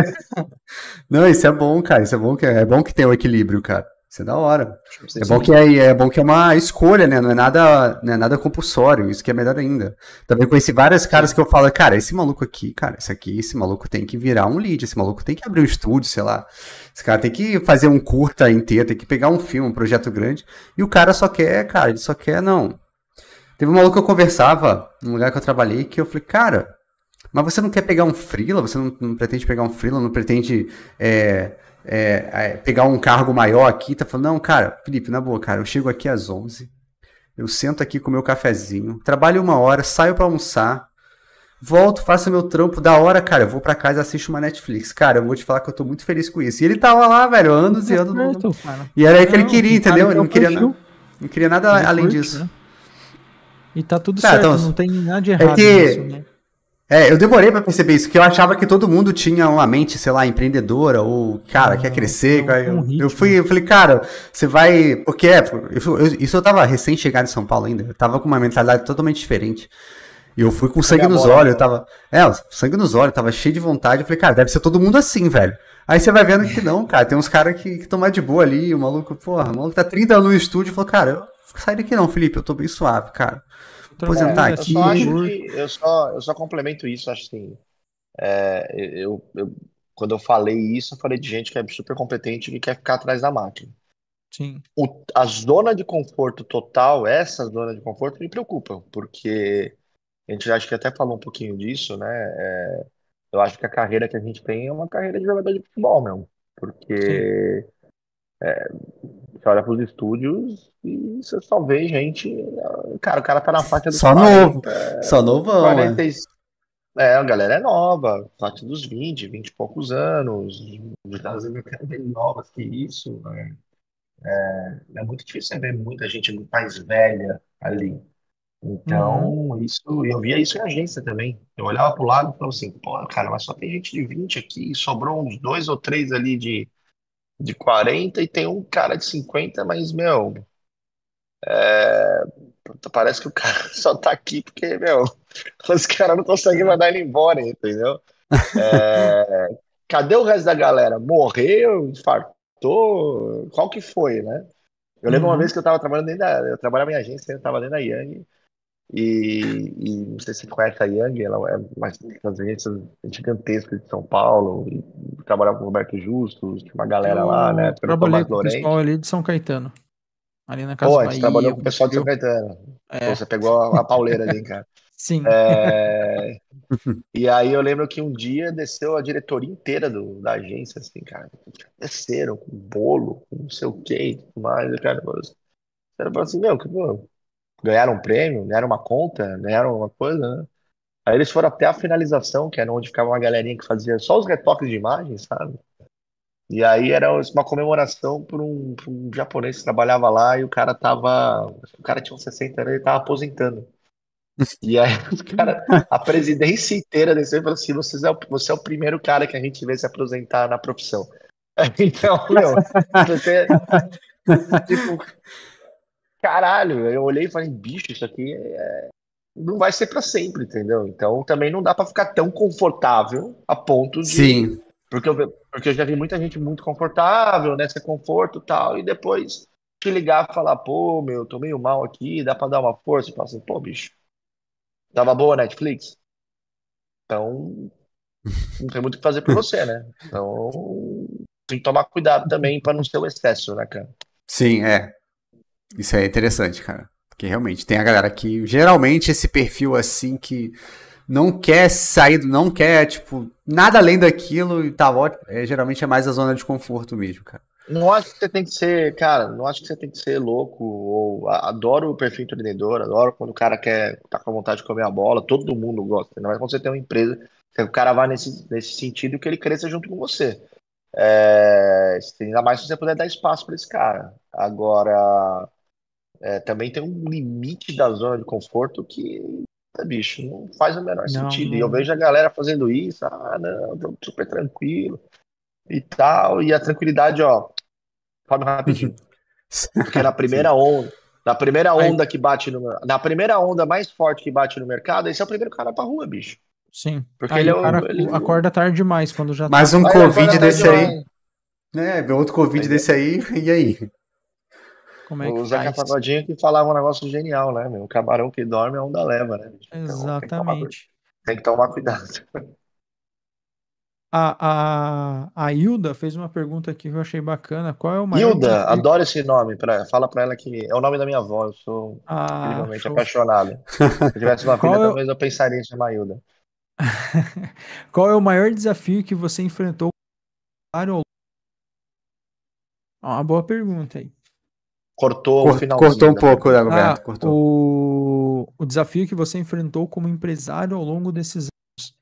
Não, isso é bom, cara. Isso é bom que é bom que tem o equilíbrio, cara. Isso é da hora. É bom que Sim. é, é bom que é uma escolha, né? Não é nada, não é nada compulsório. Isso que é melhor ainda. Também conheci vários caras Sim. que eu falo, cara, esse maluco aqui, cara, esse aqui, esse maluco tem que virar um lead, esse maluco tem que abrir um estúdio, sei lá. Esse cara tem que fazer um curta inteiro, tem que pegar um filme, um projeto grande. E o cara só quer, cara, ele só quer, não. Teve um maluco que eu conversava num lugar que eu trabalhei que eu falei, cara, mas você não quer pegar um freela? Você não, não pretende pegar um freela? Não pretende é, é, é, pegar um cargo maior aqui? Tá falando, não, cara, Felipe, na boa, cara, eu chego aqui às onze, eu sento aqui com o meu cafezinho, trabalho uma hora, saio pra almoçar, volto, faço meu trampo, da hora, cara, eu vou pra casa e assisto uma Netflix. Cara, eu vou te falar que eu tô muito feliz com isso. E ele tava lá, velho, E anos e tá anos. No... certo, cara. E era aí que ele Não, queria, tem cara entendeu? que Ele é o não queria, na... perfil. não queria nada Ele além curte, disso. né? E tá tudo Cara, então, certo, não tem nada de é errado nisso, que né? É, eu demorei pra perceber isso, que eu achava que todo mundo tinha uma mente, sei lá, empreendedora, ou, cara, quer Não, crescer. cada um tem um Eu, eu ritmo. fui, eu falei, cara, você vai. Porque é, eu- eu- isso eu tava recém-chegado em São Paulo ainda, eu tava com uma mentalidade totalmente diferente. E eu fui com Comer sangue a nos bola olhos, eu mesmo. tava. É, sangue nos olhos, eu tava cheio de vontade. Eu falei, cara, deve ser todo mundo assim, velho. Aí você vai vendo que não, cara, tem uns caras que estão mais de boa ali, o maluco, porra, o maluco tá trinta anos no estúdio e falou, cara, eu não saio daqui não, Felipe, eu tô bem suave, cara. Vou aposentar Tranquilo, é Eu assim só que eu acho aqui. curto. que eu só, eu só complemento isso, acho assim. é, eu, eu, quando eu falei isso, eu falei de gente que é super competente e que quer ficar atrás da máquina. Sim. O, a zona de conforto total, essa zona de conforto me preocupa, porque a gente acho que até falou um pouquinho disso, né? É, eu acho que a carreira que a gente tem é uma carreira de jogador de futebol mesmo, Sim. porque você olha para os estúdios e você só vê gente. Cara, o cara tá na faixa dos Só novo, quarenta, só novão, é. quarenta e é, a galera é nova, faixa dos vinte, vinte e poucos anos, às vezes até bem novas que isso, né? É muito difícil você ver muita gente mais velha ali. Uhum. Então, isso, eu via isso em agência também. Eu olhava pro lado e falava assim, pô, cara, mas só tem gente de vinte aqui, sobrou uns dois ou três ali de, de quarenta e tem um cara de cinquenta, mas, meu, parece que o cara só tá aqui porque, meu, os caras não conseguem mandar ele embora, entendeu? É, cadê o resto da galera? Morreu, infartou, tô. Qual que foi, né? Eu lembro uma Uhum. vez que eu tava trabalhando dentro da. Eu trabalhava em agência, eu tava dentro da Yang. E, e não sei se você conhece a Yang, ela é mais das agências gigantescas de São Paulo. E trabalhava com o Roberto Justus, tinha uma galera lá, né? Eu Pelo trabalhei Tomás com o pessoal Lorente. ali de São Caetano, ali na Casa Pô, a gente trabalhou Bahia, com o com o pessoal de São trio. Caetano. Pô, É, você pegou a, a pauleira ali, cara. sim. É, e aí eu lembro que um dia desceu a diretoria inteira do, da agência, assim, cara. Desceram com bolo, com não sei o que e tudo mais. E, cara, você falou assim, meu, que, pô, ganharam um prêmio, ganharam uma conta, ganharam uma coisa, né? Aí eles foram até a finalização, que era onde ficava uma galerinha que fazia só os retoques de imagem, sabe? E aí era uma comemoração por um, por um japonês que trabalhava lá e o cara tava. O cara tinha uns sessenta anos e ele tava aposentando. E aí os cara, a presidência inteira desceu e falou assim: você é, o, você é o primeiro cara que a gente vê se aposentar na profissão. Então, meu, você, tipo, caralho, eu olhei e falei, bicho, isso aqui é- não vai ser pra sempre, entendeu? Então também não dá pra ficar tão confortável a ponto de. Sim. Porque eu, ve- porque eu já vi muita gente muito confortável, né? Ser conforto e tal, e depois te ligar e falar, pô, meu, tô meio mal aqui, dá pra dar uma força? E falar assim, pô, bicho, tava boa a Netflix? Então não tem muito o que fazer por você, né? Então tem que tomar cuidado também pra não ser o excesso, né, cara? Sim, é. Isso é interessante, cara. Porque realmente tem a galera que geralmente esse perfil assim que não quer sair, não quer, tipo, nada além daquilo e tá ótimo. É, geralmente é mais a zona de conforto mesmo, cara. Não acho que você tem que ser, cara, não acho que você tem que ser louco, ou a- adoro o perfil empreendedor, adoro quando o cara quer, tá com vontade de comer a bola, todo mundo gosta, ainda mais quando você tem uma empresa, que o cara vai nesse, nesse sentido que ele cresça junto com você. É, ainda mais se você puder dar espaço para esse cara. Agora, é, também tem um limite da zona de conforto que, é, bicho, não faz o menor Não, sentido. E eu não. vejo a galera fazendo isso, ah, não, tô super tranquilo e tal, e a tranquilidade, ó, come rapidinho. Porque na Sim. primeira onda, na primeira Aí, onda que bate no, na primeira onda mais forte que bate no mercado, esse é o primeiro cara pra rua, bicho. sim. Porque ele Aí é o cara o, ele, acorda tarde demais quando já tá. Mais um aí ele acorda Covid tarde desse aí, demais, né? Vê outro Covid desse entendeu? aí, e aí? Como é que O Zeca faz? Pagodinho que falava um negócio genial, né, meu? O camarão que dorme a onda leva, né, bicho? Então tem que tomar, cu- Exatamente. tem que tomar cuidado. A, a, a Hilda fez uma pergunta aqui que eu achei bacana. Qual é o maior Hilda, desafio? adoro esse nome. Pra, fala pra ela que é o nome da minha avó. Eu sou Ah, incrivelmente show. apaixonado. Se eu tivesse uma filha, Qual é, o- talvez eu pensaria em chamar Hilda. qual é o maior desafio que você enfrentou? Ó, uma boa pergunta aí. Cortou o Cort- Cortou finalzinho um da pouco, né, pergunta. Ah, Roberto? Cortou. o, o desafio que você enfrentou como empresário ao longo desses anos.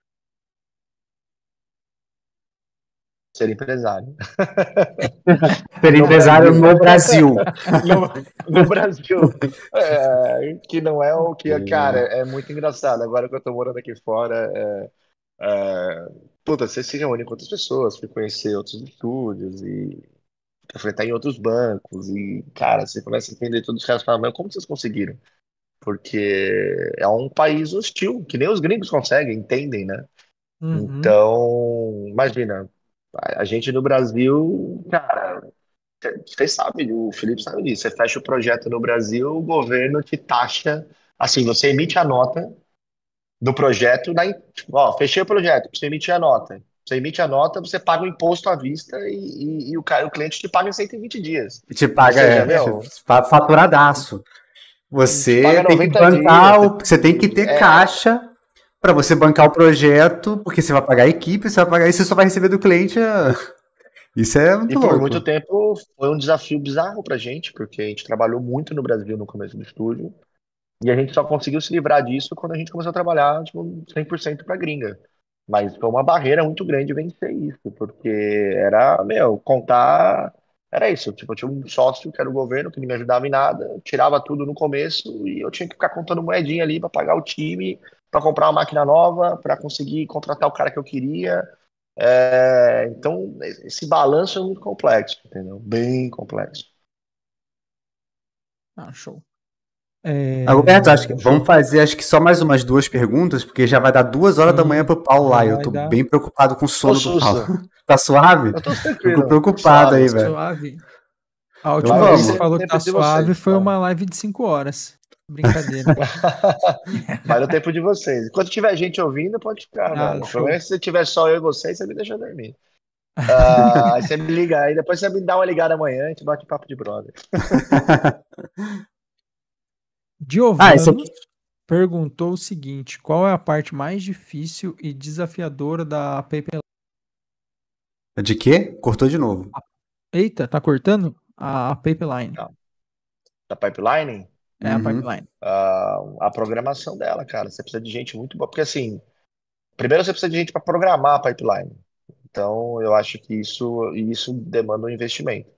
Ser empresário. Ser No empresário Brasil. no Brasil. No, no Brasil. É, que não é o que, cara, É. é muito engraçado. Agora que eu tô morando aqui fora, é, é, puta, você se reúne com outras pessoas, foi conhecer outros estúdios e frequentar em outros bancos. E, cara, você começa a entender todos os caras falam, mas como vocês conseguiram? Porque é um país hostil, que nem os gringos conseguem, entendem, né? Uhum. Então, imagina, a a gente no Brasil, cara, você sabe, o Felipe sabe disso. Você fecha o projeto no Brasil, o governo te taxa. Assim, você emite a nota do projeto, na, tipo, ó, fechei o projeto, você emite a nota. Você emite a nota, você paga o imposto à vista e, e, e o, cara, o cliente te paga em cento e vinte dias. E te Ou paga, seja, é, te meu, fa- faturadaço. te Você paga tem que noventa bancar, dias. o- você tem que ter É, caixa para você bancar o projeto, porque você vai pagar a equipe, você vai pagar isso, você só vai receber do cliente. ah, Isso é e muito por muito louco. tempo foi um desafio bizarro pra gente, porque a gente trabalhou muito no Brasil no começo do estúdio. E a gente só conseguiu se livrar disso quando a gente começou a trabalhar, tipo, cem por cento para gringa. Mas foi uma barreira muito grande vencer isso, porque era, meu, contar. Era isso. Tipo, eu tinha um sócio que era o governo, que não me ajudava em nada, tirava tudo no começo e eu tinha que ficar contando moedinha ali para pagar o time, para comprar uma máquina nova, para conseguir contratar o cara que eu queria. É, então, esse balanço é muito complexo, entendeu? Bem complexo. Ah, show. É, Roberto, acho que deixa eu vamos ver. fazer acho que só mais umas duas perguntas, porque já vai dar duas horas da manhã Sim, pro Paulo já lá. E eu vai tô dar bem preocupado com o Ô, sono do Paulo. susto. Tá suave? Eu tô Fico tranquilo, preocupado suave. aí, velho. suave. A Então última Vai vez que vamos. ser falou que tá tempo de suave vocês. foi Vai. uma live de cinco horas. Brincadeira. Vai no tempo de vocês. Enquanto tiver gente ouvindo, pode ficar, Ah, velho. O problema show. é se tiver só eu e vocês, você me deixa dormir. Ah, aí você me liga aí, depois você me dá uma ligada amanhã e a gente bate papo de brother. Ah, esse Giovanni aqui. perguntou o seguinte: qual é a parte mais difícil e desafiadora da Paper? De quê? Cortou de novo. Eita, tá cortando? A pipeline. Tá. Da pipeline, É a Uhum. pipeline. ah, a programação dela, cara. Você precisa de gente muito boa. Porque assim, primeiro você precisa de gente para programar a pipeline. Então, eu acho que isso, isso demanda um investimento.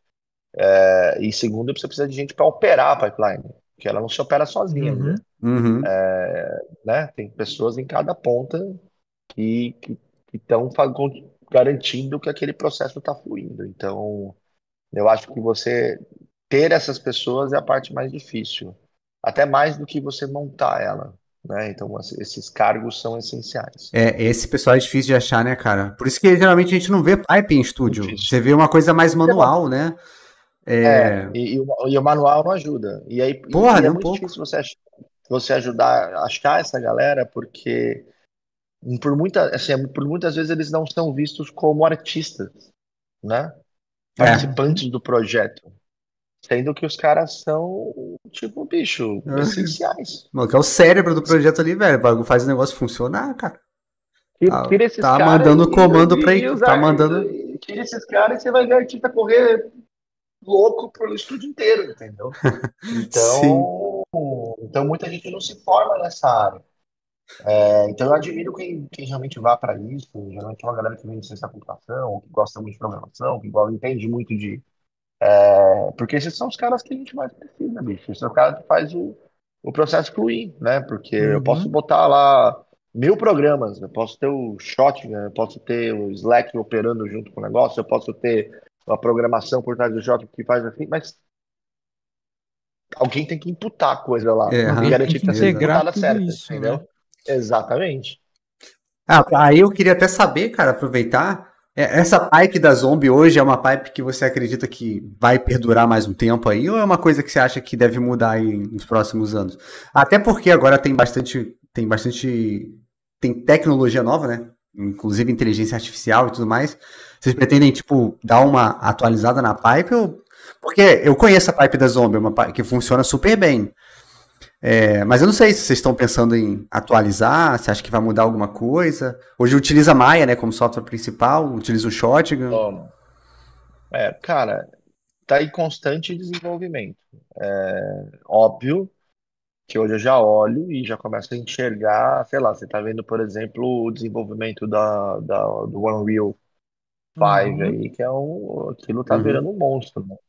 É, e segundo, você precisa de gente para operar a pipeline, porque ela não se opera sozinha ainda, Uhum, Uhum. né? Tem pessoas em cada ponta que que estão garantindo que aquele processo está fluindo. Então, eu acho que você ter essas pessoas é a parte mais difícil, até mais do que você montar ela, né? Então, assim, esses cargos são essenciais. É, esse pessoal é difícil de achar, né, cara? Por isso que geralmente a gente não vê pipe em estúdio. Difícil. Você vê uma coisa mais Porque não- manual, né? É, É... e, e o, e o manual não ajuda. E aí, e, Porra, e é nem um muito pouco. difícil você, ach- você ajudar a achar essa galera, porque por muita, assim, por muitas vezes eles não são vistos como artistas, né? É. uhum. Participantes do projeto. Sendo que os caras são, tipo, bicho, essenciais. Mano, que é o cérebro do projeto ali, velho. O bagulho faz o negócio funcionar, cara. Tira, Tá, tira esses tá caras mandando e, comando pra e, e equipe. os Tá ar- mandando. e tira esses caras e você vai ver a artista correr louco pelo estúdio inteiro, entendeu? Sim. Então, então muita gente não se forma nessa área. É, então eu admiro quem, quem realmente vá para isso. Geralmente é uma galera que vem de ciência da computação, que gosta muito de programação, que igual entende muito de. é, Porque esses são os caras que a gente mais precisa, bicho. Esses são os caras que faz o, o processo fluir, né? Porque eu posso Uhum. botar lá mil programas, eu posso ter o Shotgun, eu posso ter o Slack operando junto com o negócio, eu posso ter a programação por trás do Shotgun que faz assim, mas alguém tem que imputar a coisa lá É, e Alguém aham, tem garantir que que está sendo integrar imputada tudo certa, isso, né? entendeu? Exatamente. Ah, aí eu queria até saber, cara, aproveitar. é, Essa pipe da Zombie hoje é uma pipe que você acredita que vai perdurar mais um tempo aí, ou é uma coisa que você acha que deve mudar aí nos próximos anos? Até porque agora tem bastante, tem bastante, tem tecnologia nova, né? Inclusive inteligência artificial e tudo mais. Vocês pretendem, tipo, dar uma atualizada na pipe? Ou... Porque eu conheço a pipe da Zombie, uma pipe que funciona super bem. É, mas eu não sei se vocês estão pensando em atualizar, se acha que vai mudar alguma coisa. Hoje utiliza Maya, né, como software principal, utiliza o Shotgun. Toma. É, cara, tá em constante desenvolvimento. Óbvio que hoje eu já olho e já começo a enxergar, sei lá, você tá vendo, por exemplo, o desenvolvimento da, da, do Unreal cinco Uhum. aí, que é um, aquilo tá Uhum. virando um monstro, né?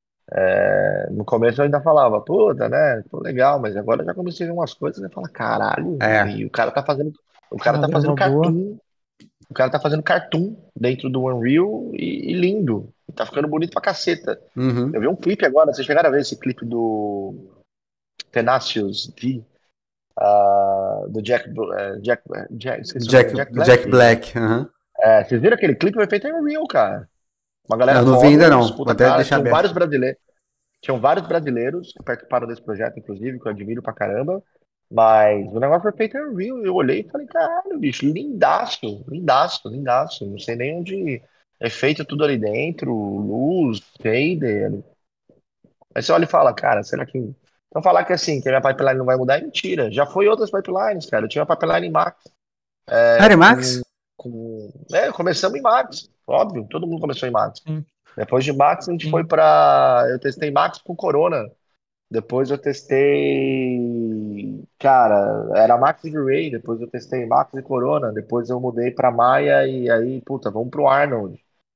É, no começo eu ainda falava, puta, né, pô, legal, mas agora eu já comecei a ver umas coisas e fala, caralho, É. e o cara tá fazendo, o cara tá Cara, é fazendo uma boa. cartoon, o cara tá fazendo cartoon dentro do Unreal e, e lindo, e tá ficando bonito pra caceta. Eu Uhum. vi um clipe agora, vocês chegaram a ver esse clipe do Tenacious D, ah, do Jack, eh, Jack, eh, Jack, esqueci o Jack, nome, Jack Jack Black. Black. Uhum. É, vocês viram aquele clipe? Foi feito em Unreal, cara. Uma galera Eu não vi foda, ainda uns não. Vou puta até cara, deixar tinham vários aberto. brasileiros, tinham vários brasileiros que participaram desse projeto, inclusive, que eu admiro pra caramba. Mas o negócio foi feito em Unreal. Eu olhei e falei, caralho, bicho, lindaço, lindaço, lindaço. Não sei nem onde é feito tudo ali dentro, luz, fader. Aí você olha e fala, cara, será que. Então falar que assim, que a minha pipeline não vai mudar é mentira. Já foi outras pipelines, cara. Eu tinha uma pipeline em Max, é, Harry com, Max? com. É, começamos em Max, óbvio, todo mundo começou em Max. Sim, Depois de Max, a gente foi sim. pra. Eu testei Max com Corona. Depois eu testei. Cara, era Max e Ray. Depois eu testei Max e Corona. Depois eu mudei pra Maia e aí, puta, vamos pro Arnold.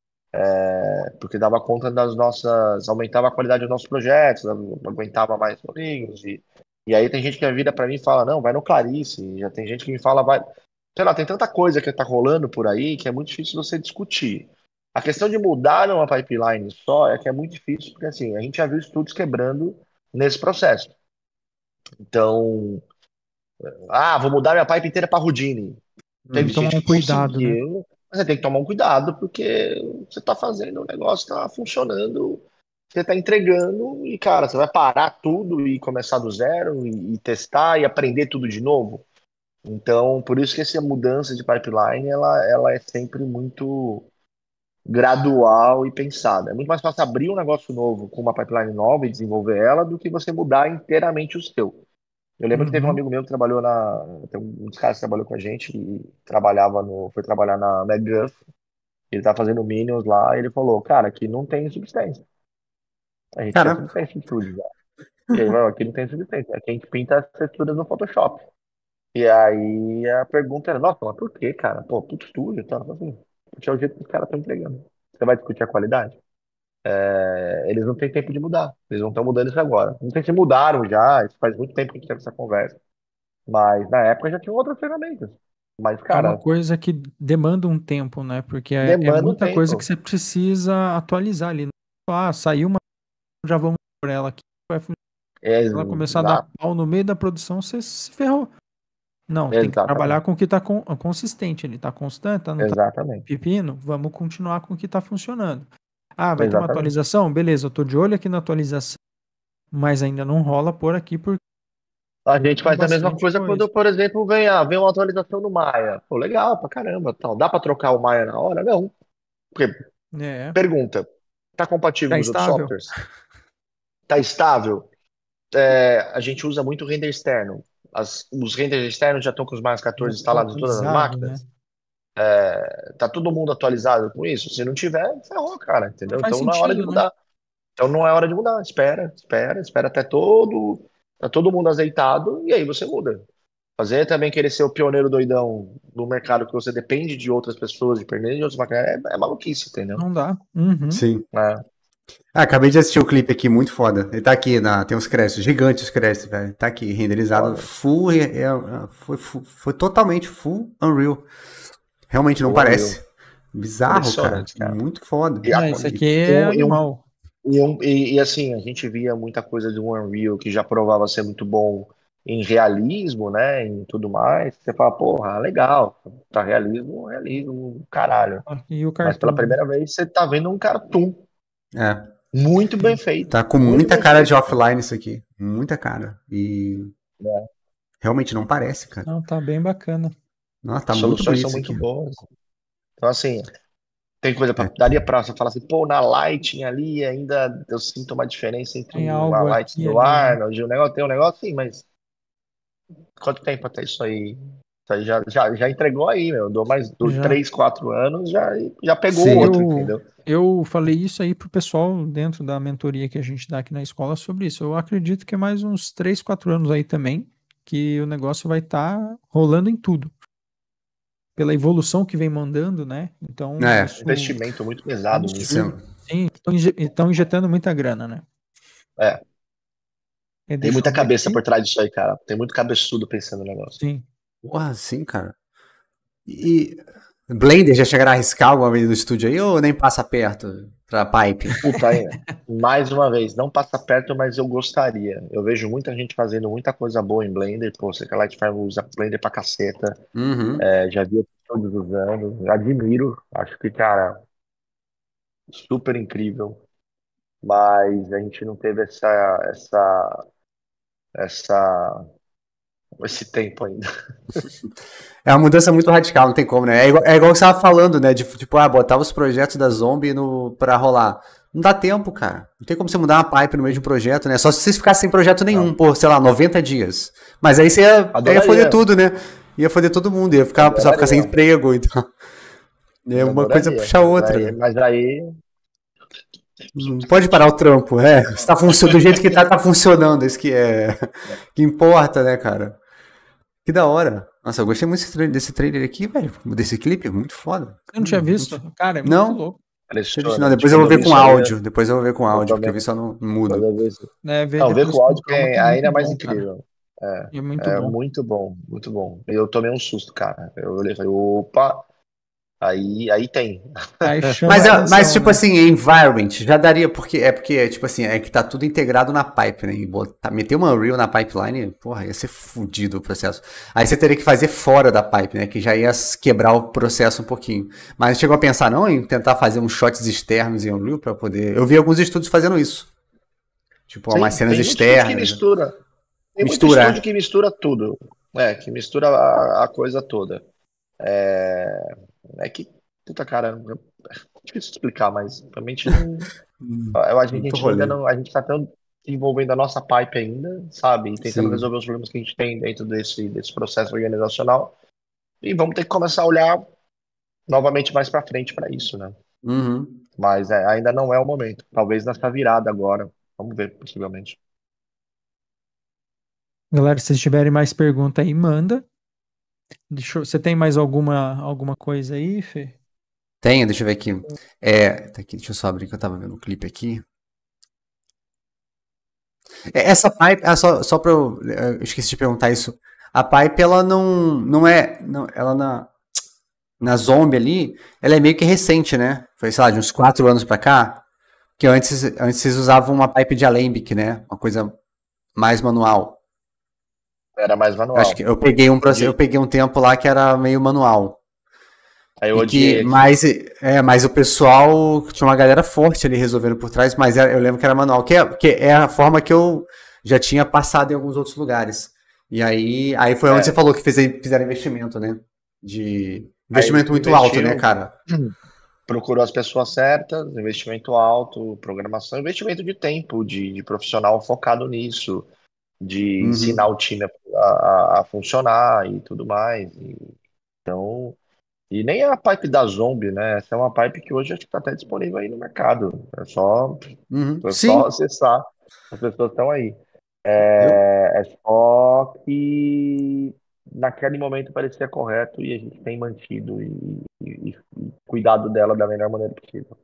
Porque dava conta das nossas, aumentava a qualidade dos nossos projetos, aguentava mais amigos. E, e aí tem gente que vira para mim e fala, não, vai no Clarice. Já tem gente que me fala, vai. Sei lá, tem tanta coisa que tá rolando por aí que é muito difícil você discutir. A questão de mudar uma pipeline só é que é muito difícil, porque assim, a gente já viu estudos quebrando nesse processo. Então, ah, vou mudar minha pipe inteira para Houdini. Tem Teve que tomar gente um que cuidado, né? conseguiu, mas você tem que tomar um cuidado, porque você está fazendo o negócio, está funcionando, você está entregando, e, cara, você vai parar tudo e começar do zero e, e testar e aprender tudo de novo. Então, por isso que essa mudança de pipeline, ela, ela é sempre muito gradual e pensada. É muito mais fácil abrir um negócio novo com uma pipeline nova e desenvolver ela do que você mudar inteiramente o seu. Eu lembro que teve um Uhum. amigo meu que trabalhou na. Tem um dos caras que trabalhou com a gente e trabalhava no. Foi trabalhar na McGuff. Ele tá fazendo Minions lá e ele falou, cara, aqui não tem substância. A gente tinha Cara, substância em tudo já. E aí, "Não, aqui não tem substância. Aqui a gente pinta as texturas no Photoshop." E aí a pergunta era, nossa, mas por que, cara? Pô, tudo sujo, tá? Assim, porque é o jeito que os caras estão entregando. Você vai discutir a qualidade? É, eles não têm tempo de mudar. Eles não estão mudando isso agora. Não sei se mudaram já, isso faz muito tempo que a gente teve essa conversa. Mas na época já tinham outras ferramentas. Mas, É uma cara, coisa que demanda um tempo, né? Porque é, é demanda um muita coisa que tempo. você precisa atualizar ali. Ah, saiu uma, já vamos por ela aqui. Vai fun- ela começar a dar Exato, pau no meio da produção, você se ferrou. Não, tem que trabalhar exatamente, com o que está consistente. Ele está constante, tá, não tá exatamente, pepino, vamos continuar com o que está funcionando. Ah, vai ter uma exatamente. atualização? Beleza, eu tô de olho aqui na atualização, mas ainda não rola por aqui porque A gente tem faz a mesma bastante coisa coisa. quando, por exemplo, vem, ah, vem uma atualização no Maia. Pô, legal pra caramba, tal. Dá pra trocar o Maia na hora? Não. Porque, É, pergunta, tá compatível tá com os outros estável? softwares? Tá estável? É, a gente usa muito render externo. As- os renders externos já estão com os Maias Já catorze tá instalados em todas as atualizado, né? máquinas? Tá todo mundo atualizado com isso? Se não tiver, ferrou, cara, Não entendeu? faz Então não é hora de sentido, né? mudar. Então não é hora de mudar. Espera, espera, espera até todo, tá todo mundo azeitado e aí você muda. Fazer também querer ser o pioneiro doidão no mercado que você depende de outras pessoas, dependendo de outras máquinas, é, é maluquice, entendeu? Não dá. Uhum. sim. É, Ah, acabei de assistir o clipe aqui, muito foda. Ele tá aqui, na, tem uns créditos, gigantes os créditos, velho. Tá aqui, renderizado foda. full, é, é, é, foi, full- foi totalmente full Unreal. Realmente não O Unreal. parece. Bizarro, cara. Impressionante, cara. Muito foda. E, a- Ah, isso e, aqui é um, e, um, animal. e, um- e- e, assim, a gente via muita coisa do Unreal que já provava ser muito bom em realismo, né? Em tudo mais. Você fala, porra, legal. Tá realismo, realismo, caralho. E o Mas pela cartoon, né? primeira vez você tá vendo um cartoon É, muito bem Sim. feito. tá com Muito muita bem cara de feito, cara. offline isso aqui. Muita cara. E Né? realmente não parece, cara. Não, tá bem bacana. Nossa, tá As muito soluções bonito são isso muito aqui. boas. Então, assim, tem coisa pra, É. daria pra você falar assim, pô, na Lighting ali ainda eu sinto uma diferença entre Tem uma algo Lighting aqui e do ali, né? Arnold, um negócio, tem um negócio assim, mas quanto tempo até isso aí? Isso aí já, já, já entregou aí, meu. Dou mais do, Já. três, quatro anos, já, já pegou o Sim. outro, Eu, entendeu? eu falei isso aí pro pessoal dentro da mentoria que a gente dá aqui na escola sobre isso. Eu acredito que é mais uns três, quatro anos aí também, que o negócio vai estar rolando em tudo. Pela evolução que vem mandando, né? Então, É. isso Investimento muito é pesado nisso. Sim. absurdo. Sim, estão injetando muita grana, né? É, E tem deixa muita eu ver cabeça aqui. por trás disso aí, cara. Tem muito cabeçudo pensando no negócio. Sim. Porra, sim, cara. E Blender já chegará a arriscar alguma vez no estúdio aí ou nem passa perto pra pipe? Puta, aí, mais uma vez, não passa perto, mas eu gostaria. Eu vejo muita gente fazendo muita coisa boa em Blender. Pô, você que a Lightfire usa Blender pra caceta. Uhum. É, já vi outros todos usando. Admiro. Acho que, cara, super incrível. Mas a gente não teve essa, essa, essa, esse tempo ainda. É uma mudança muito radical, não tem como, né? É igual, é igual que você tava falando, né? De, tipo, ah, botar os projetos da Zombie no, pra rolar. Não dá tempo, cara. Não tem como você mudar uma pipe no meio de um projeto, né? Só se vocês ficassem sem projeto nenhum, Não. por, sei lá, noventa dias. Mas aí você ia, ia foder Adoraria. tudo, né? Ia foder todo mundo, ia ficar, o pessoal ficar sem Adoraria. emprego, então. É uma coisa Adoraria. puxa a Mas aí, outra. mas aí Não pode parar o trampo, é. Se tá funcio- do jeito que tá, tá funcionando. Isso que é. Que importa, né, cara? Que da hora. Nossa, eu gostei muito desse trailer, desse trailer aqui, velho. Desse clipe, muito foda. Eu não tinha visto? Cara, é muito Não, louco. tinha visto, não. impressionante. Depois eu Quando vou eu ver vi com isso aí, áudio. Depois eu vou ver com eu áudio, porque eu vi também. só no Quando mudo. eu vi isso. É, ver Não, ver depois com o com áudio que calma que é é muito ainda mais bom, cara. incrível. É, É muito é bom. muito bom, muito bom. Eu tomei um susto, cara. Eu olhei e falei, opa. Aí, aí tem. Aí chama Mas, a é- atenção, mas tipo né? assim, environment, já daria, porque é porque, tipo assim, é que tá tudo integrado na pipe, né? E botar, meter uma Unreal na pipeline, porra, ia ser fudido o processo. Aí você teria que fazer fora da pipe, né? Que já ia s- quebrar o processo um pouquinho. Mas chegou a pensar, não, em tentar fazer uns shots externos em Unreal pra poder. Eu vi alguns estúdios fazendo isso. Tipo, umas Sim, cenas tem muito estúdio que externas. mistura. Tem muito estúdio Misturar. que mistura tudo. É, que mistura a, a coisa toda. É, é que, puta cara, eu- é difícil explicar, mas realmente não. Hum, Eu acho que a muito gente ainda rolê. não. A gente tá tão desenvolvendo a nossa pipe ainda, sabe? E tentando Sim. resolver os problemas que a gente tem dentro desse, desse processo organizacional. E vamos ter que começar a olhar novamente mais para frente para isso, né? Uhum. Mas é, ainda não é o momento. Talvez nessa virada agora. Vamos ver, possivelmente. Galera, se vocês tiverem mais pergunta aí, manda. Deixa eu- Você tem mais alguma, alguma coisa aí, Fê? Tem, deixa eu ver aqui. É, tá aqui, deixa eu só abrir que eu tava vendo o clipe aqui. É, essa pipe, ah, só, só pra eu, eu esqueci de perguntar isso. A pipe, ela não, não é, não, ela na, na Zombie ali, ela é meio que recente, né? Foi, sei lá, de uns quatro anos pra cá. Que antes, antes vocês usavam uma pipe de Alembic, né? Uma coisa mais manual. Era mais Eu acho que manual. eu peguei um, proce- eu Odi- peguei um tempo lá que era meio manual. Aí eu E que odiei aquilo. mais, é, mas o pessoal tinha uma galera forte ali resolvendo por trás, mas era- eu lembro que era manual, que é, que é a forma que eu já tinha passado em alguns outros lugares. E aí, aí foi onde você É, falou que fez, fizeram investimento, né? De aí investimento muito alto, né, investiu, cara? procurou as pessoas certas, investimento alto, programação, investimento de tempo, de, de profissional focado nisso, de ensinar Uhum, o time a, a- a funcionar e tudo mais. E, então, e nem é a pipe da Zombie, né? Essa é uma pipe que hoje acho que está até disponível aí no mercado. É só, uhum. é só Sim, acessar. As pessoas estão aí. eu, É, é só que naquele momento parecia correto e a gente tem mantido e, e- e cuidado dela da melhor maneira possível.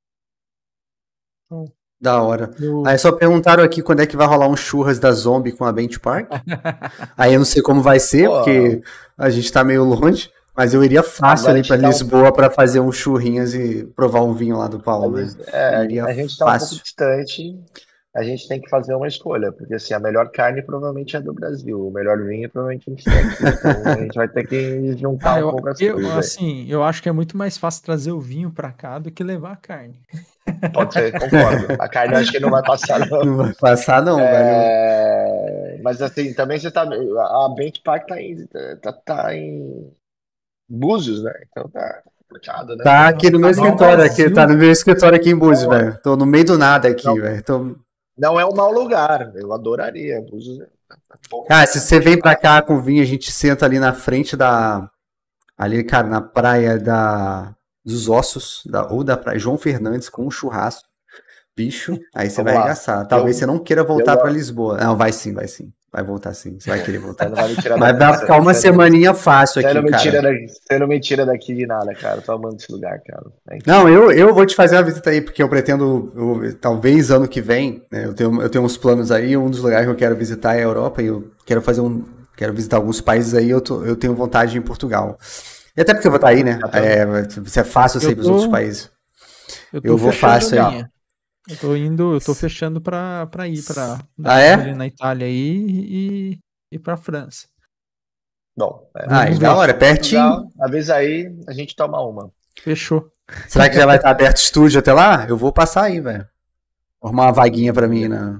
Bom, da hora. Aí Eu... só perguntaram aqui quando é que vai rolar um churras da Zombie com a Bench Park. Aí eu não sei como vai ser, Pô, porque a gente tá meio longe, mas eu iria fácil agora a ali pra gente tá um, Lisboa pra fazer uns churrinhas e provar um vinho lá do a Paulo, né? gente, é, Iria a gente tá um pouco fácil. distante. A gente tem que fazer uma escolha, porque assim, a melhor carne provavelmente é do Brasil, o melhor vinho provavelmente a gente tem aqui. Então a gente vai ter que juntar Ah, um eu, pouco as eu, coisas aí. assim, eu acho que é muito mais fácil trazer o vinho pra cá do que levar a carne. Pode ser, concordo. A carne eu acho que não vai passar, não. Não vai passar, não, velho. É, mas assim, também você tá. A Bench Park tá em, tá, tá em Búzios, né? Então tá complicado, né? Tá Ah, aqui no meu tá no escritório, aqui, tá Brasil? no meu escritório aqui em Búzios, Não, velho. Tô no meio do nada aqui, não, velho. Tô... não é um mau lugar. Eu adoraria. Búzios é bom, Cara, se você vem pra mas cá com vinho, a gente senta ali na frente da. Ali, cara, na praia da. Dos Ossos, da... ou da praia João Fernandes, com um churrasco. Bicho, aí você vamos vai lá. arregaçar. Talvez você Eu, não queira eu voltar pra gosto. Lisboa. Não, vai sim, vai sim. Vai voltar sim. Você vai querer Você voltar. não vai me tirar Vai daqui. dar ficar Você, uma você não, semaninha fácil você aqui, não me tira cara. daqui, você não me tira daqui de nada, cara. Eu tô amando esse lugar, cara. É Não, incrível. eu, eu vou te fazer uma visita aí, porque eu pretendo, eu- talvez ano que vem, né, eu tenho, eu tenho uns planos aí, um dos lugares que eu quero visitar é a Europa, e eu quero fazer um, quero visitar alguns países aí, eu, tô- eu tenho vontade de ir em Portugal. E até porque eu vou estar aí, né, Já tamo- é, se é fácil você Eu ir para os outros tô, países. eu Eu tô vou fechando fácil aí. minha. Eu tô indo, eu tô fechando pra, pra ir pra dar Ah, um rolê é? na Itália aí e, e pra França. Bom, é, Ah, e Vamos da ver. hora, é pertinho. Portugal, avisa aí, a gente toma uma. Fechou. Será que já vai estar aberto estúdio até lá? Eu vou passar aí, velho. Arrumar uma vaguinha pra mim, né?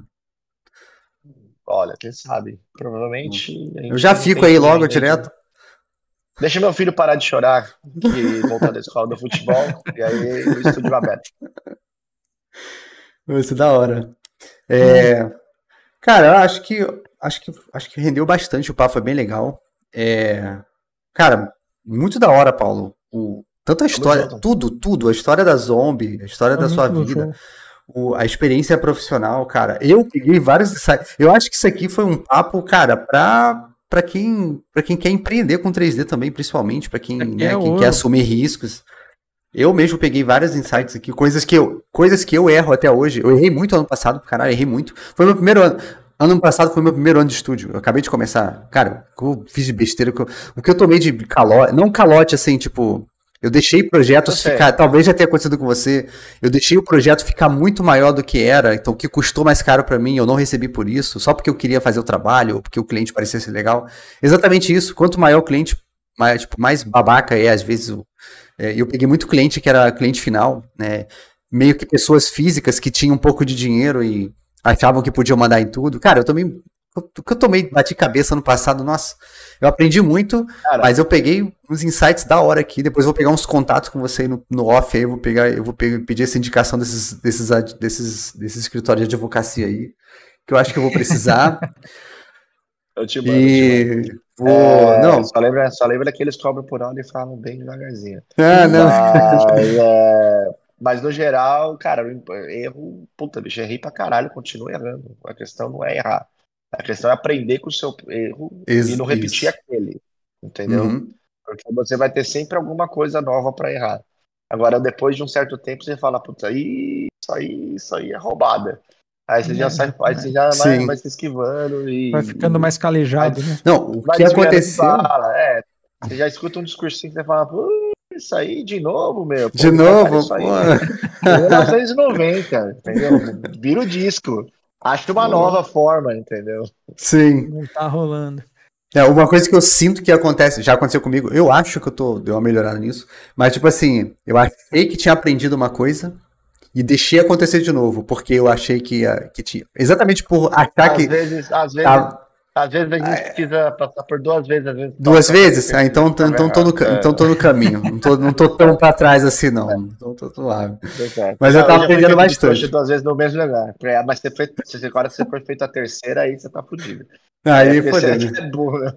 Olha, quem sabe? Provavelmente a Eu gente já tem um fico aí tempinho logo ainda de. direto. Deixa meu filho parar de chorar, que voltou da escola do futebol, e aí o estúdio vai aberto. Vai ser da hora. Hum, É, cara, eu acho que acho que acho que rendeu bastante, o papo foi bem legal. É, cara, muito da hora, Paulo. O, tanto a Tamo história, junto. tudo, tudo, a história da Zombie, a história Foi da sua muito vida, show. o- a experiência profissional, cara. Eu peguei vários insights. Eu acho que isso aqui foi um papo, cara, pra, pra quem, pra quem quer empreender com três D também, principalmente, pra quem, Aqui né, é quem quer ouro. assumir riscos. Eu mesmo peguei vários insights aqui, coisas que eu, coisas que eu erro até hoje. Eu errei muito ano passado, caralho, errei muito. Foi meu primeiro ano. Ano passado foi meu primeiro ano de estúdio. Eu acabei de começar. Cara, o que eu fiz de besteira, o que eu, o que eu tomei de calote, não calote assim, tipo, Eu deixei projetos ficar, talvez já tenha acontecido com você, eu deixei o projeto ficar muito maior do que era, então o que custou mais caro para mim, eu não recebi por isso, só porque eu queria fazer o trabalho, ou porque o cliente parecia ser legal. Exatamente isso, quanto maior o cliente, mais, tipo, mais babaca é, às vezes, o, é, eu peguei muito cliente que era cliente final, né, meio que pessoas físicas que tinham um pouco de dinheiro e achavam que podiam mandar em tudo. Cara, eu tomei, o que eu tomei, bati cabeça no passado, nossa, eu aprendi muito, cara, mas eu peguei uns insights da hora aqui, depois eu vou pegar uns contatos com você no, no off, aí eu vou pegar, eu vou pegar, pedir essa indicação desses, desses, desses, desses escritórios de advocacia aí, que eu acho que eu vou precisar. Eu te mando, e... eu te mando. Vou... É, não. Só lembra, só lembra que eles cobram por hora e falam bem devagarzinho. Ah, não. Mas, é, mas no geral, cara, erro, puta, bicho, errei pra caralho, continuo errando. A questão não é errar. A questão é aprender com o seu erro Ex e não repetir isso. aquele, entendeu? Uhum. Porque você vai ter sempre alguma coisa nova para errar. Agora, depois de um certo tempo, você fala, puta, isso aí, isso aí é roubada. Aí você É, já sai, aí você já vai, Sim. vai se esquivando e. Vai ficando mais calejado, vai, né? Não, o vai que desviando de aconteceu... bala, é. Você já escuta um discursinho que você fala, pô, isso aí de novo, meu. Pô, De novo, isso aí. pô. mil novecentos e noventa, entendeu? Vira o disco. Acha uma Pô. nova forma, entendeu? Sim. Não tá rolando. É, uma coisa que eu sinto que acontece, já aconteceu comigo, eu acho que eu tô, deu uma melhorada nisso, mas tipo assim, eu achei que tinha aprendido uma coisa e deixei acontecer de novo, porque eu achei que, ia, que tinha, exatamente por achar Às que... vezes, às vezes, Tá, às vezes a gente precisa passar por duas vezes, às vezes duas toca pra vezes? você Ah, então, perceber que então, tava tô no, errado. então tô no caminho, não tô, não tô tão pra trás assim não, então tô suave. É. Mas eu Não, tava já fui aprendendo feito de trouxa bastante. duas vezes no mesmo lugar. É, mas você foi, se agora você foi feito a terceira, aí você tá fudido. Aí, Aí é porque você fodeu, né? é burro, né?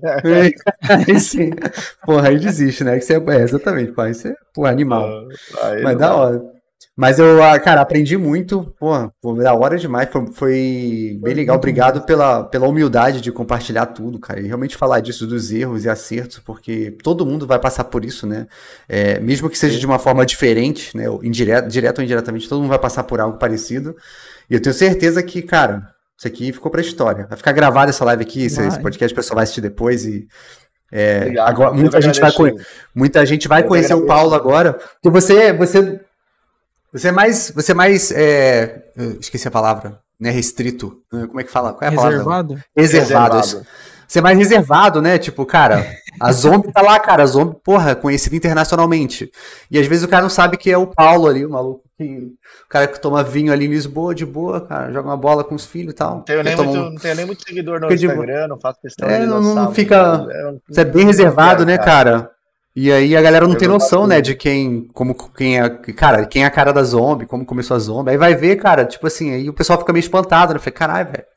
Aí sim, porra, aí desiste, né? Que você é, é, exatamente, pô, aí você é, pô, animal. Aí Mas não da dá. hora. Mas eu, ah, cara, aprendi muito, porra, foi da hora demais, foi, foi bem legal. Muito Obrigado massa. pela, pela humildade de compartilhar tudo, cara, e realmente falar disso, dos erros e acertos, porque todo mundo vai passar por isso, né? É, mesmo que seja Sim. de uma forma diferente, né? Indireto, direto ou indiretamente, todo mundo vai passar por algo parecido. E eu tenho certeza que, cara, isso aqui ficou pra história. Vai ficar gravada essa live aqui, esse, esse Vai. podcast, o pessoal vai assistir depois e é, Obrigado. agora, Eu que muita gente vai, conhe- agradeço. muita gente vai Eu que conhecer o agradeço. Paulo agora, porque você, você, você é mais, você é mais, é, eu esqueci a palavra, né, restrito, como é que fala? Qual é a palavra? Reservado? Reservado. isso. Reservado. Você é mais reservado, né? Tipo, cara, a Zombie tá lá, cara, a Zombie, porra, conhecida internacionalmente. E às vezes o cara não sabe que é o Paulo ali, o maluco, que, o cara que toma vinho ali em Lisboa, de boa, cara, joga uma bola com os filhos e tal. Não tenho, Quer nem tomar muito, um- não tenho nem muito seguidor no Fica de boa. Instagram, não faço questão É, de não, lançar não muito. fica. Eu- Você é bem não reservado, quero, né, cara. cara? E aí a galera não Eu tem não noção, faço né, isso. de quem, como, quem é, cara, quem é a cara da Zombie, como começou a Zombie. Aí vai ver, cara, tipo assim, aí o pessoal fica meio espantado, né? Falei, caralho, velho.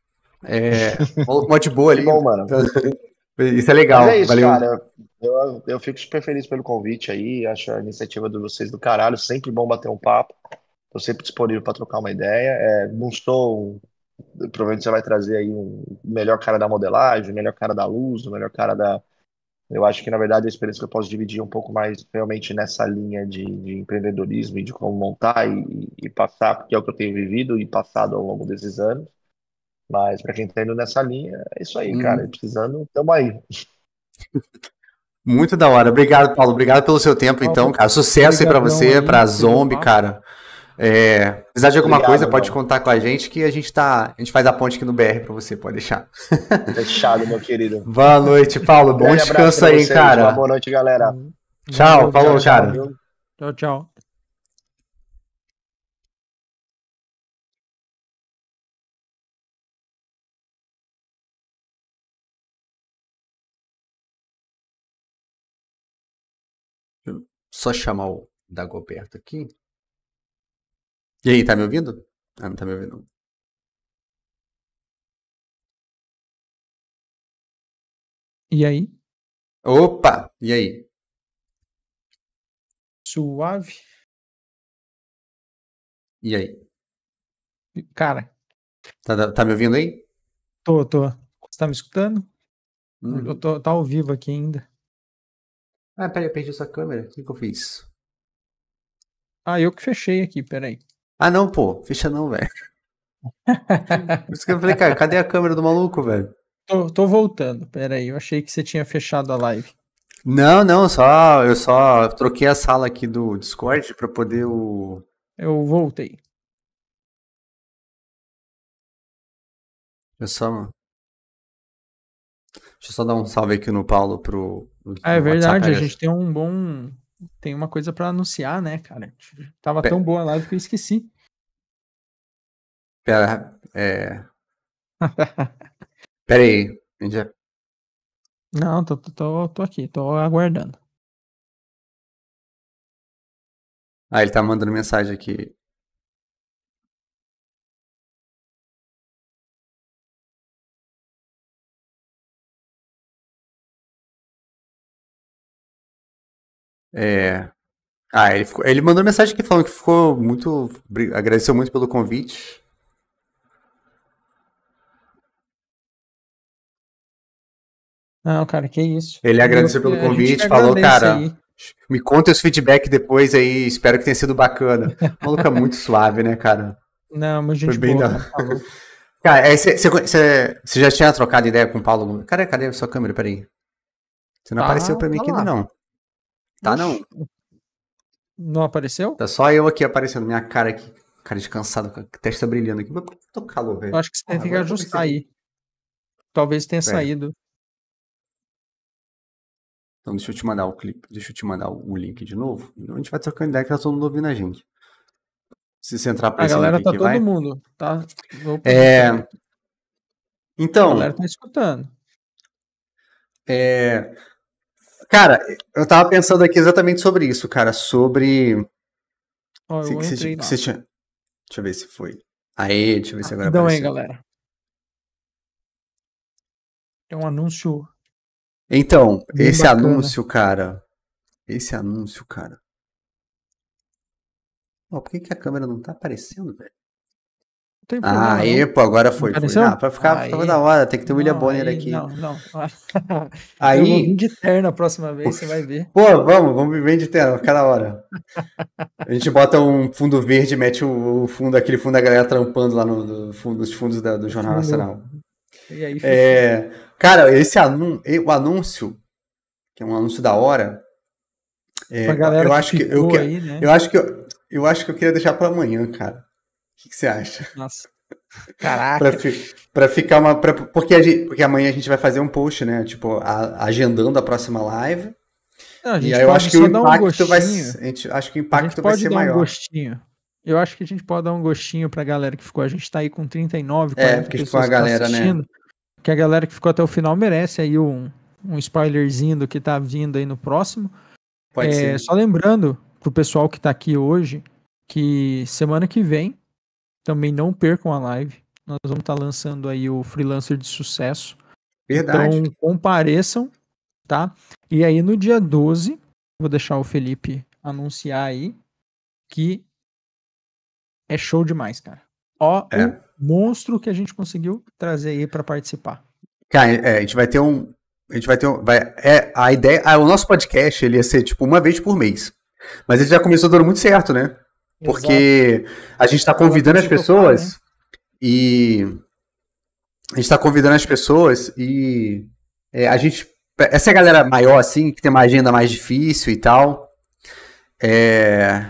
É, mó de boa Que ali. bom, mano. Isso é Mas é legal, isso, valeu. cara. Eu, eu fico super feliz pelo convite aí. Acho a iniciativa de vocês do caralho. Sempre bom bater um papo. Tô sempre disponível para trocar uma ideia. É, não sou. Provavelmente você vai trazer aí um melhor cara da modelagem, o melhor cara da luz, o melhor cara da. Eu acho que, na verdade, a experiência que eu posso dividir um pouco mais realmente nessa linha de, de empreendedorismo e de como montar e, e passar, porque é o que eu tenho vivido e passado ao longo desses anos. Mas para quem tá indo nessa linha, é isso aí, cara. E Hum, precisando, tamo aí. muito da hora. Obrigado, Paulo. Obrigado pelo seu tempo, então, Paulo, cara. Sucesso aí pra brigadão você, aí pra pelo Zombie, papo. cara. É, precisar de alguma coisa, Obrigado, pode mano. contar com a gente que a gente tá, a gente faz a ponte aqui no B R pra você, pode deixar. Fechado, meu querido. Boa noite, Paulo. Um Bom grande abraço descanso pra aí, vocês. Uma cara. boa noite, galera. Tchau, Valeu, falou, Tchau, tchau, cara. viu? Tchau, tchau. Deixa eu só chamar o Dagoberto aqui. E aí, tá me ouvindo? Ah, não tá me ouvindo. E aí? Opa! E aí? Suave? E aí? Cara, Tá, tá me ouvindo aí? tô, tô. Você tá me escutando? Eu Uhum. tô, tá ao vivo aqui ainda. Ah, peraí, eu perdi essa câmera. O que que eu fiz? Ah, eu que fechei aqui, peraí. Ah, não, pô. Fecha não, velho. Por isso que eu falei, cara, cadê a câmera do maluco, velho? Tô, tô voltando, peraí. Eu achei que você tinha fechado a live. Não, não, só eu só troquei a sala aqui do Discord pra poder o. Eu voltei. Eu só. Deixa eu só dar um salve aqui no Paulo pro. No, Ah, é no WhatsApp, verdade, a aliás. gente tem um bom. Tem uma coisa pra anunciar, né, cara? Tava Pe- tão boa a live que eu esqueci. Pera, é. Pera aí. A gente já- Não, tô, tô, tô, tô aqui, tô aguardando. Ah, ele tá mandando mensagem aqui. É. Ah, ele, ficou- ele mandou mensagem aqui falando que ficou muito. bri- Agradeceu muito pelo convite. Não, cara, que isso. Ele Eu agradeceu que- pelo a gente que convite, falou, agradece cara, aí. me conta esse feedback depois aí, espero que tenha sido bacana. O maluco é muito suave, né, cara? Não, mas Foi gente bem boa, da. cara, tá louco. Cara, você já tinha trocado ideia com o Paulo? Cadê, cadê a sua câmera? Peraí. Você não Tá, apareceu pra mim tá aqui ainda, lá. não. Tá, não. Oxe, não apareceu? Tá só eu aqui aparecendo, minha cara aqui. Cara descansado, com a testa brilhando aqui. Mas por que eu tô com calor, Eu velho? acho que você Porra, tem que agora que eu ajustar percebi. aí. Talvez tenha É, saído. então deixa eu te mandar o clipe. Deixa eu te mandar o o link de novo. A gente vai trocando ideia que tá todo mundo ouvindo a gente. Se você entrar por A esse link galera tá aqui, todo vai. mundo, tá? Opa, É, peraí. A então, galera tá escutando. é, cara, eu tava pensando aqui exatamente sobre isso, cara. Sobre. Ó, Que eu você, entrei que lá. você tinha. Deixa eu ver se foi. Aê, deixa eu ver se agora Rapidão aí, apareceu. galera. Tem um anúncio Então, bem esse bacana. anúncio, cara. Esse anúncio, cara. Ó, por que, que a câmera não tá aparecendo, velho? Não tem Ah, problema, aí, não. pô, agora Não foi, foi. apareceu? Ah, pra ficar, ficar da Aí. hora, tem que ter o William Não, Bonner aí, aqui. não, não. Eu vou vir Aí, de terno a próxima vez, você vai ver. pô, vamos, vamos viver de tela, vai ficar da hora. A gente bota um fundo verde, mete o, o fundo, aquele fundo da galera trampando lá no, no fundo, nos fundos da- do O Jornal fundo. Nacional. E aí, fechou. É, cara, esse anúncio, o anúncio, que é um anúncio da hora, é, Pra galera eu que acho que eu, ficou que- aí, né? eu acho que eu, eu acho que eu queria deixar pra amanhã, cara. O que, que você acha? Nossa. Pra, Caraca. fi, pra ficar uma. pra- porque, a gente, porque amanhã a gente vai fazer um post, né? Tipo, a- agendando a próxima live. Não, a E gente aí eu pode acho que o só dar um impacto vai. gostinho. A gente, acho que o A gente impacto vai pode ser dar um maior. gostinho. Eu acho que a gente pode dar um gostinho pra galera que ficou. A gente tá aí com trinta e nove, É, quarenta porque ficou a pessoas que tá galera, né? assistindo. Que a galera que ficou até o final merece aí um, um spoilerzinho do que tá vindo aí no próximo. Pode É, ser. só lembrando pro pessoal que tá aqui hoje que semana que vem também não percam a live. Nós vamos estar lançando aí o Freelancer de Sucesso. Verdade. Então compareçam, tá? E aí no dia doze, vou deixar o Felipe anunciar aí que é show demais, cara. Ó, É. o monstro que a gente conseguiu trazer aí pra participar. Cara, é, a gente vai ter um. A gente vai ter um. Vai, é, a ideia. Ah, o nosso podcast ele ia ser tipo uma vez por mês. Mas ele já começou dando muito certo, né? Porque a gente tá convidando as começou a tocar, pessoas e. A gente tá convidando as pessoas e. é, a gente. Essa galera maior, assim, que tem uma agenda mais difícil e tal. É.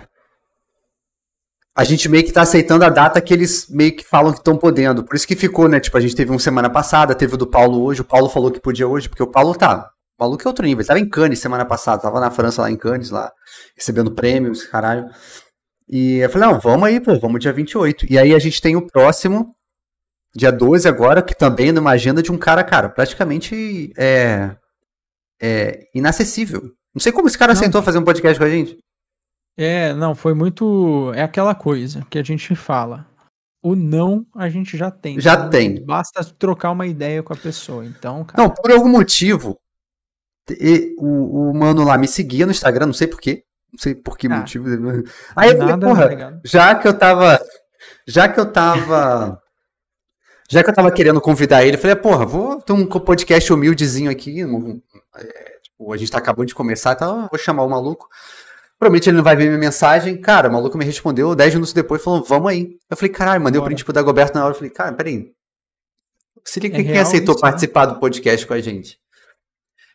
A gente meio que tá aceitando a data que eles meio que falam que estão podendo. Por isso que ficou, né? Tipo, a gente teve um semana passada, teve o do Paulo hoje. O Paulo falou que podia hoje, porque o Paulo tá. O maluco é outro nível. Ele tava em Cannes semana passada. Tava na França, lá em Cannes, lá, recebendo prêmios, caralho. E eu falei, não, vamos aí, pô, vamos dia vinte e oito. E aí a gente tem o próximo, dia doze agora, que também é numa agenda de um cara, cara, praticamente é, é inacessível. Não sei como esse cara Não. aceitou fazer um podcast com a gente. É, não, foi muito. É aquela coisa que a gente fala. O não a gente já tem. Já então tem. Basta trocar uma ideia com a pessoa. Então, cara. Não, por algum motivo, e- o, o mano lá me seguia no Instagram, não sei porquê. Não sei por que Ah, motivo. Aí eu falei, nada, porra, tá ligado? já que eu tava. Já que eu tava. Já que eu tava querendo convidar ele, eu falei, porra, vou ter um podcast humildezinho aqui. um- é, tipo, a gente tá acabando de começar, então eu vou chamar o maluco. Provavelmente ele não vai ver minha mensagem. Cara, o maluco me respondeu dez minutos depois, falando, vamos aí. Eu falei, caralho, mandei o Bora. print pro Dagoberto na hora. Eu falei, cara, peraí. Se liga É quem real aceitou isso, né? participar do podcast com a gente.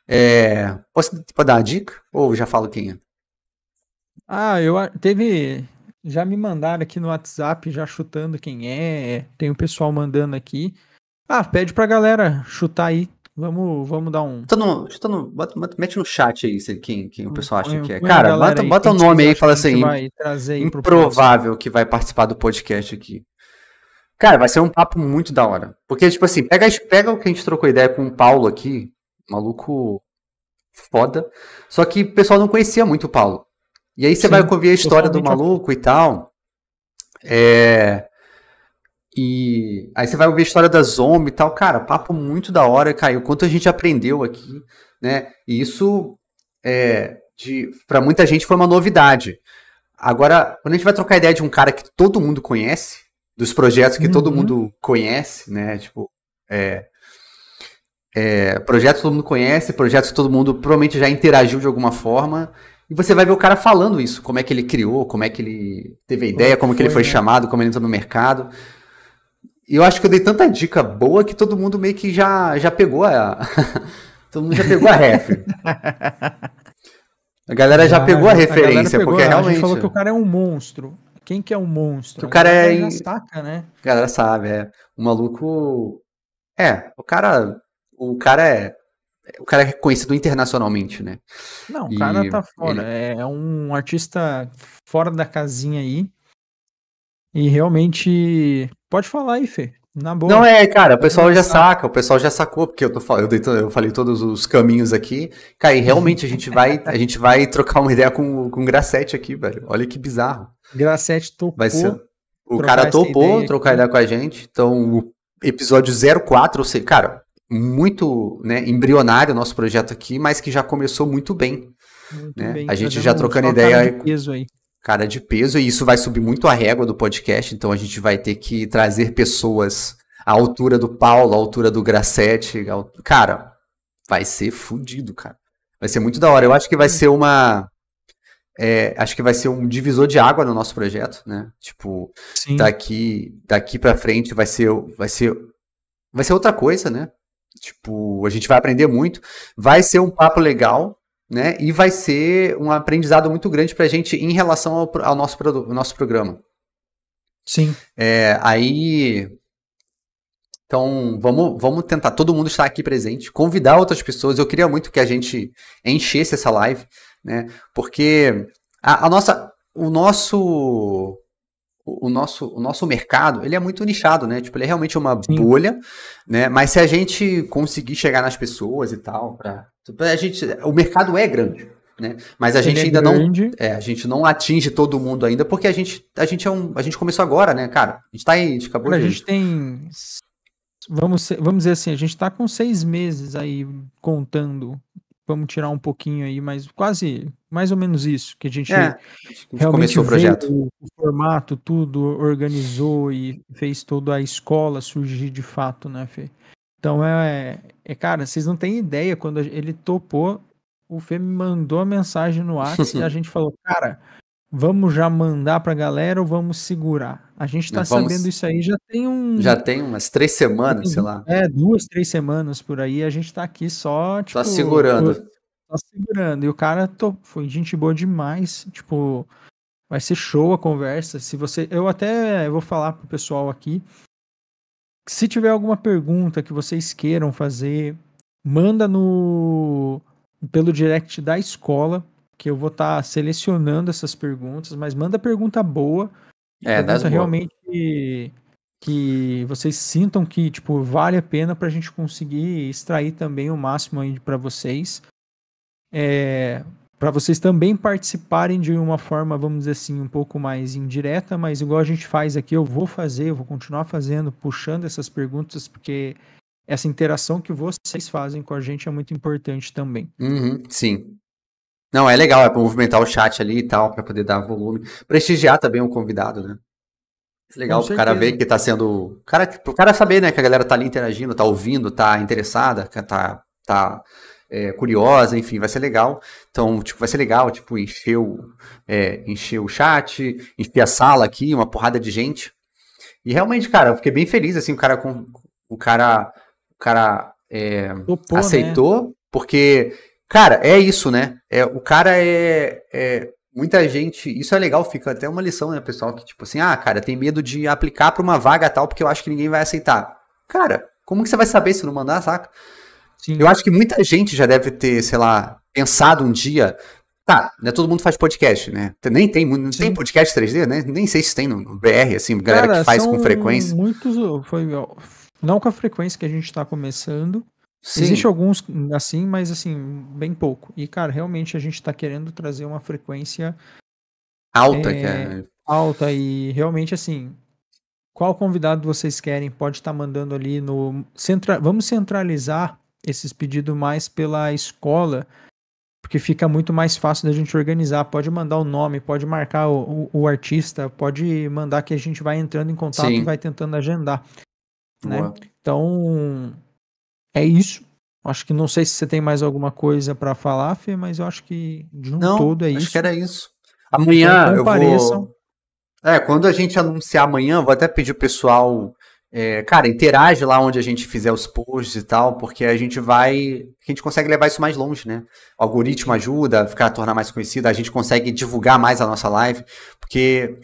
É, posso pode dar uma dica? Ou já falo quem é? Ah, eu a- teve. Já me mandaram aqui no WhatsApp, já chutando quem é. Tem o pessoal mandando aqui. Ah, pede pra galera chutar aí. Vamos, vamos dar um. Chuta no, chuta no, bota, bota- mete no chat aí se- quem, quem o pessoal acha Põe, que é. põe a Cara, galera bota, aí. bota o Quem que nome vocês aí e acham fala que a gente assim, vai trazer aí pro próximo? improvável que vai participar do podcast aqui. Cara, vai ser um papo muito da hora. Porque, tipo assim, pega, as- pega o que a gente trocou ideia com o Paulo aqui, maluco foda, só que o pessoal não conhecia muito o Paulo. E aí você Sim, vai ouvir a história do totalmente maluco e tal. É... E aí você vai ouvir a história da Zombie e tal. Cara, papo muito da hora, cara. O quanto a gente aprendeu aqui, né? E isso, é, de, pra muita gente foi uma novidade. Agora, quando a gente vai trocar ideia de um cara que todo mundo conhece, dos projetos que todo Uhum. mundo conhece, né? Tipo, é, é, projetos que todo mundo conhece, projetos que todo mundo provavelmente já interagiu de alguma forma. E você vai ver o cara falando isso, como é que ele criou, como é que ele teve a ideia, que como que ele foi, foi né? chamado, como ele entrou no mercado. E eu acho que eu dei tanta dica boa que todo mundo meio que já, já pegou a. Todo mundo já pegou a ref. A galera já, Já, pegou a já- galera referência, pegou, porque a realmente. gente falou que o cara é um monstro. Quem que é um monstro? Que o A cara galera é já em- saca, né? A galera sabe, é. O maluco. É, o cara. O cara é. O cara é reconhecido internacionalmente, né? Não, o E cara tá fora. ele- É um artista fora da casinha aí. E realmente. Pode falar aí, Fê. Na boa. Não é, cara, o pessoal já lançar. saca, o pessoal já sacou, porque eu, tô, fal- eu, dei to- eu falei todos os caminhos aqui. Cara, e realmente a gente vai, a gente vai trocar uma ideia com, com o Grassetti aqui, velho. Olha que bizarro. Grassetti topou. Vai ser. O trocar cara essa topou ideia trocar aqui. ideia com a gente. Então, o episódio zero quatro, ou seja, cara, muito, né, embrionário o nosso projeto aqui, mas que já começou muito bem. Muito Né? bem. A gente trazendo já trocando só ideia cara aí- de peso aí. Cara de peso, e isso vai subir muito a régua do podcast, então a gente vai ter que trazer pessoas à altura do Paulo, à altura do Grassetti. à al- Cara, vai ser fudido, cara. Vai ser muito da hora. Eu acho que vai ser uma. é, acho que vai ser um divisor de água no nosso projeto, né? Tipo, Sim. daqui, daqui pra frente vai ser, vai ser, vai ser outra coisa, né? Tipo, a gente vai aprender muito, vai ser um papo legal, né? E vai ser um aprendizado muito grande pra gente em relação ao, pro- ao nosso, produ- ao nosso programa. Sim. É, aí, então, vamos, vamos tentar, todo mundo estar aqui presente, convidar outras pessoas. Eu queria muito que a gente enchesse essa live, né? Porque a, a nossa, o nosso, o nosso, o nosso mercado, ele é muito nichado, né? Tipo, ele é realmente uma Sim. bolha, né? Mas se a gente conseguir chegar nas pessoas e tal, pra, pra gente, o mercado é grande, né? Mas a Ele gente é ainda não, grande. é, a gente não atinge todo mundo ainda, porque a gente, a gente é um, a gente começou agora, né, cara? A gente tá aí, a gente acabou Cara, a de... gente tem. Vamos, ser- vamos dizer assim, a gente tá com seis meses aí contando. Vamos tirar um pouquinho aí, mas quase mais ou menos isso. Que a gente É, a gente realmente começou o veio projeto. o, o formato, tudo, organizou e fez toda a escola surgir de fato, né, Fê? Então é, é cara, vocês não têm ideia, quando a- ele topou, o Fê me mandou a mensagem no WhatsApp e a gente falou, cara, vamos já mandar pra galera ou vamos segurar? A gente tá Nós vamos- sabendo isso aí já tem um. Já tem umas três já semanas, tem sei du- lá, É, duas, três semanas por aí, a gente tá aqui só, tipo. só segurando. Só segurando. E o cara to- foi gente boa demais. Tipo, vai ser show a conversa. Se você. Eu até vou falar pro pessoal aqui. Se tiver alguma pergunta que vocês queiram fazer, manda no pelo direct da escola, que eu vou estar selecionando essas perguntas, mas manda pergunta boa, É, das pergunta boas. realmente que, que vocês sintam que tipo vale a pena para a gente conseguir extrair também o máximo aí para vocês, é, para vocês também participarem de uma forma, vamos dizer assim, um pouco mais indireta, mas igual a gente faz aqui, eu vou fazer, eu vou continuar fazendo, puxando essas perguntas, porque essa interação que vocês fazem com a gente é muito importante também. Uhum, sim. Não, é legal, é pra movimentar o chat ali e tal, pra poder dar volume. Prestigiar também o convidado, né? É legal Com pro cara certeza. ver que tá sendo. Cara, pro cara saber, né, que a galera tá ali interagindo, tá ouvindo, tá interessada, que tá, tá é, curiosa, enfim, vai ser legal. Então, tipo, vai ser legal, tipo, encher o, é, encher o chat, encher a sala aqui, uma porrada de gente. E realmente, cara, eu fiquei bem feliz, assim, o cara, com- o cara, o cara é, Topou, né? aceitou, Porque, cara, é isso, né? É, o cara é, é... Muita gente... Isso é legal, fica até uma lição, né, pessoal? Que tipo assim, ah, cara, tem medo de aplicar pra uma vaga tal porque eu acho que ninguém vai aceitar. Cara, como que você vai saber se não mandar, saca? Sim. Eu acho que muita gente já deve ter, sei lá, pensado um dia... Tá, né, todo mundo faz podcast, né? Nem tem, não tem podcast três D, né? Nem sei se tem no B R, assim, galera Cara, que faz com frequência. Muitos, foi, não com a frequência que a gente tá começando. Sim. Existe alguns assim, mas assim, bem pouco. E, cara, realmente a gente tá querendo trazer uma frequência alta, é, cara. Alta e realmente assim, qual convidado vocês querem? Pode estar tá mandando ali no... Centra, vamos centralizar esses pedidos mais pela escola, porque fica muito mais fácil da gente organizar. Pode mandar o nome, pode marcar o, o, o artista, pode mandar que a gente vai entrando em contato Sim. e vai tentando agendar. Né? Então, é isso. Acho que não sei se você tem mais alguma coisa para falar, Fê, mas eu acho que de um não, todo é acho isso. Acho que era isso. Amanhã então, eu vou... É, quando a gente anunciar amanhã, vou até pedir o pessoal... É, cara, interage lá onde a gente fizer os posts e tal, porque a gente vai... A gente consegue levar isso mais longe, né? O algoritmo ajuda a ficar, a tornar mais conhecido, a gente consegue divulgar mais a nossa live, porque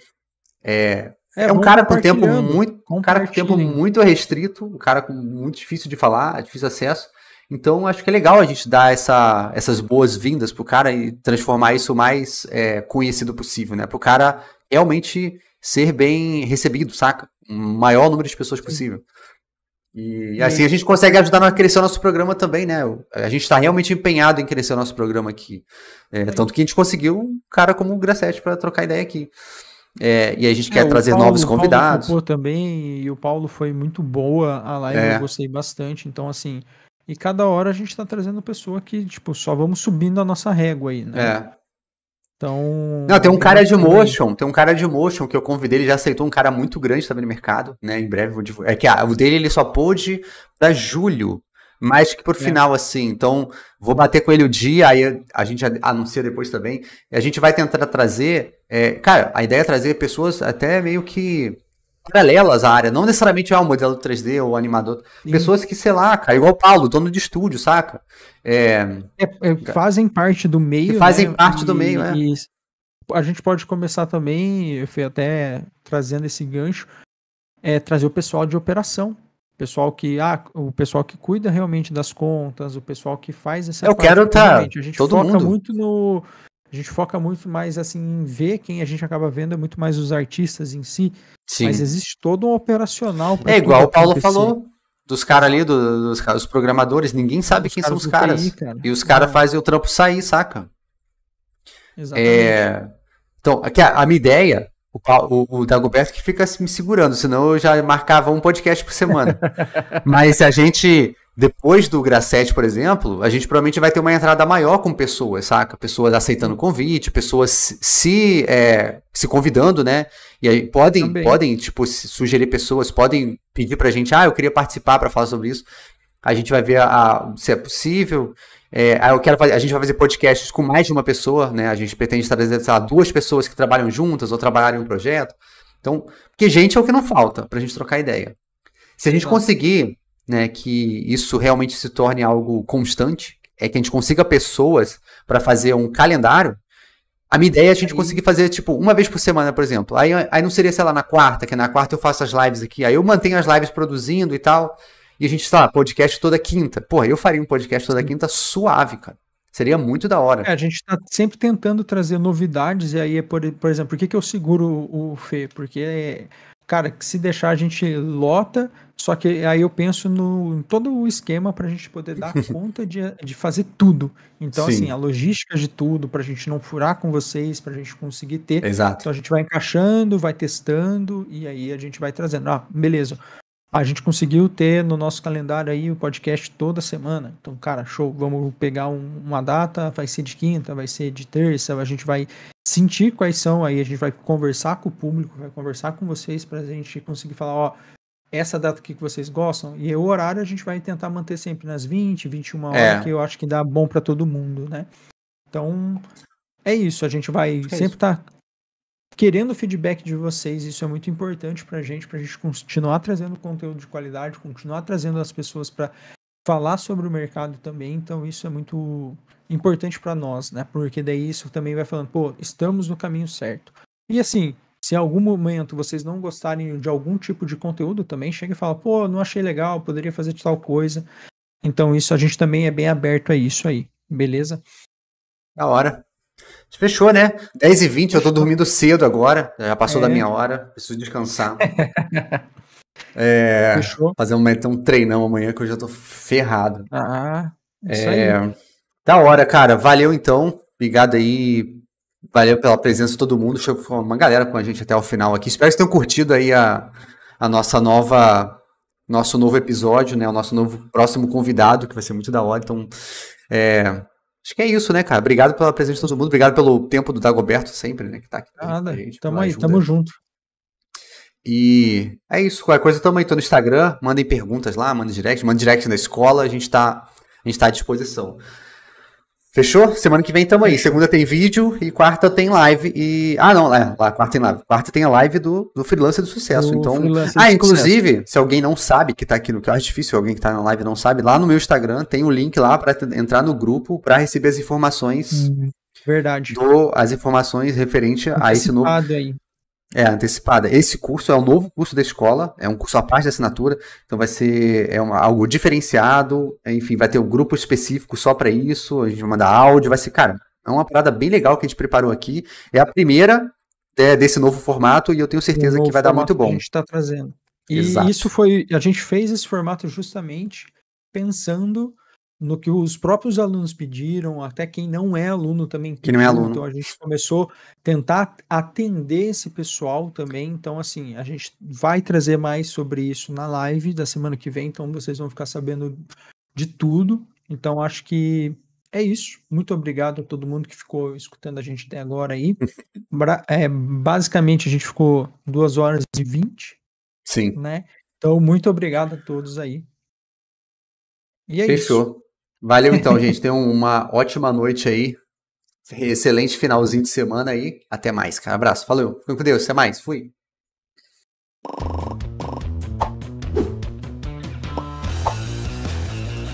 é, é, é um cara com tempo muito... Um cara com tempo muito restrito, um cara com muito difícil de falar, difícil acesso. Então, acho que é legal a gente dar essa, essas boas-vindas pro cara e transformar isso o mais é, conhecido possível, né? Pro cara realmente ser bem recebido, saca? O maior número de pessoas possível. E, e assim a gente consegue ajudar a crescer o nosso programa também, né? A gente está realmente empenhado em crescer o nosso programa aqui. É, tanto que a gente conseguiu um cara como o Grassetti para trocar ideia aqui. É, e a gente é, quer trazer Paulo, novos convidados. O Paulo também, e o Paulo foi muito boa a live, é. eu gostei bastante. Então, assim, e cada hora a gente está trazendo pessoa que, tipo, só vamos subindo a nossa régua aí, né? É. Então... Não, tem um cara de motion, tem um cara de motion que eu convidei, ele já aceitou, um cara muito grande também no mercado, né, em breve vou divulgar. É que ah, o dele ele só pôde pra julho, mais que por é. final, assim, então vou bater com ele o dia, aí a gente anuncia depois também, e a gente vai tentar trazer, é, cara, a ideia é trazer pessoas até meio que paralelas à área, não necessariamente ah, o modelo três D ou animador, Sim. pessoas que, sei lá, cara, igual o Paulo, dono de estúdio, saca? É, é, é, fazem parte do meio, que fazem né? parte e, do meio, é. E a gente pode começar também, eu fui até trazendo esse gancho, é trazer o pessoal de operação, pessoal que, ah, o pessoal que cuida realmente das contas, o pessoal que faz essa eu parte. quero tá, a gente todo foca mundo. muito no A gente foca muito mais assim em ver quem a gente acaba vendo, é muito mais os artistas em si. Sim. Mas existe todo um operacional para É igual o Paulo falou, dos caras ali, do, dos, dos programadores, ninguém sabe os quem são os caras. T I, cara. E os caras fazem o trampo sair, saca? Exatamente. É... Então, aqui a, a minha ideia, o, o, o Dagoberto que fica me segurando, senão eu já marcava um podcast por semana. Mas se a gente... Depois do Grassetti, por exemplo, a gente provavelmente vai ter uma entrada maior com pessoas, saca? Pessoas aceitando o convite, pessoas se, é, se convidando, né? E aí podem, podem tipo, sugerir pessoas, podem pedir pra gente, ah, eu queria participar pra falar sobre isso. A gente vai ver a, a, se é possível. É, eu quero fazer, a gente vai fazer podcasts com mais de uma pessoa, né? A gente pretende trazer, sei lá, duas pessoas que trabalham juntas ou trabalharem em um projeto. Então, porque gente é o que não falta pra gente trocar ideia. Se a gente conseguir... Né, que isso realmente se torne algo constante, é que a gente consiga pessoas para fazer um calendário. A minha ideia é a gente aí... conseguir fazer, tipo, uma vez por semana, por exemplo. Aí, aí não seria, sei lá, na quarta, que na quarta eu faço as lives aqui. Aí eu mantenho as lives produzindo e tal. E a gente, sei lá, podcast toda quinta. Porra, eu faria um podcast toda quinta suave, cara. Seria muito da hora. É, a gente tá sempre tentando trazer novidades. E aí, por, por exemplo, por que, que eu seguro o, o Fê? Porque, cara, que se deixar a gente lota... Só que aí eu penso no, em todo o esquema para a gente poder dar conta de, de fazer tudo. Então, Sim. assim, a logística de tudo, para a gente não furar com vocês, para a gente conseguir ter. Exato. Então a gente vai encaixando, vai testando e aí a gente vai trazendo. Ah, beleza. A gente conseguiu ter no nosso calendário aí o podcast toda semana. Então, cara, show. Vamos pegar um, uma data, vai ser de quinta, vai ser de terça, a gente vai sentir quais são aí, a gente vai conversar com o público, vai conversar com vocês para a gente conseguir falar, ó, essa data aqui que vocês gostam, e o horário a gente vai tentar manter sempre nas vinte, vinte e uma horas, é. que eu acho que dá bom para todo mundo, né? Então, é isso, a gente vai é sempre estar tá querendo o feedback de vocês, isso é muito importante pra gente, pra gente continuar trazendo conteúdo de qualidade, continuar trazendo as pessoas para falar sobre o mercado também, então isso é muito importante para nós, né? Porque daí isso também vai falando, pô, estamos no caminho certo. E assim, se em algum momento vocês não gostarem de algum tipo de conteúdo também, chega e fala, pô, não achei legal, poderia fazer tal coisa. Então isso a gente também é bem aberto a isso aí, beleza? Da hora. Fechou, né? dez e vinte, eu tô dormindo cedo agora. Já passou É. da minha hora. Preciso descansar. é, Fechou. fazer um, um treinão amanhã que eu já tô ferrado. Ah, isso É, aí. Da hora, cara. Valeu então. Obrigado aí. Valeu pela presença de todo mundo. Chegou uma galera com a gente até o final aqui. Espero que vocês tenham curtido aí a, a nossa nova, nosso novo episódio, né? O nosso novo próximo convidado, que vai ser muito da hora. Então, é, acho que é isso, né, cara? Obrigado pela presença de todo mundo. Obrigado pelo tempo do Dagoberto sempre, né? Que tá aqui com Nada. a gente. Tamo pela aí, ajuda. tamo junto. E é isso. Qualquer coisa, tamo aí. Tô no Instagram. Mandem perguntas lá, mandem direct. Mandem direct na escola. A gente tá, a gente tá à disposição. Fechou? Semana que vem tamo aí. Segunda tem vídeo e quarta tem live. E... Ah, não, é, lá, quarta tem live. Quarta tem a live do, do Freelancer do Sucesso. Do Então. Freelancer Ah, do inclusive, Sucesso. se alguém não sabe que tá aqui no. Que eu acho difícil alguém que tá na live não sabe, lá no meu Instagram tem um link lá pra entrar no grupo pra receber as informações. Hum, verdade. Do, as informações referente a esse novo. Antecipado aí. É, antecipada. Esse curso é o novo curso da escola, é um curso à parte da assinatura, então vai ser é uma, algo diferenciado, enfim, vai ter um grupo específico só para isso, a gente vai mandar áudio, vai ser, cara, é uma parada bem legal que a gente preparou aqui, é a primeira é, desse novo formato e eu tenho certeza Um que vai dar muito formato que bom. a gente está trazendo. E Exato. isso foi, a gente fez esse formato justamente pensando no que os próprios alunos pediram, até quem não é aluno também pediu. Quem não é aluno. Então a gente começou a tentar atender esse pessoal também. Então, assim, a gente vai trazer mais sobre isso na live da semana que vem. Então vocês vão ficar sabendo de tudo. Então, acho que é isso. Muito obrigado a todo mundo que ficou escutando a gente até agora aí. Bra- é, basicamente, a gente ficou duas horas e vinte, Sim. né? Então, muito obrigado a todos aí. E é isso. Fechou. Valeu então, gente. Tenham uma ótima noite aí. Excelente finalzinho de semana aí. Até mais, cara. Abraço. Falou. Fiquem com Deus. Até mais. Fui.